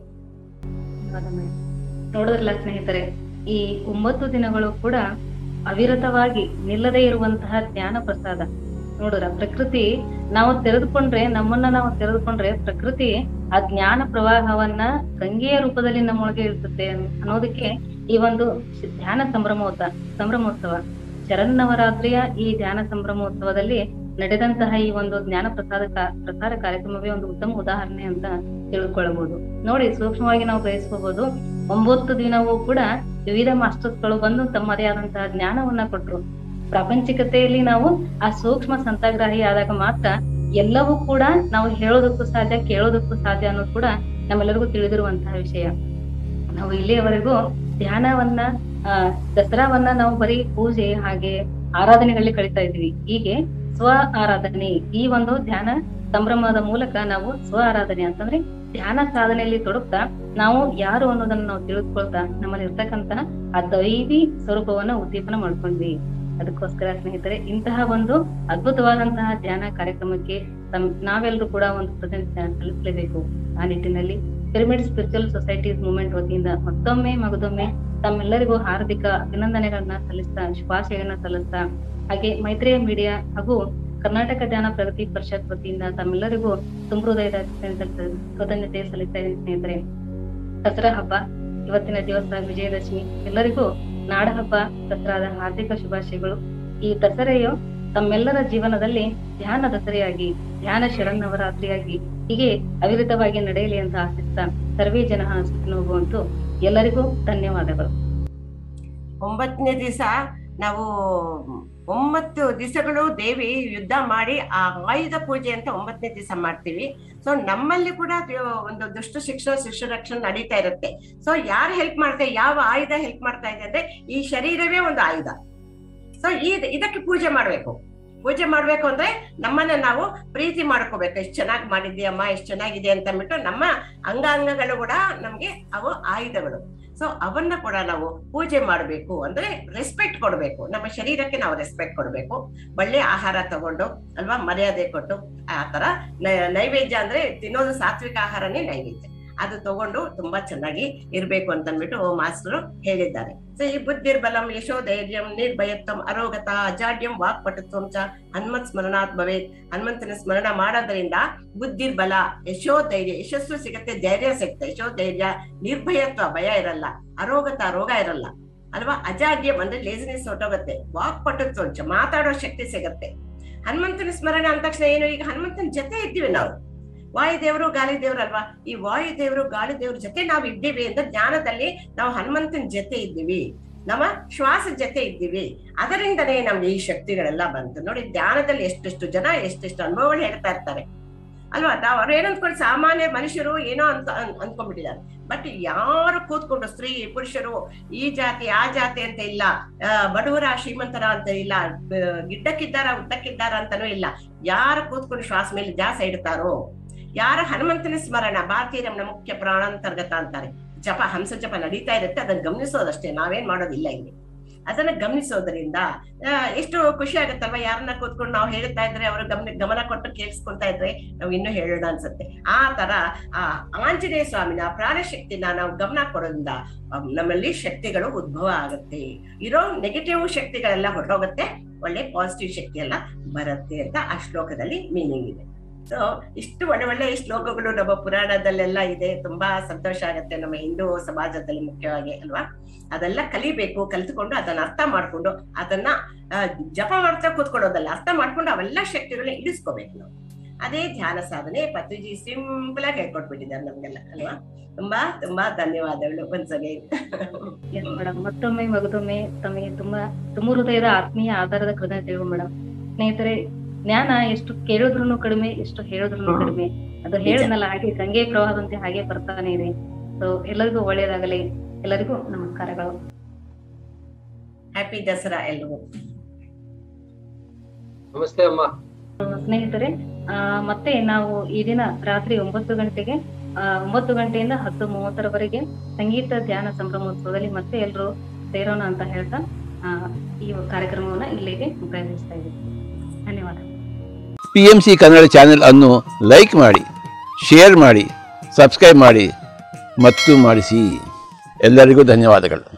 ನೋಡಿದ್ರಲ್ಲ ಸ್ನೇಹಿತರೆ, ಈ ಒಂಬತ್ತು ದಿನಗಳು ಕೂಡ ಅವಿರತವಾಗಿ ನಿಲ್ಲದೇ ಇರುವಂತಹ ಜ್ಞಾನ ಪ್ರಸಾದ. ನೋಡಿದ್ರ, ಪ್ರಕೃತಿ ನಾವು ತೆರೆದುಕೊಂಡ್ರೆ, ನಮ್ಮನ್ನ ನಾವು ತೆರೆದುಕೊಂಡ್ರೆ ಪ್ರಕೃತಿ ಆ ಜ್ಞಾನ ಪ್ರವಾಹವನ್ನ ಗಂಗೆಯ ರೂಪದಲ್ಲಿ ನಮ್ಮೊಳಗೆ ಇರ್ತದೆ ಅನ್ನೋದಕ್ಕೆ ಈ ಒಂದು ಧ್ಯಾನ ಸಂಭ್ರಮೋತ್ಸವ ಸಂಭ್ರಮೋತ್ಸವ ಶರನ್ನವರಾತ್ರಿಯ ಈ ಧ್ಯಾನ ಸಂಭ್ರಮೋತ್ಸವದಲ್ಲಿ ನಡೆದಂತಹ ಈ ಒಂದು ಜ್ಞಾನ ಪ್ರಸಾದ ಪ್ರಸಾರ ಕಾರ್ಯಕ್ರಮವೇ ಒಂದು ಉತ್ತಮ ಉದಾಹರಣೆ ಅಂತ ತಿಳ್ಕೊಳ್ಬಹುದು. ನೋಡಿ, ಸೂಕ್ಷ್ಮವಾಗಿ ನಾವು ಗ್ರಹಿಸ್ಕೋಬಹುದು. ಒಂಬತ್ತು ದಿನವೂ ಕೂಡ ವಿವಿಧ ಮಾಸ್ಟರ್ಸ್ ಗಳು ಬಂದು ತಮ್ಮದೇ ಆದಂತಹ ಜ್ಞಾನವನ್ನ ಕೊಟ್ರು. ಪ್ರಾಪಂಚಿಕತೆಯಲ್ಲಿ ನಾವು ಆ ಸೂಕ್ಷ್ಮ ಸಂತಗ್ರಾಹಿ ಆದಾಗ ಮಾತ್ರ ಎಲ್ಲವೂ ಕೂಡ ನಾವು ಹೇಳೋದಕ್ಕೂ ಸಾಧ್ಯ, ಕೇಳೋದಕ್ಕೂ ಸಾಧ್ಯ ಅನ್ನೋದು ಕೂಡ ನಮ್ಮೆಲ್ಲರಿಗೂ ತಿಳಿದಿರುವಂತಹ ವಿಷಯ. ನಾವು ಇಲ್ಲಿಯವರೆಗೂ ಧ್ಯಾನವನ್ನ ಆ ದಸರಾವನ್ನ ನಾವು ಬರೀ ಪೂಜೆ ಹಾಗೆ ಆರಾಧನೆಗಳಲ್ಲಿ ಕಳೀತಾ ಇದ್ವಿ. ಹೀಗೆ ಸ್ವ ಆರಾಧನೆ, ಈ ಒಂದು ಧ್ಯಾನ ಸಂಭ್ರಮದ ಮೂಲಕ ನಾವು ಸ್ವ ಆರಾಧನೆ ಅಂತಂದ್ರೆ ಧ್ಯಾನ ಸಾಧನೆಯಲ್ಲಿ ತೊಡಗ್ತಾ ನಾವು ಯಾರು ಅನ್ನೋದನ್ನ ನಾವು ತಿಳಿದುಕೊಳ್ತಾ ನಮ್ಮಲ್ಲಿ ಇರ್ತಕ್ಕಂತಹ ಆ ದೈವಿ ಸ್ವರೂಪವನ್ನ ಉದ್ದೀಪನ ಮಾಡ್ಕೊಂಡ್ವಿ. ಅದಕ್ಕೋಸ್ಕರ ಸ್ನೇಹಿತರೆ, ಇಂತಹ ಒಂದು ಅದ್ಭುತವಾದಂತಹ ಧ್ಯಾನ ಕಾರ್ಯಕ್ರಮಕ್ಕೆ ತಮ್ ನಾವೆಲ್ಲರೂ ಕೂಡ ಒಂದು ಕೃತಜ್ಞತೆ ಸಲ್ಲಿಸಲೇಬೇಕು. ಆ ನಿಟ್ಟಿನಲ್ಲಿ ಪಿರಮಿಡ್ ಸ್ಪಿರಿಚುವಲ್ ಸೊಸೈಟೀಸ್ ಮೂವ್ಮೆಂಟ್ ವತಿಯಿಂದ ಮತ್ತೊಮ್ಮೆ ಮಗದೊಮ್ಮೆ ತಮ್ಮೆಲ್ಲರಿಗೂ ಹಾರ್ದಿಕ ಅಭಿನಂದನೆಗಳನ್ನ ಸಲ್ಲಿಸ್ತಾ, ಶುಭಾಶಯಗಳನ್ನ ಸಲ್ಲಿಸ್ತಾ, ಹಾಗೆ ಮೈತ್ರಿಯ ಮೀಡಿಯಾ ಹಾಗೂ ಕರ್ನಾಟಕ ಧ್ಯಾನ ಪ್ರಗತಿ ಪರಿಷತ್ ವತಿಯಿಂದ ತಮ್ಮೆಲ್ಲರಿಗೂ ತುಂಬ ಹೃದಯದ ಕೃತಜ್ಞತೆ ಸಲ್ಲಿಸ್ತಾ ಇದ್ದೀನಿ ಸ್ನೇಹಿತರೆ. ದಸರಾ ಹಬ್ಬ ಇವತ್ತಿನ ದಿವಸ ವಿಜಯದಶಮಿ, ಎಲ್ಲರಿಗೂ ನಾಡ ಹಬ್ಬ ದಸರಾದ ಹಾರ್ದಿಕ ಶುಭಾಶಯಗಳು. ಈ ದಸರೆಯು ತಮ್ಮೆಲ್ಲರ ಜೀವನದಲ್ಲಿ ಧ್ಯಾನ ದಸರೆಯಾಗಿ, ಧ್ಯಾನ ಶರನ್ನವರಾತ್ರಿಯಾಗಿ ಹೀಗೆ ಅವಿರತವಾಗಿ ನಡೆಯಲಿ ಅಂತ ಆಶಿಸ್ತಾ ಸರ್ವೇ ಜನ ಹೋಗುವಂತೂ ಎಲ್ಲರಿಗೂ ಧನ್ಯವಾದಗಳು. ಒಂಬತ್ತನೇ ದಿವಸ ನಾವು ಒಂಬತ್ತು ದಿವಸಗಳು ದೇವಿ ಯುದ್ಧ ಮಾಡಿ ಆ ಆಯುಧ ಪೂಜೆ ಅಂತ ಒಂಬತ್ತನೇ ದಿವಸ ಮಾಡ್ತೀವಿ. ಸೊ ನಮ್ಮಲ್ಲಿ ಕೂಡ ಒಂದು ದುಷ್ಟ ಶಿಕ್ಷಣ ಶಿಕ್ಷಣ ರಕ್ಷಣೆ ನಡೀತಾ ಇರುತ್ತೆ. ಸೊ ಯಾರು ಹೆಲ್ಪ್ ಮಾಡ್ತಾರೆ, ಯಾವ ಆಯುಧ ಹೆಲ್ಪ್ ಮಾಡ್ತಾ ಇದೆ ಅಂದ್ರೆ ಈ ಶರೀರವೇ ಒಂದು ಆಯುಧ. ಸೊ ಈ ಇದಕ್ಕೆ ಪೂಜೆ ಮಾಡ್ಬೇಕು. ಪೂಜೆ ಮಾಡ್ಬೇಕು ಅಂದ್ರೆ ನಮ್ಮನ್ನ ನಾವು ಪ್ರೀತಿ ಮಾಡ್ಕೋಬೇಕು. ಎಷ್ಟು ಚೆನ್ನಾಗಿ ಮಾಡಿದ್ಯಮ್ಮ, ಎಷ್ಟು ಚೆನ್ನಾಗಿದೆ ಅಂತ ಅಂದ್ಬಿಟ್ಟು ನಮ್ಮ ಅಂಗಾಂಗಗಳು ಕೂಡ ನಮ್ಗೆ ಅವು ಆಯುಧಗಳು. ಸೊ ಅವನ್ನ ಕೂಡ ನಾವು ಪೂಜೆ ಮಾಡ್ಬೇಕು ಅಂದ್ರೆ ರೆಸ್ಪೆಕ್ಟ್ ಕೊಡ್ಬೇಕು. ನಮ್ಮ ಶರೀರಕ್ಕೆ ನಾವು ರೆಸ್ಪೆಕ್ಟ್ ಕೊಡ್ಬೇಕು. ಒಳ್ಳೆ ಆಹಾರ ತಗೊಂಡು ಅಲ್ವಾ, ಮರ್ಯಾದೆ ಕೊಟ್ಟು ಆ ತರ ನೈವೇದ್ಯ ಅಂದ್ರೆ ತಿನ್ನೋದು ಸಾತ್ವಿಕ ಆಹಾರನೇ ನೈವೇದ್ಯ. ಅದು ತಗೊಂಡು ತುಂಬಾ ಚೆನ್ನಾಗಿ ಇರ್ಬೇಕು ಅಂತ ಅಂದ್ಬಿಟ್ಟು ಮಾಸ್ತರು ಹೇಳಿದ್ದಾರೆ. ಸೊ ಈ ಬುದ್ಧಿರ್ಬಲಂ ಯಶೋಧೈರ್ಯಂ ನಿರ್ಭಯತ್ವಂ ಅರೋಗತ ಅಜಾಡ್ಯಂ ವಾಕ್ಪಟುತ್ವಂ ಚ ಹನುಮತ್ ಸ್ಮರಣಾತ್ ಭವೇತ್. ಹನುಮಂತನ ಸ್ಮರಣ ಮಾಡೋದ್ರಿಂದ ಬುದ್ಧಿರ್ಬಲ, ಯಶೋಧೈರ್ಯ, ಯಶಸ್ಸು ಸಿಗತ್ತೆ, ಧೈರ್ಯ ಸಿಗುತ್ತೆ. ಯಶೋಧೈರ್ಯ, ನಿರ್ಭಯತ್ವ, ಭಯ ಇರಲ್ಲ, ಅರೋಗತ, ರೋಗ ಇರಲ್ಲ ಅಲ್ವಾ, ಅಜಾಡ್ಯಂ ಅಂದ್ರೆ ಲೇಸಿನೆಸ್ ಹೊಟ್ಟೋಗತ್ತೆ, ವಾಕ್ಪಟುತ್ವ ಚ ಮಾತಾಡೋ ಶಕ್ತಿ ಸಿಗತ್ತೆ. ಹನುಮಂತನ ಸ್ಮರಣ ಅಂದ ತಕ್ಷಣ ಏನು, ಈಗ ಹನುಮಂತನ ಜೊತೆ ಇದ್ದೀವಿ ನಾವು. ವಾಯುದೇವರು ಗಾಳಿ ದೇವ್ರು ಅಲ್ವಾ, ಈ ವಾಯುದೇವರು ಗಾಳಿ ದೇವ್ರ ಜೊತೆ ನಾವು ಇದ್ದೀವಿ ಅಂದ್ರೆ ಜ್ಞಾನದಲ್ಲಿ ನಾವು ಹನುಮಂತನ ಜೊತೆ ಇದ್ದೀವಿ, ನಮ್ಮ ಶ್ವಾಸ ಜೊತೆ ಇದ್ದೀವಿ. ಅದರಿಂದನೇ ನಮ್ಗೆ ಈ ಶಕ್ತಿಗಳೆಲ್ಲ ಬಂತು. ನೋಡಿ, ಧ್ಯಾನದಲ್ಲಿ ಎಷ್ಟೆಷ್ಟು ಜನ ಎಷ್ಟೆಷ್ಟು ಅನುಭವಗಳು ಹೇಳ್ತಾ ಇರ್ತಾರೆ ಅಲ್ವಾ. ನಾವು ಅವ್ರು ಏನಂದ್ಕೊಂಡು ಸಾಮಾನ್ಯ ಮನುಷ್ಯರು ಏನೋ ಅಂತ ಅನ್ಕೊಂಡ್ಬಿಟ್ಟಿದ್ದಾರೆ. ಬಟ್ ಯಾರು ಕೂತ್ಕೊಂಡು ಸ್ತ್ರೀ ಪುರುಷರು ಈ ಜಾತಿ ಆ ಜಾತಿ ಅಂತ ಇಲ್ಲ, ಬಡವರ ಶ್ರೀಮಂತರ ಅಂತ ಇಲ್ಲ, ಗಿಡ್ಡಕ್ಕಿದ್ದಾರ ಉದ್ದಕ್ಕಿದ್ದಾರ ಅಂತಾನೂ ಇಲ್ಲ. ಯಾರು ಕೂತ್ಕೊಂಡು ಶ್ವಾಸ ಮೇಲೆ ಜಾಸ್ತಿ ಇಡ್ತಾರೋ, ಯಾರ ಹನುಮಂತನ ಸ್ಮರಣ, ಭಾರತೀಯ ನಮ್ನ ಮುಖ್ಯ ಪ್ರಾಣಾಂತರ್ಗತ ಅಂತಾರೆ, ಜಪ ಹಂಸ ಜಪ ನಡೀತಾ ಇರುತ್ತೆ, ಅದನ್ನ ಗಮನಿಸೋದಷ್ಟೇ, ನಾವೇನ್ ಮಾಡೋದಿಲ್ಲ ಇಲ್ಲಿ. ಅದನ್ನ ಗಮನಿಸೋದ್ರಿಂದ ಎಷ್ಟು ಖುಷಿ ಆಗತ್ತಲ್ವಾ. ಯಾರನ್ನ ಕೂತ್ಕೊಂಡು ನಾವು ಹೇಳ್ತಾ ಇದ್ರೆ ಅವರು ಗಮನ ಗಮನ ಕೊಟ್ಟು ಕೇಳಿಸ್ಕೊಳ್ತಾ ಇದ್ರೆ ನಾವು ಇನ್ನೂ ಹೇಳೋಣ ಅನ್ಸುತ್ತೆ. ಆ ತರ ಆ ಆಂಜನೇಯ ಸ್ವಾಮಿನ ಪ್ರಾಣಶಕ್ತಿನ ನಾವು ಗಮನ ಕೊಡೋದ್ರಿಂದ ನಮ್ಮಲ್ಲಿ ಶಕ್ತಿಗಳು ಉದ್ಭವ ಆಗುತ್ತೆ. ಇರೋ ನೆಗೆಟಿವ್ ಶಕ್ತಿಗಳೆಲ್ಲ ಹೊರಟೋಗುತ್ತೆ, ಒಳ್ಳೆ ಪಾಸಿಟಿವ್ ಶಕ್ತಿ ಎಲ್ಲ ಬರುತ್ತೆ ಅಂತ ಆ ಶ್ಲೋಕದಲ್ಲಿ ಮೀನಿಂಗ್ ಇದೆ. ಸೊ ಇಷ್ಟು ಒಳ್ಳೆ ಒಳ್ಳೆ ಶ್ಲೋಕಗಳು ನಮ್ಮ ಪುರಾಣದಲ್ಲೆಲ್ಲ ಇದೆ. ತುಂಬಾ ಸಂತೋಷ ಆಗುತ್ತೆ ನಮ್ಮ ಹಿಂದೂ ಸಮಾಜದಲ್ಲಿ ಮುಖ್ಯವಾಗಿ ಅಲ್ವಾ. ಅದೆಲ್ಲ ಕಲಿಬೇಕು, ಕಲಿತುಕೊಂಡು ಅದನ್ನ ಅರ್ಥ ಮಾಡ್ಕೊಂಡು ಅದನ್ನ ಜಪ ಮಾಡ್ತಾ ಕೂತ್ಕೊಳ್ಳೋದಲ್ಲ, ಅರ್ಥ ಮಾಡ್ಕೊಂಡು ಅವೆಲ್ಲ ಶಕ್ತಿಗಳನ್ನ ಇಳಿಸ್ಕೋಬೇಕು ನಾವು. ಅದೇ ಧ್ಯಾನ ಸಾಧನೆ ಪತ್ರಿಜಿ ಸಿಂಪಲ್ ಆಗಿ ಹೇಳ್ಕೊಟ್ಬಿಟ್ಟಿದ್ದಾರೆ ನಮ್ಗೆಲ್ಲ ಅಲ್ವಾ. ತುಂಬಾ ತುಂಬಾ ಧನ್ಯವಾದಗಳು ಒನ್ಸ್ ಅಗೈನ್. ಮೇಡಮ್, ಮತ್ತೊಮ್ಮೆ ಮಗದೊಮ್ಮೆ ತಮಗೆ ತುಂಬಾ ತುಂಬ ಹೃದಯದ ಆತ್ಮೀಯ ಆಧಾರದ ಕೃತಜ್ಞತೆಗಳು ಮೇಡಮ್. ಸ್ನೇಹಿತರೆ, ಜ್ಞಾನ ಎಷ್ಟು ಕೇಳಿದ್ರು ಕಡಿಮೆ, ಎಷ್ಟು ಹೇಳಿದ್ರು ಕಡಿಮೆ. ಅದು ಹೇಳಿದ್ನಲ್ಲ, ಹಾಗೆ ಗಂಗೆ ಪ್ರವಾಹದಂತೆ ಹಾಗೆ ಬರ್ತಾನೆ ಇದೆ. ಸೊ ಎಲ್ಲರಿಗೂ ಒಳ್ಳೇದಾಗಲಿ. ಎಲ್ಲರಿಗೂ ನಮಸ್ಕಾರಗಳು. ಹ್ಯಾಪಿ ದಸರಾ ಎಲ್ರಿಗೂ. ನಮಸ್ತೆ ಅಮ್ಮ. ಸ್ನೇಹಿತರೆ, ಆ ಮತ್ತೆ ನಾವು ಈ ದಿನ ರಾತ್ರಿ ಒಂಬತ್ತು ಗಂಟೆಗೆ ಆ ಒಂಬತ್ತು ಗಂಟೆಯಿಂದ ಹತ್ತು ಮೂವತ್ತರವರೆಗೆ ಸಂಗೀತ ಧ್ಯಾನ ಸಂಭ್ರಮೋತ್ಸವದಲ್ಲಿ ಮತ್ತೆ ಎಲ್ಲರೂ ಸೇರೋಣ ಅಂತ ಹೇಳ್ತಾ ಆ ಈ ಕಾರ್ಯಕ್ರಮವನ್ನ ಇಲ್ಲಿಗೆ ಮುಕ್ತಾಯಗೊಳಿಸ್ತಾ ಇದ್ದೀವಿ. ಧನ್ಯವಾದ. P M C Kannada channel ಅನ್ನು ಲೈಕ್ ಮಾಡಿ, ಶೇರ್ ಮಾಡಿ, ಸಬ್ಸ್ಕ್ರೈಬ್ ಮಾಡಿ ಮತ್ತು ಮಾಡಿಸಿ. ಎಲ್ಲರಿಗೂ ಧನ್ಯವಾದಗಳು.